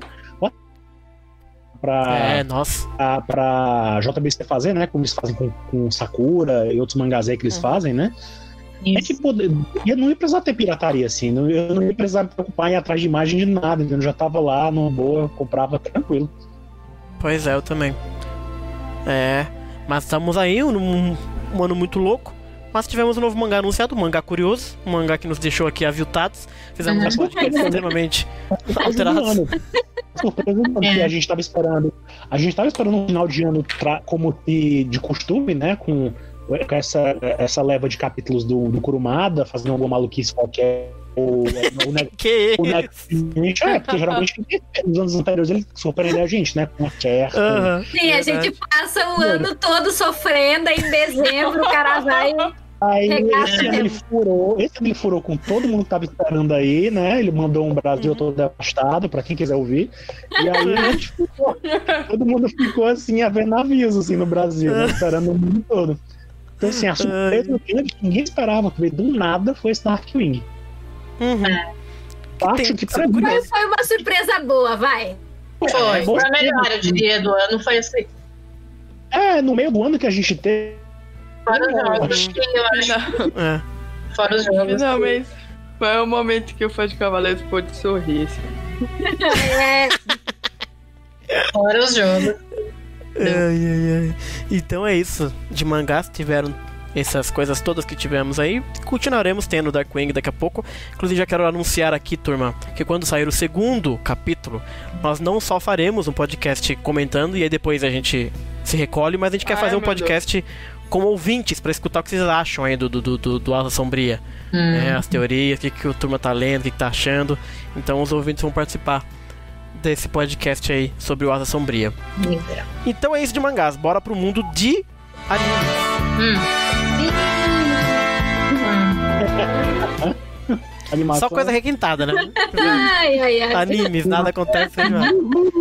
pra, É, nossa. pra, pra J B C fazer, né? Como eles fazem com, com Sakura e outros mangás aí que eles Uhum. fazem, né? É que poder, eu não ia precisar ter pirataria assim, não- eu não ia precisar me preocupar em ir atrás de imagem de nada, entendeu? Eu já tava lá, numa boa, comprava tranquilo. Pois é, eu também. É, mas estamos aí num um ano muito louco. Mas tivemos um novo mangá anunciado, um mangá curioso, um mangá que nos deixou aqui aviltados. Fizemos um podcast extremamente alterados. Surpresa do ano, porque a gente tava esperando. A gente tava esperando um final de ano tra- como de, de costume, né? Com, com essa, essa leva de capítulos do, do Kurumada, fazendo alguma maluquice qualquer. Ou, ou, né, Que o isso? Netflix, é, porque geralmente nos anos anteriores ele surpreendeu a gente, né? Com a Cher. com- Aham. Sim, a gente passa o ano todo sofrendo, aí em dezembro o cara vai. Aí Regaça esse ano mesmo. ele furou, esse ano ele furou com todo mundo que tava esperando aí, né? Ele mandou um Brasil todo devastado, pra quem quiser ouvir. E aí a gente ficou, todo mundo ficou assim, a ver navios assim, no Brasil, né? Esperando o mundo todo. Então, assim, a surpresa que ninguém esperava, que veio do nada, foi esse Darkwing. Uhum. Acho tem que que pra ser mim, Mas foi uma surpresa boa, vai. Foi, É, foi a você- melhor, eu diria, do ano, foi assim. é, no meio do ano que a gente teve. Fora os Não, jogos, que eu acho. É. Fora os jogos. Finalmente foi o momento que o fã de Cavaleiros pôde sorrir. Assim. É, Fora os jogos. Ai, ai, ai. Então é isso. De mangás tiveram essas coisas todas que tivemos aí. Continuaremos tendo Darkwing daqui a pouco. Inclusive já quero anunciar aqui, turma, que quando sair o segundo capítulo, nós não só faremos um podcast comentando e aí depois a gente se recolhe, mas a gente quer Ai, fazer um meu podcast com ouvintes pra escutar o que vocês acham aí do, do, do, do, do Asa Sombria. Hum. É, as teorias, o que, que o turma tá lendo, o que, que tá achando. Então os ouvintes vão participar desse podcast aí sobre o Asa Sombria. Legal. Então é isso de mangás, bora pro mundo de anime. Hum. Animação. Só coisa requintada, né? Ai, ai, ai. Animes, nada acontece sem nada.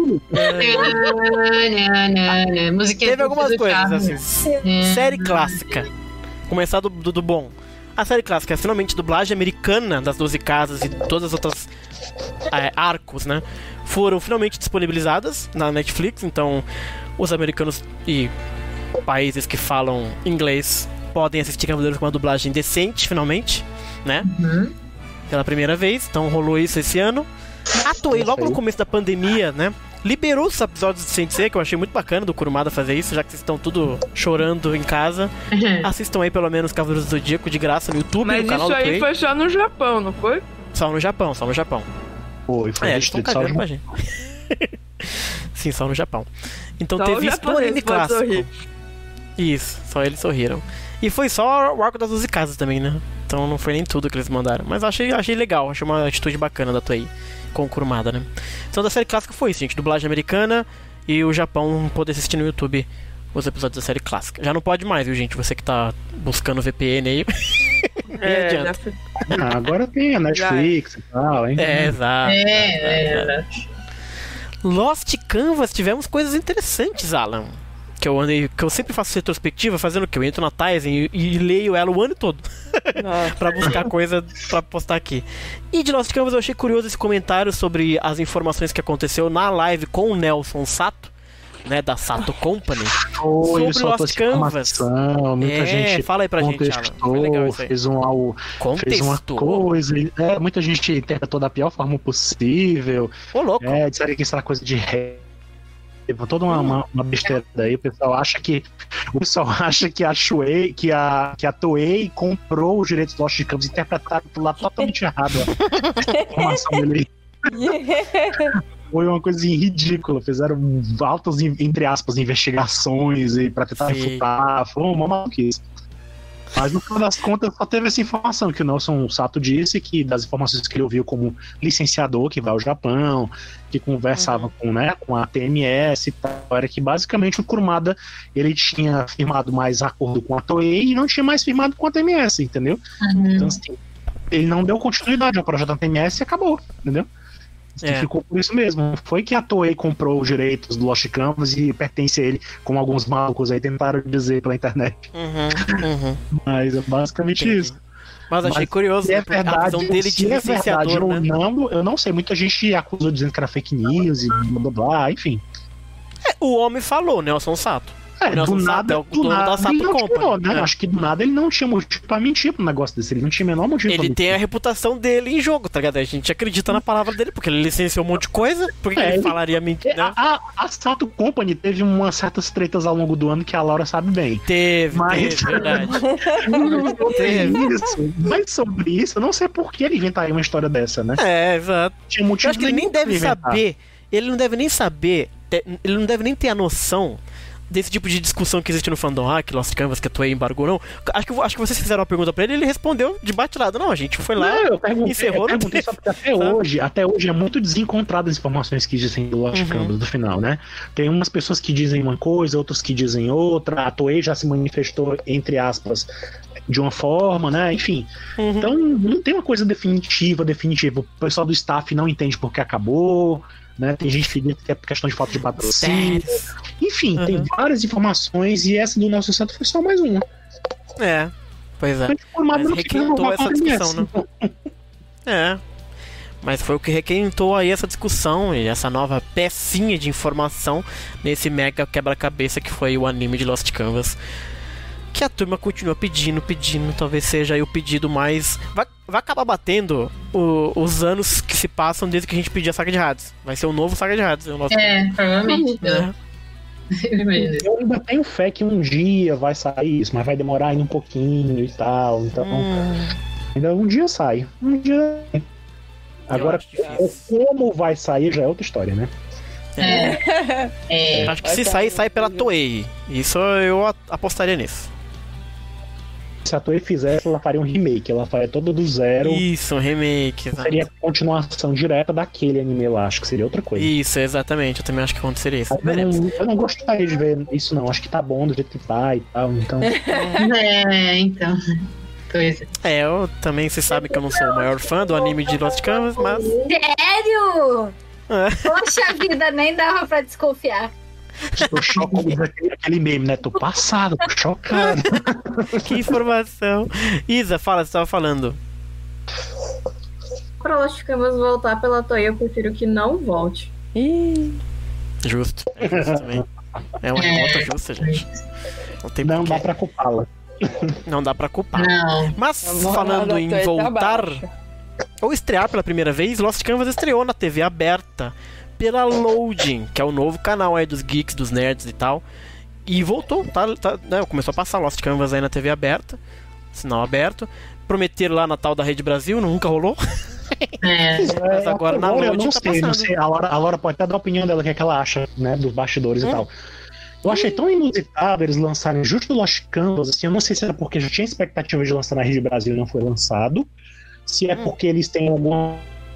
É, Musiquinha teve do algumas Tio coisas, Charles. assim. É. Série clássica. Começar do, do, do bom. A série clássica é finalmente dublagem americana das doze Casas e todas as outras é, arcos, né? Foram finalmente disponibilizadas na Netflix, então os americanos e países que falam inglês podem assistir Cavaleiros com uma dublagem decente, finalmente, né? Uhum. Pela primeira vez, então rolou isso esse ano. A Toei, logo no começo da pandemia, né? Liberou os episódios de Sensei, que eu achei muito bacana do Kurumada fazer isso, já que vocês estão tudo chorando em casa. Assistam aí pelo menos Cavaleiros do Zodíaco de graça no YouTube, Mas no canal isso do aí Toei. foi só no Japão, não foi? Só no Japão, só no Japão. Foi, foi É, eles estão restrito só cagando pra de... gente. Sim, só no Japão. Então Só teve o isso no japonês anime pode clássico. sorrir. Isso, só eles sorriram. E foi só o arco das doze Casas também, né? Então não foi nem tudo que eles mandaram. Mas achei, achei legal, achei uma atitude bacana da Toei com o Kurumada, né? Então da série clássica foi isso, gente. Dublagem americana e o Japão poder assistir no YouTube os episódios da série clássica. Já não pode mais, viu, gente? Você que tá buscando V P N aí. É, adianta. já foi. Ah, agora tem a Netflix e tal, hein? É, exato. É, é. Lost Canvas, tivemos coisas interessantes, Alan. Que eu andei, que eu sempre faço retrospectiva, fazendo o quê? Eu entro na Tizen e, e leio ela o ano todo. Nossa. Pra buscar coisa pra postar aqui. E de Lost Canvas eu achei curioso esse comentário sobre as informações que aconteceu na live com o Nelson Sato, né, da Sato Company. Foi, sobre soltou Lost essa Canvas. informação, muita É, gente fala aí pra gente, Alan. Foi legal contestou, isso aí. fez, um, algo, fez uma Contexto. coisa, é, muita gente interpretou da pior forma possível, Ô, louco. é, disseram que isso era coisa de ré, toda uma, uma, uma besteira daí, o pessoal acha que o pessoal acha que a Shuei, que a, que a Toei comprou os direitos do Lost Canvas e interpretaram por lá totalmente errado a informação dele. Foi uma coisa assim, ridícula. Fizeram altas, entre aspas, investigações e pra tentar Sim. refutar. Foi uma maluquice. Mas no final das contas só teve essa informação que o Nelson Sato disse, que das informações que ele ouviu como licenciador que vai ao Japão, que conversava Uhum. com, né, com a T M S e tal, era que basicamente o Kurumada ele tinha firmado mais acordo com a Toei e não tinha mais firmado com a T M S, entendeu? Uhum. Então assim, ele não deu continuidade ao projeto da T M S e acabou, entendeu? É. Ficou por isso mesmo. Foi que a Toei comprou os direitos do Lost Canvas e pertence a ele, como alguns malucos aí tentaram dizer pela internet. Uhum, uhum. Mas é basicamente Entendi. isso. Mas achei Mas curioso se é a verdade, visão dele de se é verdade licenciador, ou né? não, eu não sei. Muita gente acusou dizendo que era fake news e blá blá blá, enfim. É, o homem falou, Nelson Sato. É, O Nelson do Sato nada, é o do dono da nada Sato ele não Company, tirou, né? né? Acho que do nada ele não tinha motivo pra mentir pro negócio desse. Ele não tinha o menor motivo pra Ele mentir. tem a reputação dele em jogo, tá ligado? A gente acredita na palavra dele, porque ele licenciou um monte de coisa. Por que, É, que ele ele- falaria mentira? Né? A, a, a Sato Company teve umas certas tretas ao longo do ano que a Laura sabe bem. Teve, Mas- teve, verdade. Sobre Teve. isso, mas sobre isso, eu não sei por que ele inventaria uma história dessa, né? É, exato. Tinha motivo Eu acho que ele nem nenhum pra deve inventar. saber. Ele não deve nem saber. te- Ele não deve nem ter a noção desse tipo de discussão que existe no fandom, ah, que Lost Canvas, que a Toei embargou, não. Acho que, acho que vocês fizeram uma pergunta pra ele e ele respondeu de bate-lado. Não, a gente foi lá. Não, eu perguntei, encerrou, eu não perguntei teve, só porque até sabe? hoje, até hoje é muito desencontrado as informações que dizem do Lost Uhum. Canvas do final, né? Tem umas pessoas que dizem uma coisa, outras que dizem outra. A Toei já se manifestou, entre aspas, de uma forma, né? Enfim. Uhum. Então não tem uma coisa definitiva, definitiva. O pessoal do staff não entende porque acabou, né? Tem gente que diz que é questão de falta de patrocínio. Mistérios. Enfim, tem Uhum. várias informações e essa do Nelson Santos foi só mais uma. É, pois é. Então, tipo, mas Mas não quis requentou renovar essa com a T M S, discussão, né? então. É. Mas foi o que requentou aí essa discussão e essa nova pecinha de informação nesse mega quebra-cabeça que foi o anime de Lost Canvas. Que a turma continua pedindo, pedindo, talvez seja aí o pedido mais... Vai, vai acabar batendo o- os anos que se passam desde que a gente pediu a Saga de Hades. Vai ser o novo Saga de Hades. O nosso... É, provavelmente. né? Eu imagino isso. Eu ainda tenho fé que um dia vai sair isso, mas vai demorar ainda um pouquinho e tal. Então, Hum, ainda um dia sai. Um dia. Agora, acho difícil. como vai sair já é outra história, né? É. É. acho que se sair, sai pela Toei. Isso eu a- apostaria nisso. Se a Toei fizesse, ela faria um remake. Ela faria todo do zero. Isso, um remake. exato. Seria continuação direta daquele anime lá. Acho que seria outra coisa. Isso, exatamente. Eu também acho que aconteceria isso. Eu Veremos. não, eu não gostaria de ver isso, não. Acho que tá bom do jeito que tá e tal. Então, É, então. Pois é. É, eu também, você sabe que eu não sou o maior fã do anime de Lost Canvas, mas. Sério? É. Poxa vida, nem dava pra desconfiar. tô chocado. aquele, aquele meme, né? Tô passado, tô chocado. Que informação. Isa, fala, você tava falando. Pra Lost Canvas voltar pela Toei, eu prefiro que não volte. Ih, Justo. É justo também. É uma É. nota justa, gente. Não tem Não porquê. dá pra culpá-la. Não dá pra culpar. Não. Mas, a moral falando da em Toei tá voltar baixa. ou estrear pela primeira vez, Lost Canvas estreou na T V aberta pela Loading, que é o novo canal aí dos geeks, dos nerds e tal. E voltou, tá, tá, né, começou a passar Lost Canvas aí na T V aberta, sinal aberto. Prometeram lá na tal da Rede Brasil, nunca rolou. É. Mas agora na eu Loading não tá sei, não passando. sei. A Laura, a Laura pode até dar a opinião dela, o que, é que ela acha, né? Dos bastidores Hum. e tal. Eu achei tão inusitado eles lançarem justo Lost Canvas, assim, eu não sei se era porque já tinha expectativa de lançar na Rede Brasil e não foi lançado, se é Hum. porque eles têm alguma...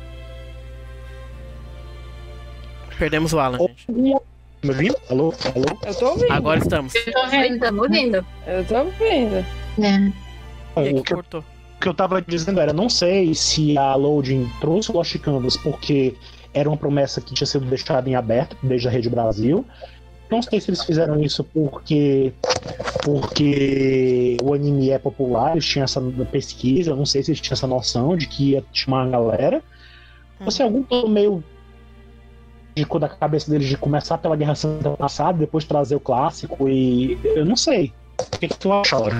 Perdemos o Alan, gente. alguma... Me ouvindo? Alô? Alô? eu tô ouvindo. Agora estamos. Eu tô vendo. Estamos ouvindo. Eu tô ouvindo. É. E O aqui que, eu, cortou. o que eu tava dizendo era, não sei se a Loading trouxe o Lost Canvas porque era uma promessa que tinha sido deixada em aberto desde a Rede Brasil. Não sei se eles fizeram isso porque porque o anime é popular, eles tinham essa pesquisa, eu não sei se eles tinham essa noção de que ia chamar a galera. Ou se é algum plano meio de da cabeça deles de começar pela Guerra Santa passada, depois trazer o clássico e eu não sei. O que, que tu acha, Laura?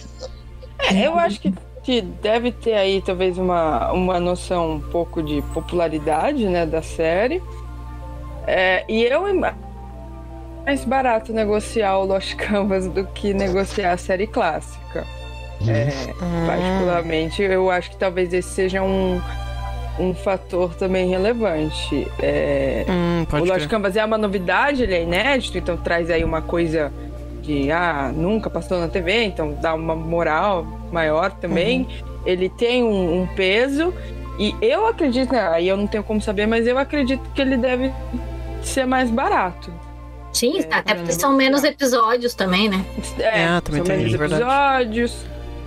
É, eu acho que, que deve ter aí talvez uma, uma noção um pouco de popularidade, né, da série. É, e eu ima- mais barato negociar o Lost Canvas do que negociar a série clássica. É, Hum. particularmente, eu acho que talvez esse seja um, um fator também relevante. É, Hum, o pode Lost crer. Canvas é uma novidade, ele é inédito, então traz aí uma coisa de, ah, nunca passou na T V, então dá uma moral maior também. Uhum. Ele tem um, um peso, e eu acredito, né, aí eu não tenho como saber, mas eu acredito que ele deve ser mais barato. Sim, É, até porque é, são menos episódios também, né? É, também são tem menos isso, verdade. episódios.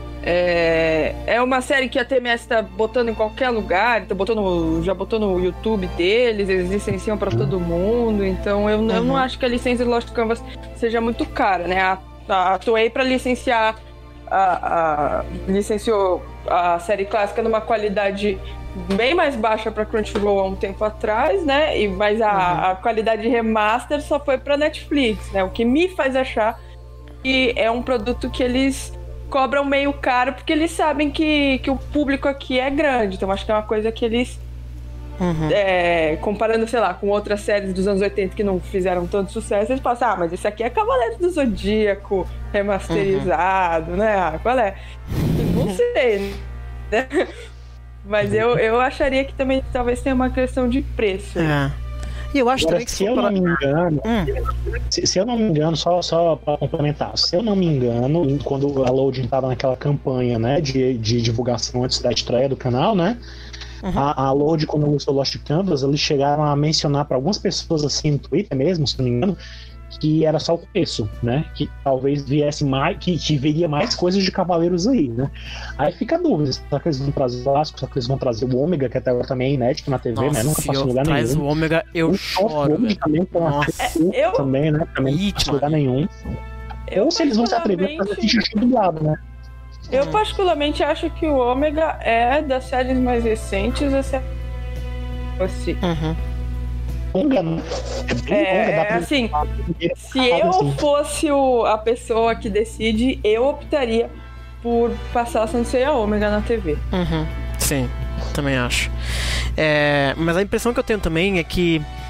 É, é uma série que a T M S tá botando em qualquer lugar, tá botando, já botou no YouTube deles, eles licenciam pra todo mundo, então eu, eu Uhum. não acho que a licença do Lost Canvas seja muito cara, né? A, a Toei pra licenciar a, a- licenciou a série clássica numa qualidade bem mais baixa pra Crunchyroll há um tempo atrás, né? E, mas a, a qualidade remaster só foi pra Netflix, né? O que me faz achar que é um produto que eles cobram meio caro porque eles sabem que, que o público aqui é grande. Então acho que é uma coisa que eles, Uhum. é, comparando, sei lá, com outras séries dos anos oitenta que não fizeram tanto sucesso, eles pensam, ah, mas esse aqui é Cavaleiro do Zodíaco remasterizado, né? Ah, qual é? Não sei, né? Mas eu, eu acharia que também talvez tenha uma questão de preço. É. E eu acho Agora, também que se eu não me engano, Hum, se, se eu não me engano, só, só para complementar, se eu não me engano, em- quando a Loading estava naquela campanha, né, de, de divulgação antes da estreia do canal, né, Uhum. a, a Loading, quando lançou Lost Canvas, eles chegaram a mencionar para algumas pessoas assim no Twitter mesmo, se não me engano, que era só o começo, né, que talvez viesse mais, que, que viria mais coisas de Cavaleiros aí, né. Aí fica a dúvida, será que eles vão trazer o clássico, será que eles vão trazer o Ômega, que até agora também é inédito na T V, né, nossa, nunca se passou em eu lugar traz nenhum. o Ômega, eu O choro, Ômega velho. também tem uma Nossa. série Eu- também, né, também não Ih, passa em lugar nenhum. Eu, Ou se eles vão se atrever a fazer particularmente- xixi dublado, né? Eu particularmente acho que o Ômega é das séries mais recentes a ser assim. Uhum. Longa, né? É bem longa, É, dá pra assim, ver se cada eu assim. fosse o, a pessoa que decide, eu optaria por passar a Sensei a Ômega na T V. Uhum. Sim, também acho. É, mas a impressão que eu tenho também é que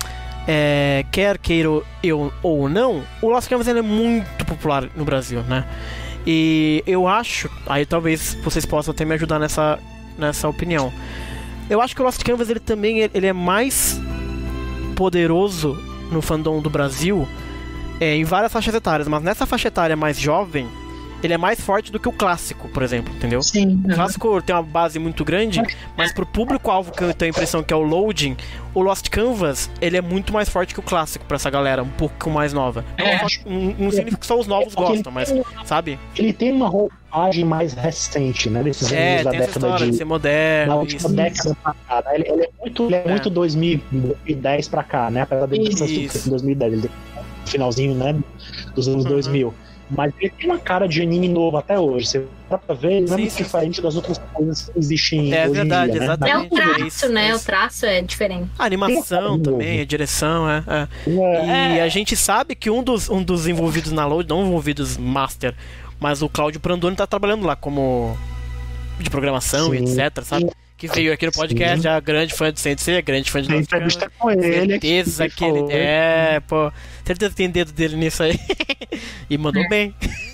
é, quer queira eu ou não, o Lost Canvas ele é muito popular no Brasil, né? E eu acho, aí talvez vocês possam até me ajudar nessa, nessa opinião. Eu acho que o Lost Canvas ele também ele é mais poderoso no fandom do Brasil é, em várias faixas etárias, mas nessa faixa etária mais jovem, ele é mais forte do que o clássico, por exemplo, entendeu? Sim. O clássico tem uma base muito grande, mas pro público-alvo que eu tenho a impressão que é o loading, o Lost Canvas, ele é muito mais forte que o clássico pra essa galera, um pouco mais nova. É. Não, só- não, não significa que só os novos gostam, mas, sabe? Ele tem uma roupagem mais recente, né? Desses É, anos da tem essa década história de de. ser Na moderno, última isso. década pra cá, né? Ele, ele é muito, ele é É. muito dois mil e dez pra cá, né? Apesar dele Isso. começar em dois mil e dez, ele tem um finalzinho, né? Dos anos Uhum. dois mil. Mas ele tem uma cara de anime novo até hoje. Você dá pra ver, ele não é Sim, muito sim, diferente das outras coisas que existem É hoje verdade, em dia, né? exatamente. É o É traço, isso, né? é O isso. traço é diferente. A animação Tem um também, novo. a direção, é. é. É, E a gente sabe que um dos, um dos envolvidos na load, não envolvidos master, mas o Cláudio Prandoni tá trabalhando lá como de programação e Sim. etc, sabe? Que veio aqui no podcast, Sim. já grande fã de Sensei, grande fã de tem Lost Canvas. entrevista com ele. Certeza aqui, que ele. falou. É, pô. Certeza que tem dedo dele nisso aí. E mandou bem.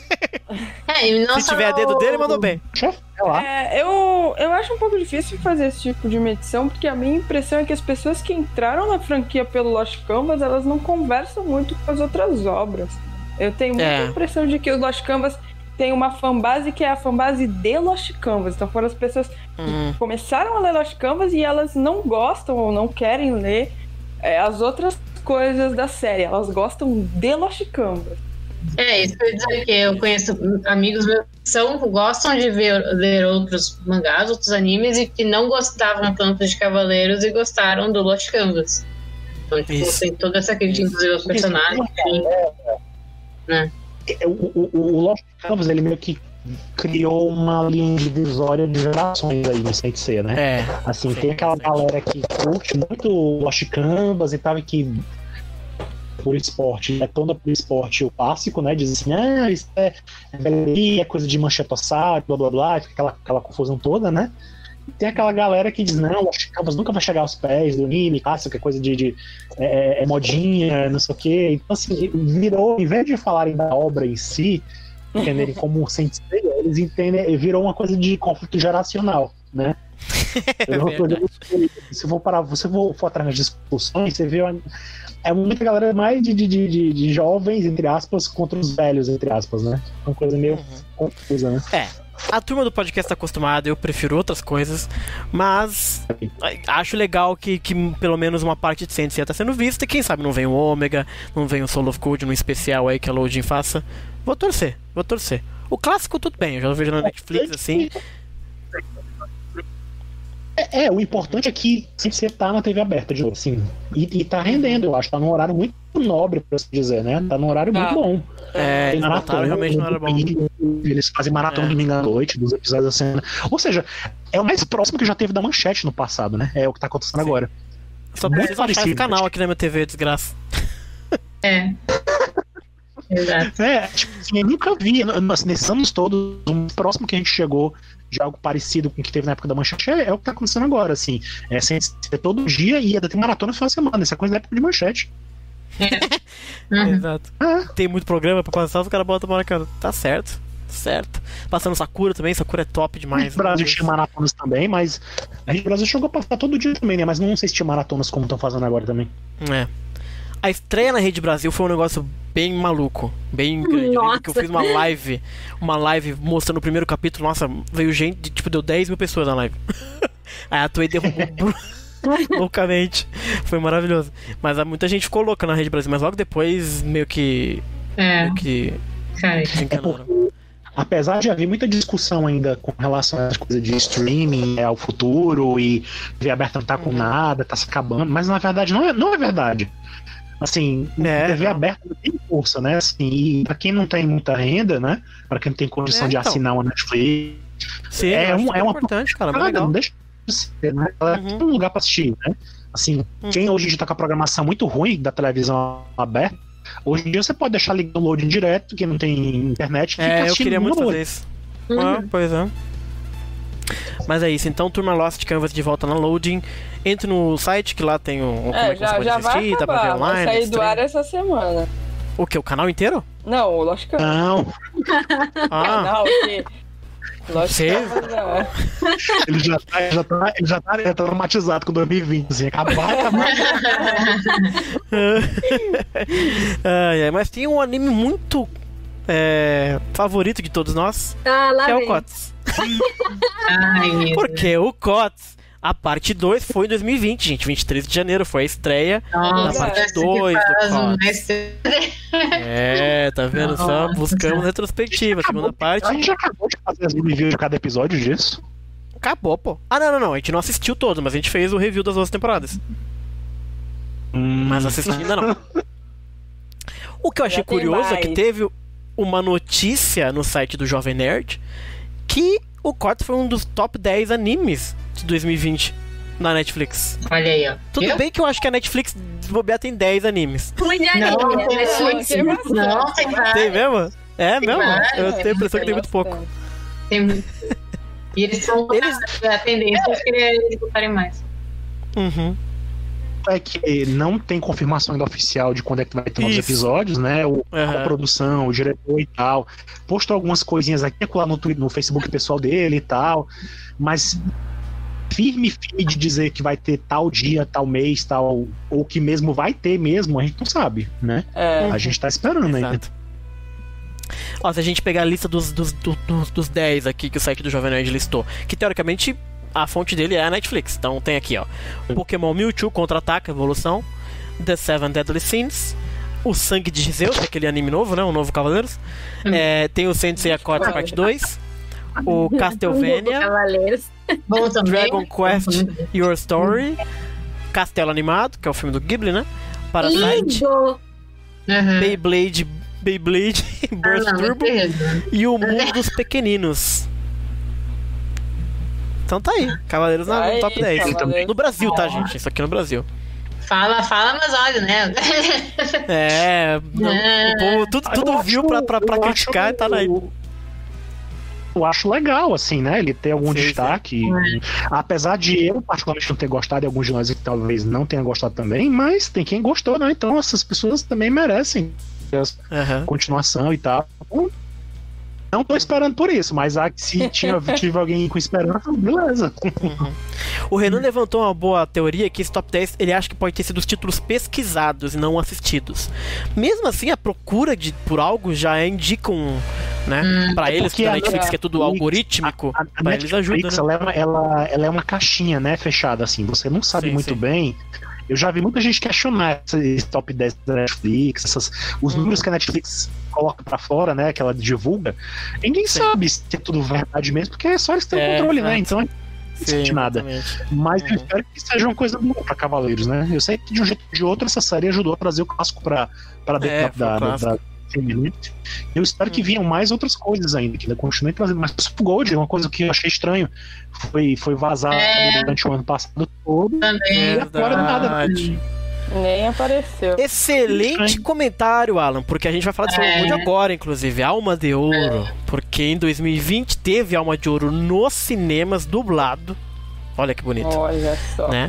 É, e não Se tiver dedo dele, mandou bem. Chefe, é lá. É, eu, eu acho um pouco difícil fazer esse tipo de medição, porque a minha impressão é que as pessoas que entraram na franquia pelo Lost Canvas, elas não conversam muito com as outras obras. Eu tenho muita É. impressão de que o Lost Canvas tem uma fanbase que é a fanbase de Lost Canvas. Então foram as pessoas Hum. que começaram a ler Lost Canvas e elas não gostam ou não querem ler é, as outras coisas da série. Elas gostam de Lost Canvas. É, isso quer dizer que eu conheço amigos meus que são, gostam de ver, ler outros mangás, outros animes, e que não gostavam tanto de Cavaleiros e gostaram do Lost Canvas. Então, tipo, Isso. tem toda essa crítica, inclusive, aos personagens. Enfim. Né? O, o, o Lost Canvas, ele meio que criou uma linha divisória de gerações aí no Sensei, né? É. Assim, Sim, tem aquela sim. galera que curte muito Lost Canvas e tal, e que por esporte, detona por esporte o clássico, né? Diz assim, ah, isso é, é galeria, é coisa de manchetossauro, blá blá blá, fica aquela, aquela confusão toda, né? E tem aquela galera que diz, não, Lost Canvas nunca vai chegar aos pés do anime, clássico, é coisa de, de é, é modinha, não sei o quê. Então, assim, virou, em vez de falarem da obra em si, entenderem como um sensei, eles entendem, virou uma coisa de conflito geracional, né? Virou uma coisa muito- se for parar, você for, for atrás das discussões, você vê uma- é muita galera mais de, de, de, de- de jovens, entre aspas, contra os velhos, entre aspas, né? Uma coisa meio confusa, né? É. A turma do podcast tá acostumada, eu prefiro outras coisas, mas acho legal que, que pelo menos uma parte de Sensei tá sendo vista, e quem sabe não vem o Ômega, não vem o Soul of Code num especial aí que a Loading faça. Vou torcer, vou torcer. O clássico tudo bem, eu já vejo na Netflix assim. É, é, o importante é que sempre você tá na T V aberta de novo, assim. E, e tá rendendo, eu acho. Tá num horário muito nobre, pra se dizer, né? Tá num horário Tá. muito bom. É, Tem eles botaram, realmente não era bom. Eles fazem maratona É. domingo à noite, dos episódios da cena. Ou seja, é o mais próximo que já teve da Manchete no passado, né? É o que tá acontecendo Sim. agora. Só Muito preciso achar esse parecido. canal aqui na minha T V, desgraça. É. Exato. É, tipo, assim, eu nunca vi, n- assim, nesses anos todos, o mais próximo que a gente chegou de algo parecido com o que teve na época da Manchete é, é o que tá acontecendo agora, assim. É sem ser todo dia e ainda tem maratona no final de semana. Isso é coisa da época de Manchete. Uhum. Exato. Ah. Tem muito programa pra passar, os caras botam uma cara. Tá certo, certo. Passando Sakura também, Sakura é top demais. O Brasil meu tinha Deus. maratonas também, mas a gente Brasil chegou a passar todo dia também, né? Mas não sei se tinha maratonas como estão fazendo agora também. É. A estreia na Rede Brasil foi um negócio bem maluco, bem grande. Eu lembro que eu Nossa. fiz uma live, uma live mostrando o primeiro capítulo. Nossa, veio gente, tipo, deu dez mil pessoas na live. Aí a Toei derrubou bru- loucamente. Foi maravilhoso. Mas ah, muita gente ficou louca na Rede Brasil, mas logo depois meio que. É, Meio que cara. desencanaram. Apesar de haver muita discussão ainda com relação às coisas de streaming, é, ao futuro, e T V aberta não tá com nada, tá se acabando, mas na verdade não é, não é verdade. Assim, É, T V não. aberta tem força, né? Assim, e pra quem não tem muita renda, né? Pra quem não tem condição É, de então. assinar uma Netflix, Sim, é, eu acho um, super é uma importante, cara, muito parada, legal. não deixa de ser, né? Ela Uhum. tem um lugar pra assistir, né? Assim, Uhum. quem hoje em dia tá com a programação muito ruim da televisão aberta, hoje em dia você pode deixar ligado o loading direto, quem não tem internet, e fica É, eu assistindo queria numa muito boa. fazer isso. Uhum. Ah, pois é. Mas é isso, então Turma Lost Canvas de volta na loading. Entre no site que lá tem o como é, É, que você já, pode já vai assistir, dá pra ver acabar, vai online. sair do ar stream. essa semana. O que? O canal inteiro? Não, o Lost Canvas. Não, Ah, Não, o quê? Lost Você- Canvas não. ele já tá, ele já tá, ele já tá, ele tá traumatizado com dois mil e vinte, assim, acabar, acabar. ai, ai, mas tem um anime muito é, favorito de todos nós, Ah, lá que é o vem. Cots. Ai, meu Deus. Porque o Cots, a parte dois foi em dois mil e vinte, gente. vinte e três de janeiro foi a estreia Nossa, da parte parece que dois do faz um Cots. mês- É, tá vendo só? Nossa. Buscamos retrospectiva. A segunda A parte gente já acabou de fazer as reviews de cada episódio disso. acabou, pô. Ah, não, não, não. A gente não assistiu todo, mas a gente fez o review das duas temporadas. Mas assistir ainda não. O que eu achei Já tem curioso é que mais. teve uma notícia no site do Jovem Nerd que o Cots foi um dos top dez animes de dois mil e vinte na Netflix. Olha aí, ó. Tudo Viu? bem que eu acho que a Netflix de bobear tem dez animes. Ruim de anime, Não, né? tem Netflix. tem bastante. Não, tem vários. Tem mesmo? É mesmo? vários, Eu tenho a impressão que tem muito Bastante. pouco. Tem muito. E eles são Eles- a tendência é que eles botarem mais. Uhum. É que não tem confirmação ainda oficial de quando é que vai ter novos Isso. episódios, né? O, Aham. A produção, o diretor e tal. Postou algumas coisinhas aqui lá no, Twitter, no Facebook pessoal dele e tal. Mas firme, firme de dizer que vai ter tal dia, tal mês, tal. Ou que mesmo vai ter mesmo, a gente não sabe, né? É. A gente tá esperando ainda. Exato. Ó, se a gente pegar a lista dos, dos, do- dos, dos dez aqui que o site do Jovem Nerd listou, que teoricamente a fonte dele é a Netflix. Então tem aqui, ó, Pokémon Mewtwo Contra-Ataca, Evolução, The Seven Deadly Sins, O Sangue de Zeus, aquele anime novo, né, o novo Cavaleiros. É, tem o Sensei Acorda Parte dois, o Castlevania, Cavaleiros. Bom também. Dragon Quest Your Story, Castelo Animado, que é o filme do Ghibli, né, Parasite, Lindo! Uhum. Beyblade, Beyblade Burst Ah, não, Turbo beleza. e o Mundo dos Pequeninos. Então tá aí, Cavaleiros na, no Aí, top dez. Cavaleiros. No Brasil, tá, gente? Isso aqui no Brasil. Fala, fala, mas olha, né? É, não, o povo tudo, tudo Eu viu acho- pra, pra, pra eu criticar e acho- tá aí. Eu acho legal, assim, né? Ele ter algum Sim, destaque. Apesar de eu, particularmente, não ter gostado, e alguns de nós que talvez não tenham gostado também, mas tem quem gostou, né? Então essas pessoas também merecem Aham. continuação e tal. Então, não tô esperando por isso, mas ah, se tinha, tive alguém com esperança, beleza. O Renan levantou uma boa teoria que esse top dez ele acha que pode ter sido os títulos pesquisados e não assistidos. Mesmo assim, a procura de, por algo já indica um. Né? Hum, pra é eles, porque que a a Netflix que é tudo Netflix- algorítmico, A, a pra eles ajuda, Netflix, né? ela, é uma, ela, ela é uma caixinha, né? Fechada, assim. Você não sabe Sim, muito sim. bem. Eu já vi muita gente questionar esse top dez da Netflix, essas, os Hum. números que a Netflix coloca pra fora, né? Que ela divulga. Ninguém Sim. sabe se é tudo verdade mesmo, porque é só eles terem É, controle, né? exato. Então não sente nada. exatamente. Mas Uhum. eu espero que seja uma coisa boa pra Cavaleiros, né? Eu sei que de um jeito ou de outro essa série ajudou a trazer o clássico pra, pra dentro É, da, foi o da, clássico. da filme. Eu espero que Hum. venham mais outras coisas ainda, que ainda continuem trazendo. Mas o Gold é uma coisa que eu achei estranho. Foi, foi vazado É. durante o ano passado todo. Também. E agora nada. Verdade. Nem apareceu. Excelente Estranho. comentário, Alan, porque a gente vai falar de Soul É. Gold agora, inclusive, Alma de Ouro, porque em dois mil e vinte teve Alma de Ouro nos cinemas dublado. Olha que bonito, Olha só. né?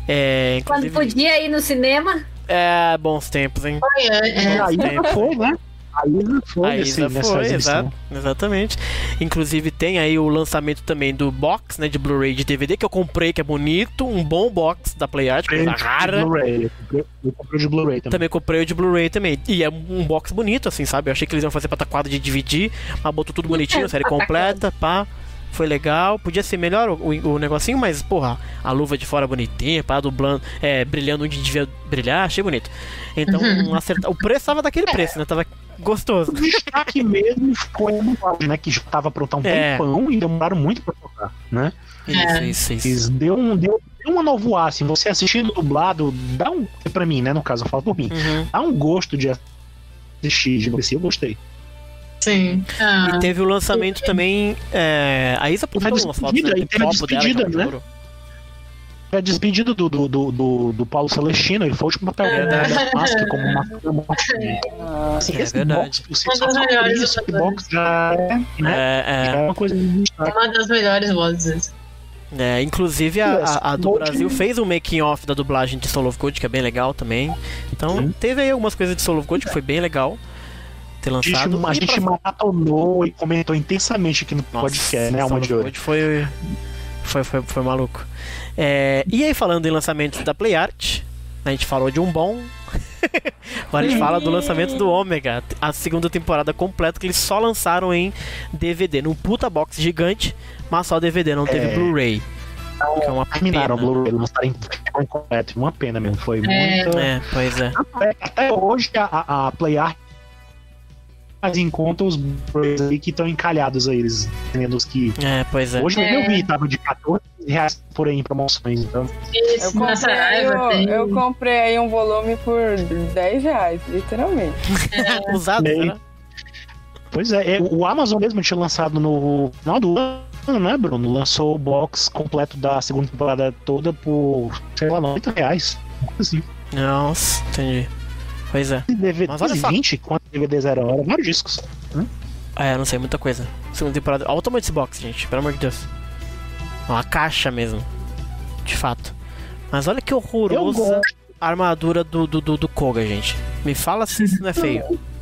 É, Quando inclusive, podia ir no cinema, é, bons tempos, hein? Foi, é, é. A Isa tempo. foi, né? A Isa foi, A nesse, Isa nessa foi, exibição. exato, exatamente. Inclusive tem aí o lançamento também do box, né, de Blu-ray de D V D que eu comprei, que é bonito, um bom box da PlayArt, coisa De rara. Blu-ray. Eu comprei- Eu comprei o de Blu-ray também. Também comprei o de Blu-ray também. E é um box bonito, assim, sabe? Eu achei que eles iam fazer pataquada de dividir, mas botou tudo bonitinho, série completa, pá. Foi legal. Podia ser melhor o, o, o negocinho, mas, porra, a luva de fora bonitinha, pá, dublando, é, brilhando onde devia brilhar, achei bonito. Então, um acerta... o preço tava daquele preço, né? Tava gostoso. O destaque mesmo foi a dublagem, né? Que já tava pronta há um É. tempão e demoraram muito pra tocar, né? Isso, isso, isso. Eles deu um, deu, deu uma novoar, assim, você assistindo dublado, dá um, pra mim, né, no caso, eu falo por mim, Uhum. dá um gosto de assistir, de assistir, eu gostei. Sim. Ah, E teve o lançamento também. É... A Isa postou Teve a umas fotos, né, despedida, do e teve a copo dela, despedida, que ela né? jogou. É a despedida do, do, do, do, do Paulo Celestino, ele foi o último papel É da verdade. máscara como uma morte. Ah, Assim, É esse verdade. box, você Uma só das sabe melhores isso, esse jogadoras. box já é, né, É, já é. é uma coisa de destaque. uma das melhores vozes. É, inclusive a, a, a do Brasil fez um making off da dublagem de Soul of Gold, que é bem legal também. Então Sim. teve aí algumas coisas de Soul of Gold que foi bem legal ter lançado. A gente, a gente pra... maratonou e comentou intensamente aqui no Nossa, podcast, né? Alma de Ouro. Foi, foi, foi, foi maluco. É, e aí, falando em lançamentos da PlayArt, a gente falou de um bom. Agora a gente fala do lançamento do Ômega, a segunda temporada completa, que eles só lançaram em D V D, num puta box gigante, mas só D V D, não teve é... Blu-ray. Então, que é uma terminaram o pena. Blu-ray, lançaram em completo, uma pena mesmo, foi É. muito... É, pois é. Até, até hoje a, a PlayArt faz em conta os Blu-rays aí que estão encalhados aí, eles tendo os que... É, pois é. Hoje mesmo É. eu vi, tava de quatorze reais por aí em promoções, então... Eu Isso, na comprei, Saraiva eu, tem. eu comprei aí um volume por dez reais, literalmente. Usado, Bem, né? Pois é, é, o Amazon mesmo tinha lançado no final do ano, né, Bruno? Lançou o box completo da segunda temporada toda por, sei lá, noventa reais. Assim. Nossa, entendi. Pois é. D V D Mas olha só. vinte, quanto D V D zero hora, vários discos. Hum? É, não sei, muita coisa. Segunda temporada. Olha o tamanho desse box, gente, pelo amor de Deus. Uma caixa mesmo. De fato. Mas olha que Eu horrorosa gosto. a armadura do, do, do, do Koga, gente. Me fala se isso não é feio.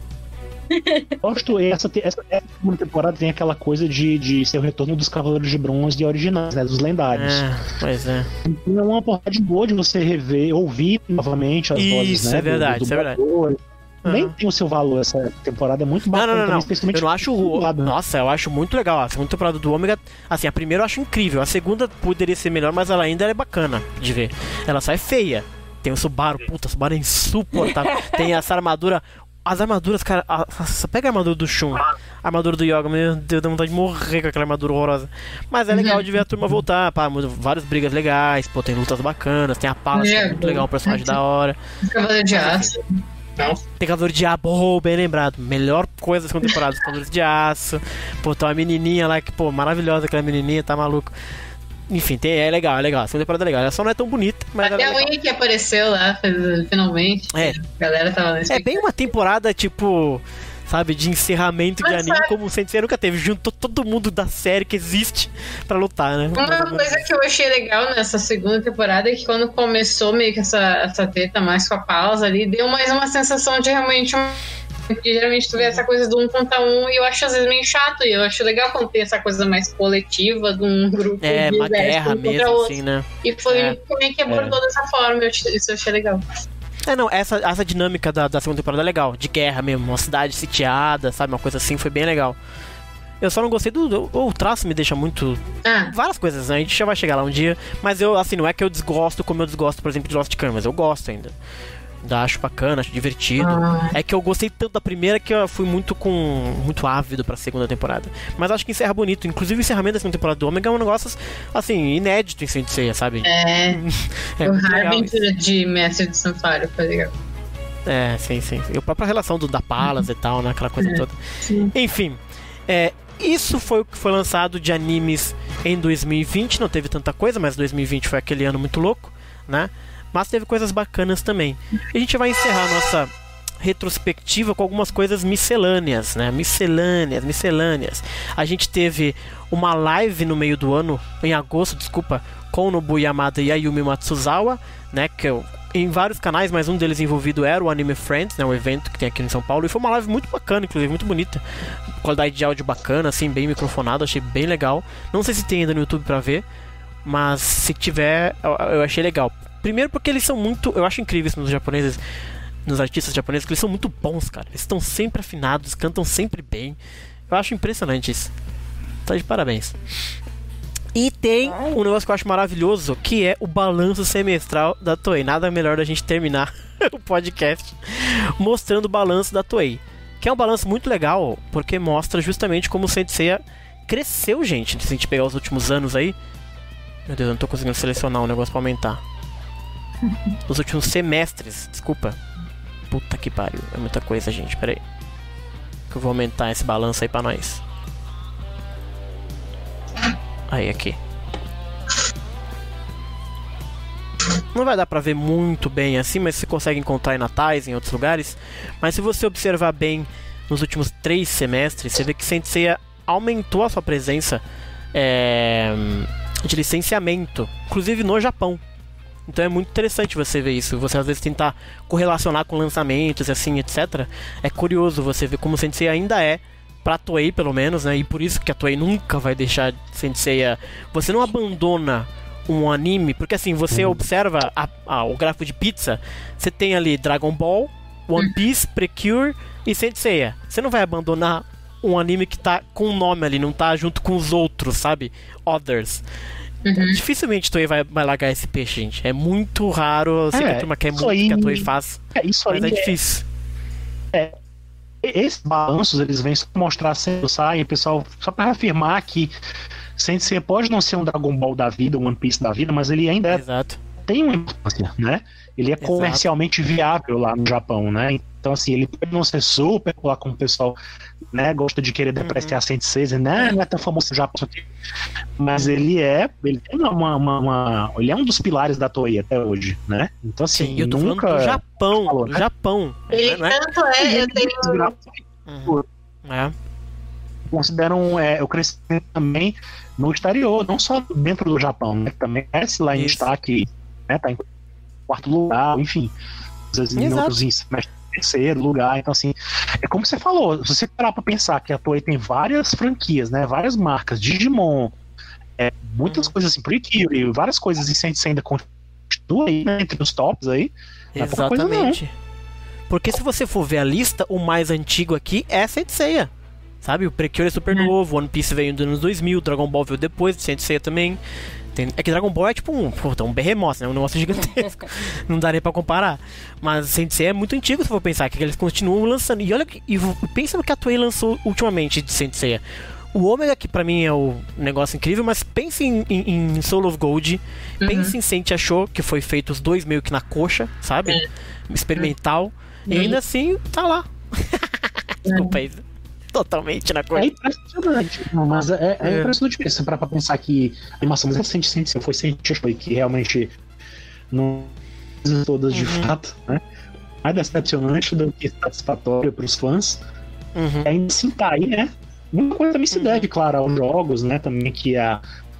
Gosto, essa, essa, essa segunda temporada tem aquela coisa de, de ser o retorno dos Cavaleiros de Bronze originais, né, dos lendários. É, pois é. Então é uma oportunidade boa de você rever, ouvir novamente as Isso, vozes, né? é verdade, do, do isso é verdade. dublador. Nem Uhum. tem o seu valor, essa temporada é muito Não, bacana. não, não, também, não. especialmente Eu não acho. dublado, né? Nossa, eu acho muito legal. A segunda temporada do Ômega, assim, a primeira eu acho incrível. A segunda poderia ser melhor, mas ela ainda é bacana de ver. Ela só é feia. Tem o Subaru, puta, o Subaru é insuportável. Tem essa armadura. As armaduras, cara. A, a, pega a armadura do Shun, a armadura do Yoga, meu Deus, dá vontade de morrer com aquela armadura horrorosa. Mas é legal de ver a turma voltar. Pá, várias brigas legais, pô, tem lutas bacanas, tem a Palas, que é muito legal, um personagem da hora. Cavaleiro de Aço. Não. Tem Cavaleiro de Aço, oh, bem lembrado. Melhor coisa da segunda temporada, os Cavaleiros de Aço. Pô, tem uma menininha lá que, pô, maravilhosa aquela menininha, tá maluco. Enfim, tem, é legal, é legal. A segunda temporada é legal. Ela só não é tão bonita, mas Até ela é a legal. unha que apareceu lá, finalmente. É. A galera tava nesse. É bem uma temporada, tipo, sabe, de encerramento de Mas anime, sabe- como o Sensei nunca teve. Juntou todo mundo da série que existe pra lutar, né? Uma coisa que eu achei legal nessa segunda temporada é que quando começou meio que essa, essa treta mais com a pausa ali, deu mais uma sensação de realmente um. Porque geralmente tu vê essa coisa do um contra um e eu acho às vezes meio chato. E eu acho legal quando tem essa coisa mais coletiva de um grupo É, de uma exército guerra um contra mesmo, outro. assim, né? E foi É. também que abordou dessa forma, eu, achei- isso eu achei legal. É, não, essa, essa dinâmica da, da segunda temporada é legal, de guerra mesmo, uma cidade sitiada, sabe, uma coisa assim, foi bem legal. Eu só não gostei do... do o traço me deixa muito... Ah, Várias coisas, né? A gente já vai chegar lá um dia, mas eu, assim, não é que eu desgosto como eu desgosto, por exemplo, de Lost Canvas, eu gosto ainda. Ainda acho bacana, acho divertido. Ah. É que eu gostei tanto da primeira que eu fui muito com muito ávido pra segunda temporada. Mas acho que encerra bonito. Inclusive o encerramento da segunda temporada do Ômega é um negócio, assim, inédito em Saint Seiya, sabe? é. É o muito Rara legal isso. Aventura de Mestre de Santuário foi legal. É, sim, sim. E a própria relação do, da Palas e tal, né? Aquela coisa É, toda. sim. Enfim, é, isso foi o que foi lançado de animes em dois mil e vinte. Não teve tanta coisa, mas dois mil e vinte foi aquele ano muito louco, né? Mas teve coisas bacanas também. E a gente vai encerrar a nossa retrospectiva com algumas coisas miscelâneas, né? Miscelâneas, miscelâneas. A gente teve uma live no meio do ano, em agosto, desculpa, com o Nobu Yamada e a Yumi Matsuzawa, né? Que eu, em vários canais, mas um deles envolvido era o Anime Friends, né? O evento que tem aqui em São Paulo. E foi uma live muito bacana, inclusive, muito bonita. Qualidade de áudio bacana, assim, bem microfonado, achei bem legal. Não sei se tem ainda no YouTube pra ver, mas se tiver, eu, eu achei legal. Primeiro porque eles são muito... Eu acho incrível isso nos japoneses, nos artistas japoneses, que eles são muito bons, cara. Eles estão sempre afinados, cantam sempre bem. Eu acho impressionante isso. Tá de parabéns. E tem um negócio que eu acho maravilhoso, que é o balanço semestral da Toei. Nada melhor da gente terminar o podcast mostrando o balanço da Toei. Que é um balanço muito legal, porque mostra justamente como o Saint Seiya cresceu, gente. Se a gente pegar os últimos anos aí... Meu Deus, eu não tô conseguindo selecionar o negócio pra aumentar. Os últimos semestres, desculpa. Puta que pariu, é muita coisa, gente, peraí. Que eu vou aumentar esse balanço aí pra nós. Aí, aqui. Não vai dar pra ver muito bem assim, mas você consegue encontrar em natais, em outros lugares. Mas se você observar bem nos últimos três semestres, você vê que Saint Seiya aumentou a sua presença é, de licenciamento, inclusive no Japão. Então é muito interessante você ver isso. Você às vezes tentar correlacionar com lançamentos, assim, etcétera. É curioso você ver como o Saint Seiya ainda é, pra Toei pelo menos, né? E por isso que a Toei nunca vai deixar Saint Seiya. Você não abandona um anime, porque assim, você observa a, a, o gráfico de pizza, você tem ali Dragon Ball, One Piece, Precure e Saint Seiya. Você não vai abandonar um anime que tá com o nome ali, não tá junto com os outros, sabe? Others. Uhum. Dificilmente a Toei vai, vai largar esse peixe, gente. É muito raro. Eu sei é, que a turma quer muito aí, que a Toei faça. É, isso mas aí é difícil. É, esses balanços, eles vêm só mostrar sempre sai, pessoal, só para afirmar que Saint Seiya pode não ser um Dragon Ball da vida, um One Piece da vida, mas ele ainda Exato. tem uma importância, né? Ele é Exato. comercialmente viável lá no Japão, né? Então, assim, ele pode não ser super lá como o pessoal, né, gosta de querer depreciar uhum. Saint Seiya, né? Não é tão famoso no Japão, mas ele é, ele tem uma, uma, uma, ele é um dos pilares da Toei até hoje, né? Então, assim, Sim, eu tô nunca falando do Japão, falou, né? Japão. Ele né? tanto é, eu tenho uhum. é. consideram é, o crescimento também no exterior, não só dentro do Japão, né? Também cresce lá em destaque, né? Tá em quarto lugar, enfim, às vezes em outros em terceiro lugar. Então, assim, é como você falou, se você parar pra pensar que a Toei tem várias franquias, né? Várias marcas, Digimon, é, muitas hum. coisas assim, Precure, várias coisas em Saint Seiya ainda continua aí, né? Entre os tops aí. Exatamente. Porque se você for ver a lista, o mais antigo aqui é Saint Seiya. Sabe, o Precure é super hum. novo, One Piece veio nos anos dois mil, Dragon Ball veio depois, Saint Seiya também. Tem, é que Dragon Ball é tipo um, puta, um behemoth, né? Um negócio gigantesco. Não dá nem pra comparar. Mas Saint Seiya é muito antigo, se for pensar, que eles continuam lançando. E olha, e pensa no que a Toei lançou ultimamente de Saint Seiya. O Omega, que pra mim é o negócio incrível, mas pense em, em, em Soul of Gold, uhum. pense em Saint Show, que foi feito os dois meio que na coxa, sabe? É. Experimental. Uhum. E ainda assim, tá lá. Desculpa aí. Totalmente na coisa. É impressionante, mas é, é, é. impressionante mesmo. Pra, pra pensar que a animação mais recente foi Saint Seiya, que realmente não todas de uhum. fato, né? Mais decepcionante do que satisfatório pros fãs. Uhum. E ainda assim tá aí, né? Muita coisa também se uhum. deve, claro, aos jogos, né? Também que a,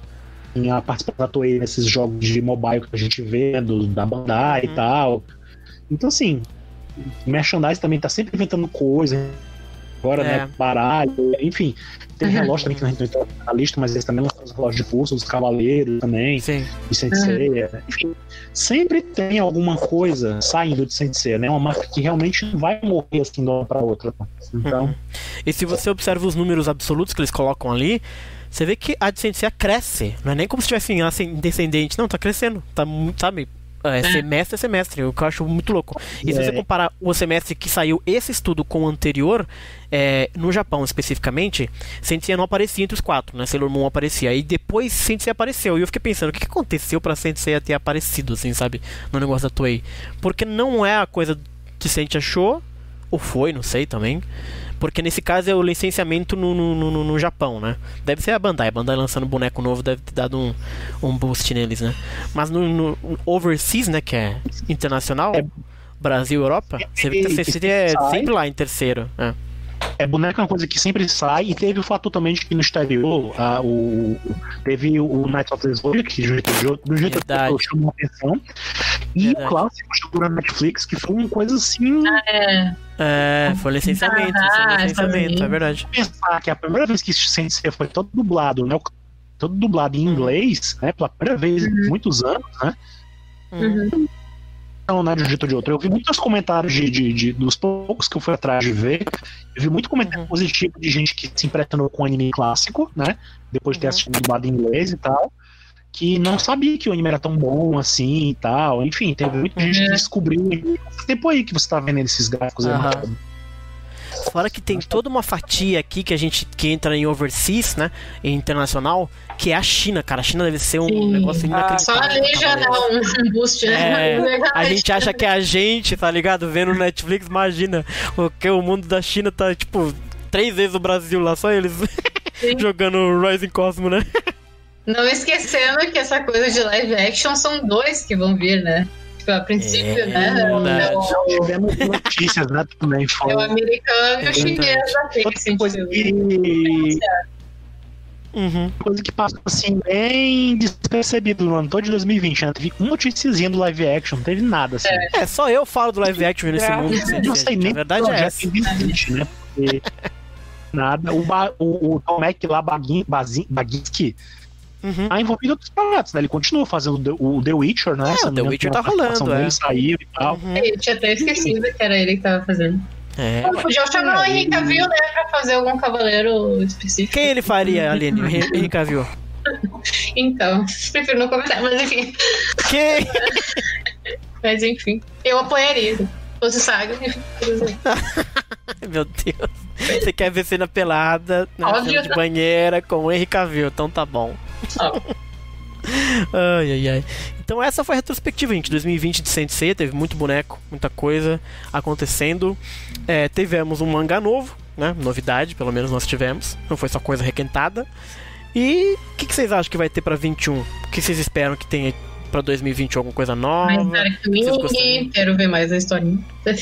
a participação da Toei nesses jogos de mobile que a gente vê, né? Do, da Bandai uhum. e tal. Então, assim, o merchandise também tá sempre inventando coisa. Agora, é. né, baralho, enfim, tem uhum. relógio também que não entrou na lista, mas eles também lançam os relógios de pulso, os cavaleiros também, Sim. de Saint Seiya, uhum. enfim, sempre tem alguma coisa saindo de Saint Seiya, né, uma marca que realmente não vai morrer assim de uma pra outra, então... Uhum. E se você observa os números absolutos que eles colocam ali, você vê que a de Saint Seiya cresce, não é nem como se tivesse assim, descendente, não, tá crescendo, tá, sabe... É, semestre a semestre, o que eu acho muito louco. E se você comparar o semestre que saiu esse estudo com o anterior, é, no Japão especificamente, Saint Seiya não aparecia entre os quatro, né? Sailor Moon aparecia. E depois Saint Seiya apareceu. E eu fiquei pensando, o que aconteceu pra Saint Seiya ter aparecido, assim, sabe? No negócio da Toei. Porque não é a coisa que Saint achou, ou foi, não sei também. Porque nesse caso é o licenciamento no, no, no, no Japão, né? Deve ser a Bandai. A Bandai lançando boneco novo deve ter dado um, um boost neles, né? Mas no, no Overseas, né? Que é internacional, é, Brasil, Europa, você é sempre lá em terceiro. É. É, boneco é uma coisa que sempre sai, e teve o fato também de que no exterior a, o, teve o Knights of the Zodiac, que do jeito que chamou a atenção, e Verdade. o clássico chegou na Netflix, que foi uma coisa assim. Ah, é. É, foi licenciamento, ah, foi licenciamento, é verdade. Pensar que a primeira vez que Saint Seiya foi todo dublado, né? Todo dublado em inglês, né? Pela primeira vez em muitos anos, né? Uhum. Não, né, de um jeito ou de outro. Eu vi muitos comentários de, de, de, dos poucos que eu fui atrás de ver. Eu vi muito comentário uhum. positivo de gente que se impressionou com o anime clássico, né? Depois de ter assistido dublado em inglês e tal. Que não sabia que o anime era tão bom assim e tal. Enfim, teve muita gente que descobriu esse tempo aí que você tá vendo esses gráficos uhum. aí. Fora que tem toda uma fatia aqui que a gente que entra em overseas, né? Em internacional, que é a China, cara. A China deve ser um Sim. negócio inacreditável. Ah, só ali já dá um boost, né? É, a gente acha que é a gente, tá ligado? Vendo no Netflix, imagina. O que o mundo da China tá, tipo, três vezes o Brasil lá, só eles jogando Rising Cosmo, né? Não esquecendo que essa coisa de live action são dois que vão vir, né? A princípio, é, né? É o, tivemos notícias, né? Também foi. É o americano e o chinês aqui que coisa que... Uhum. Coisa que passou assim, bem despercebido no ano todo de dois mil e vinte, né? Teve uma noticiazinha do live action, não teve nada assim. É, só eu falo do live action nesse É. mundo. Eu não sei nem A verdade é essa. em dois mil e vinte, né? Porque nada. O, ba, o, o Tomek lá, Bagin, Bazin, Baginski, Uhum. tá envolvido em outros projetos, né? Ele continua fazendo The- o The Witcher, né? É, Se o não The me engano, Witcher tem uma tá rolando, participação é. dele, saiu e tal. Uhum. Eu tinha até esquecido que era ele que tava fazendo. É. Já chamou o Henry Cavill, né, pra fazer algum cavaleiro específico. Quem ele faria, Aline? O Henry Cavill. Então, prefiro não comentar, mas enfim. Quem? Mas enfim, eu apoiaria. Se fosse Saga, enfim. Meu Deus. Você quer ver cena pelada, né, Óbvio. cena de banheira com o Henry Cavill, então tá bom. Ó, Ai, ai, ai. Então essa foi a retrospectiva, gente. dois mil e vinte de Saint Seiya, teve muito boneco, muita coisa acontecendo. É, tivemos um mangá novo, né? Novidade, pelo menos nós tivemos. Não foi só coisa requentada. E o que, que vocês acham que vai ter pra vinte e um? O que vocês esperam que tenha pra dois mil e vinte alguma coisa nova? mais Dark Vocês gostariam? Wing, quero ver mais a historinha.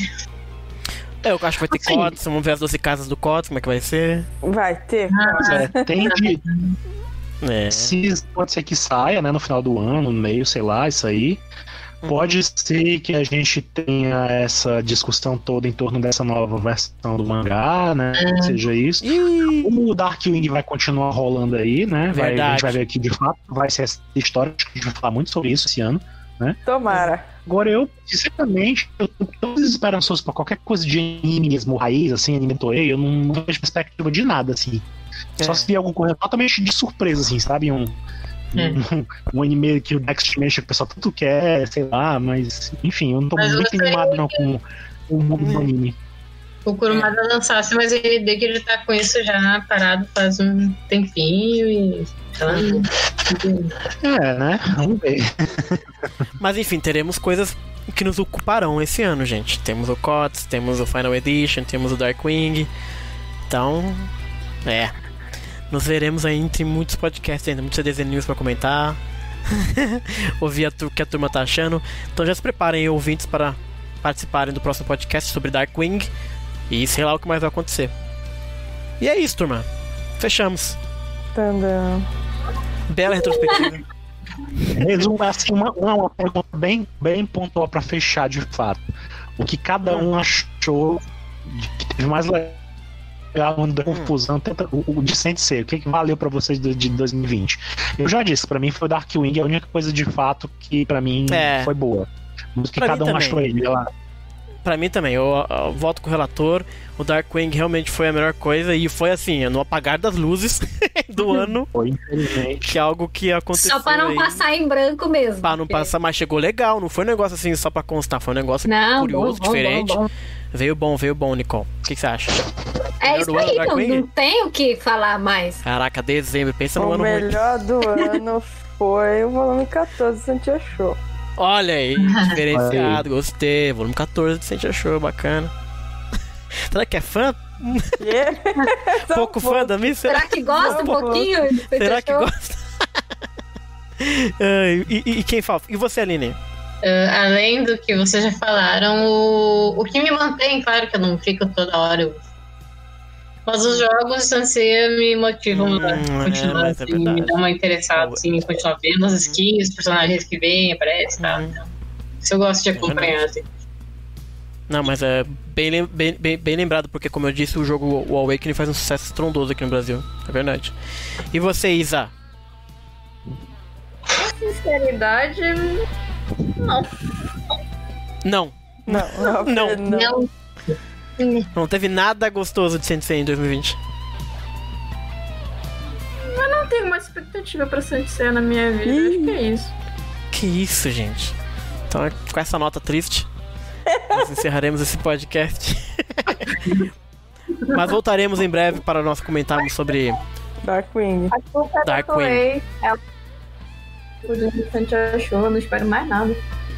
É, eu acho que vai ter Assim. Cots, vamos ver as doze casas do Cots, como é que vai ser. Vai ter. É, tem de, É. se pode ser que saia, né, no final do ano, no meio, sei lá, isso aí. Pode ser que a gente tenha essa discussão toda em torno dessa nova versão do mangá, né? Que seja isso. Ih, O Darkwing vai continuar rolando aí, né? Vai, a Verdade. gente vai ver aqui de fato, vai ser essa história, acho que a gente vai falar muito sobre isso esse ano. Tomara. Agora eu, sinceramente, eu tô tão desesperançoso pra qualquer coisa de anime mesmo, raiz, assim, anime Toei, eu não, não vejo perspectiva de nada, assim. É. Só se vier alguma coisa totalmente de surpresa, assim, sabe? Um, um, um anime que o Next Dimension que o pessoal tanto quer, sei lá, mas enfim, eu não tô Mas muito você- animado não com, com o mundo do anime. O Kurumada lançasse, mas ele deu que ele tá com isso já parado faz um tempinho e. Tá, É, né? Vamos ver. Mas enfim, teremos coisas que nos ocuparão esse ano, gente. Temos o Cots, temos o Final Edition, temos o Darkwing. Então, é. Nos veremos aí entre muitos podcasts ainda, muitos C Ds News pra comentar. Ouvir a tu- o que a turma tá achando. Então já se preparem, ouvintes, para participarem do próximo podcast sobre Darkwing. E sei lá o que mais vai acontecer. E é isso, turma. Fechamos. Tandam. Bela retrospectiva. Resumo, assim, uma, uma, uma pergunta bem, bem pontual pra fechar de fato. O que cada um achou de que teve mais legal no ano da confusão, tenta, o, o de Saint Seiya, o que, que valeu pra vocês de, de dois mil e vinte? Eu já disse, pra mim foi o Darkwing, a única coisa de fato que pra mim É. foi boa. Mas o que Pra cada mim um também. achou ele lá. Pra mim também, eu, eu voto com o relator. O Darkwing realmente foi a melhor coisa. E foi assim, no apagar das luzes do ano. Foi, infelizmente. Que é algo que aconteceu. Só pra não aí. passar em branco mesmo. Pra não porque- passar, mas chegou legal. Não foi um negócio assim só pra constar. Foi um negócio Não, curioso, bom, bom, diferente. bom, bom. Veio bom, veio bom, Nicole. O que, que você acha? É Melhor isso do ano, aí, não, Darkwing? não tem o que falar mais. Caraca, dezembro. Pensa no O ano ruim. melhor do ano foi o volume quatorze do Santia Show. Olha aí, diferenciado. Gostei. Volume quatorze de Sente Achou, bacana. Será que é fã? Yeah. Só Pouco um fã pouco. da mim? Será, Será que gosta um Não, pouquinho? Você será que achou? gosta? Ai, e, e- e quem fala? E você, Aline? Ah, além do que vocês já falaram, o, o que me mantém, claro que eu não fico toda hora. Eu... Mas os jogos de Sansei me motivam Hum, a continuar, é, mas é assim, me verdade. dão uma interessada assim, em continuar vendo as skins, os personagens que vêm, aparecem e tal. Uhum. Então, isso eu gosto de acompanhar, assim. Não, mas é bem, lem- bem, bem, bem lembrado, porque como eu disse, o jogo o Awakening faz um sucesso estrondoso aqui no Brasil. É verdade. E você, Isa? Sinceridade, não. Não, Não, não, Não. não. Não, não teve nada gostoso de Sensei em dois mil e vinte. Não tenho uma expectativa pra Santia na minha vida. Ih. Acho que é isso. Que isso, gente. Então, com essa nota triste, nós encerraremos esse podcast. Mas voltaremos em breve para nós comentarmos sobre Darkwing. A culpa é da Darkwing. Toei. Ela... O de Santia Show, eu não espero mais nada.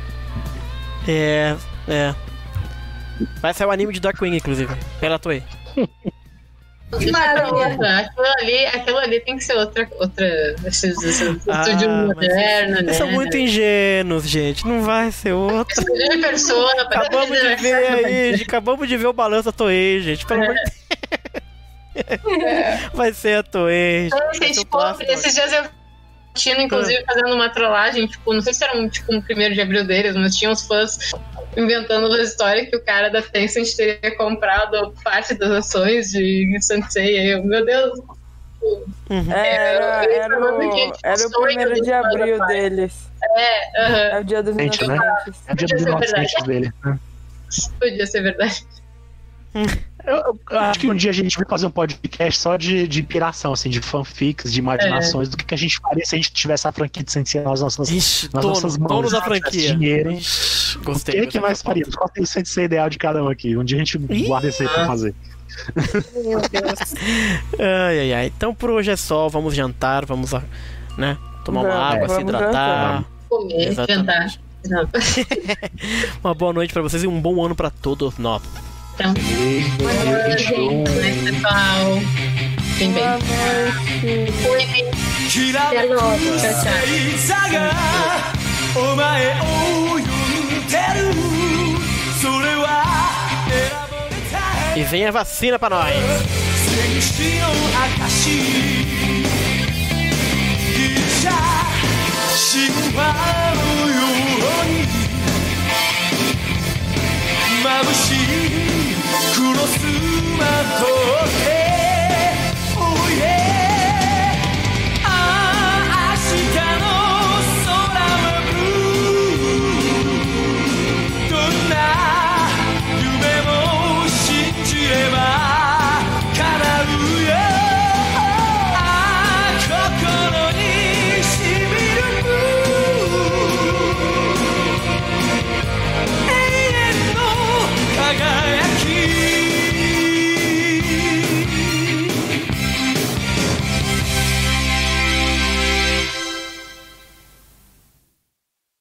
É. É. Vai sair o anime de Darkwing, inclusive. Pela Toei. que maravilha. Aquilo ali, aquilo ali tem que ser outra. outra esse, esse estúdio mas moderno, né? Eles são muito ingênuos, gente. Não vai ser outro. Estúdio de persona, Acabamos de ver aí, gente. Acabamos de ver o balanço da Toei, gente. Pelo amor de Deus. Vai ser a Toei. Então, gente, pobre, esses dias eu tinha, inclusive, fazendo uma trollagem, tipo, não sei se era um, tipo, um primeiro de abril deles, mas tinha uns fãs inventando uma história que o cara da Tencent teria comprado parte das ações de Sensei. Aí eu, meu Deus. Uhum. É, era, era, o, era o primeiro de abril deles. É, uhum. É o dia dos Gente, né? inocentes. É o dia dos inocentes dele. Né? Podia ser verdade. Eu, eu acho que um dia a gente vai fazer um podcast só de, de piração, assim, de fanfics, de imaginações, é. do que, que a gente faria se a gente tivesse a franquia de Sensei nas nossas, Ixi, nas dono, nossas mãos. Dono da franquia. Dinheiro. Ixi, gostei. O que, que nós faríamos? Qual é o Sensei ideal de cada um aqui? Um dia a gente Ih, guarda esse aí pra fazer. Meu Deus. Ai, ai, ai. Então por hoje é só. Vamos jantar, vamos, né, tomar uma Vamos, água, é, se hidratar. Comer, jantar. Uma boa noite pra vocês e um bom ano pra todos nós. Então, boa noite, pessoal. Fiquem bem. Cuidem. Até logo. Tchau, tchau. E vem a vacina pra nós. Mabushi クロスマート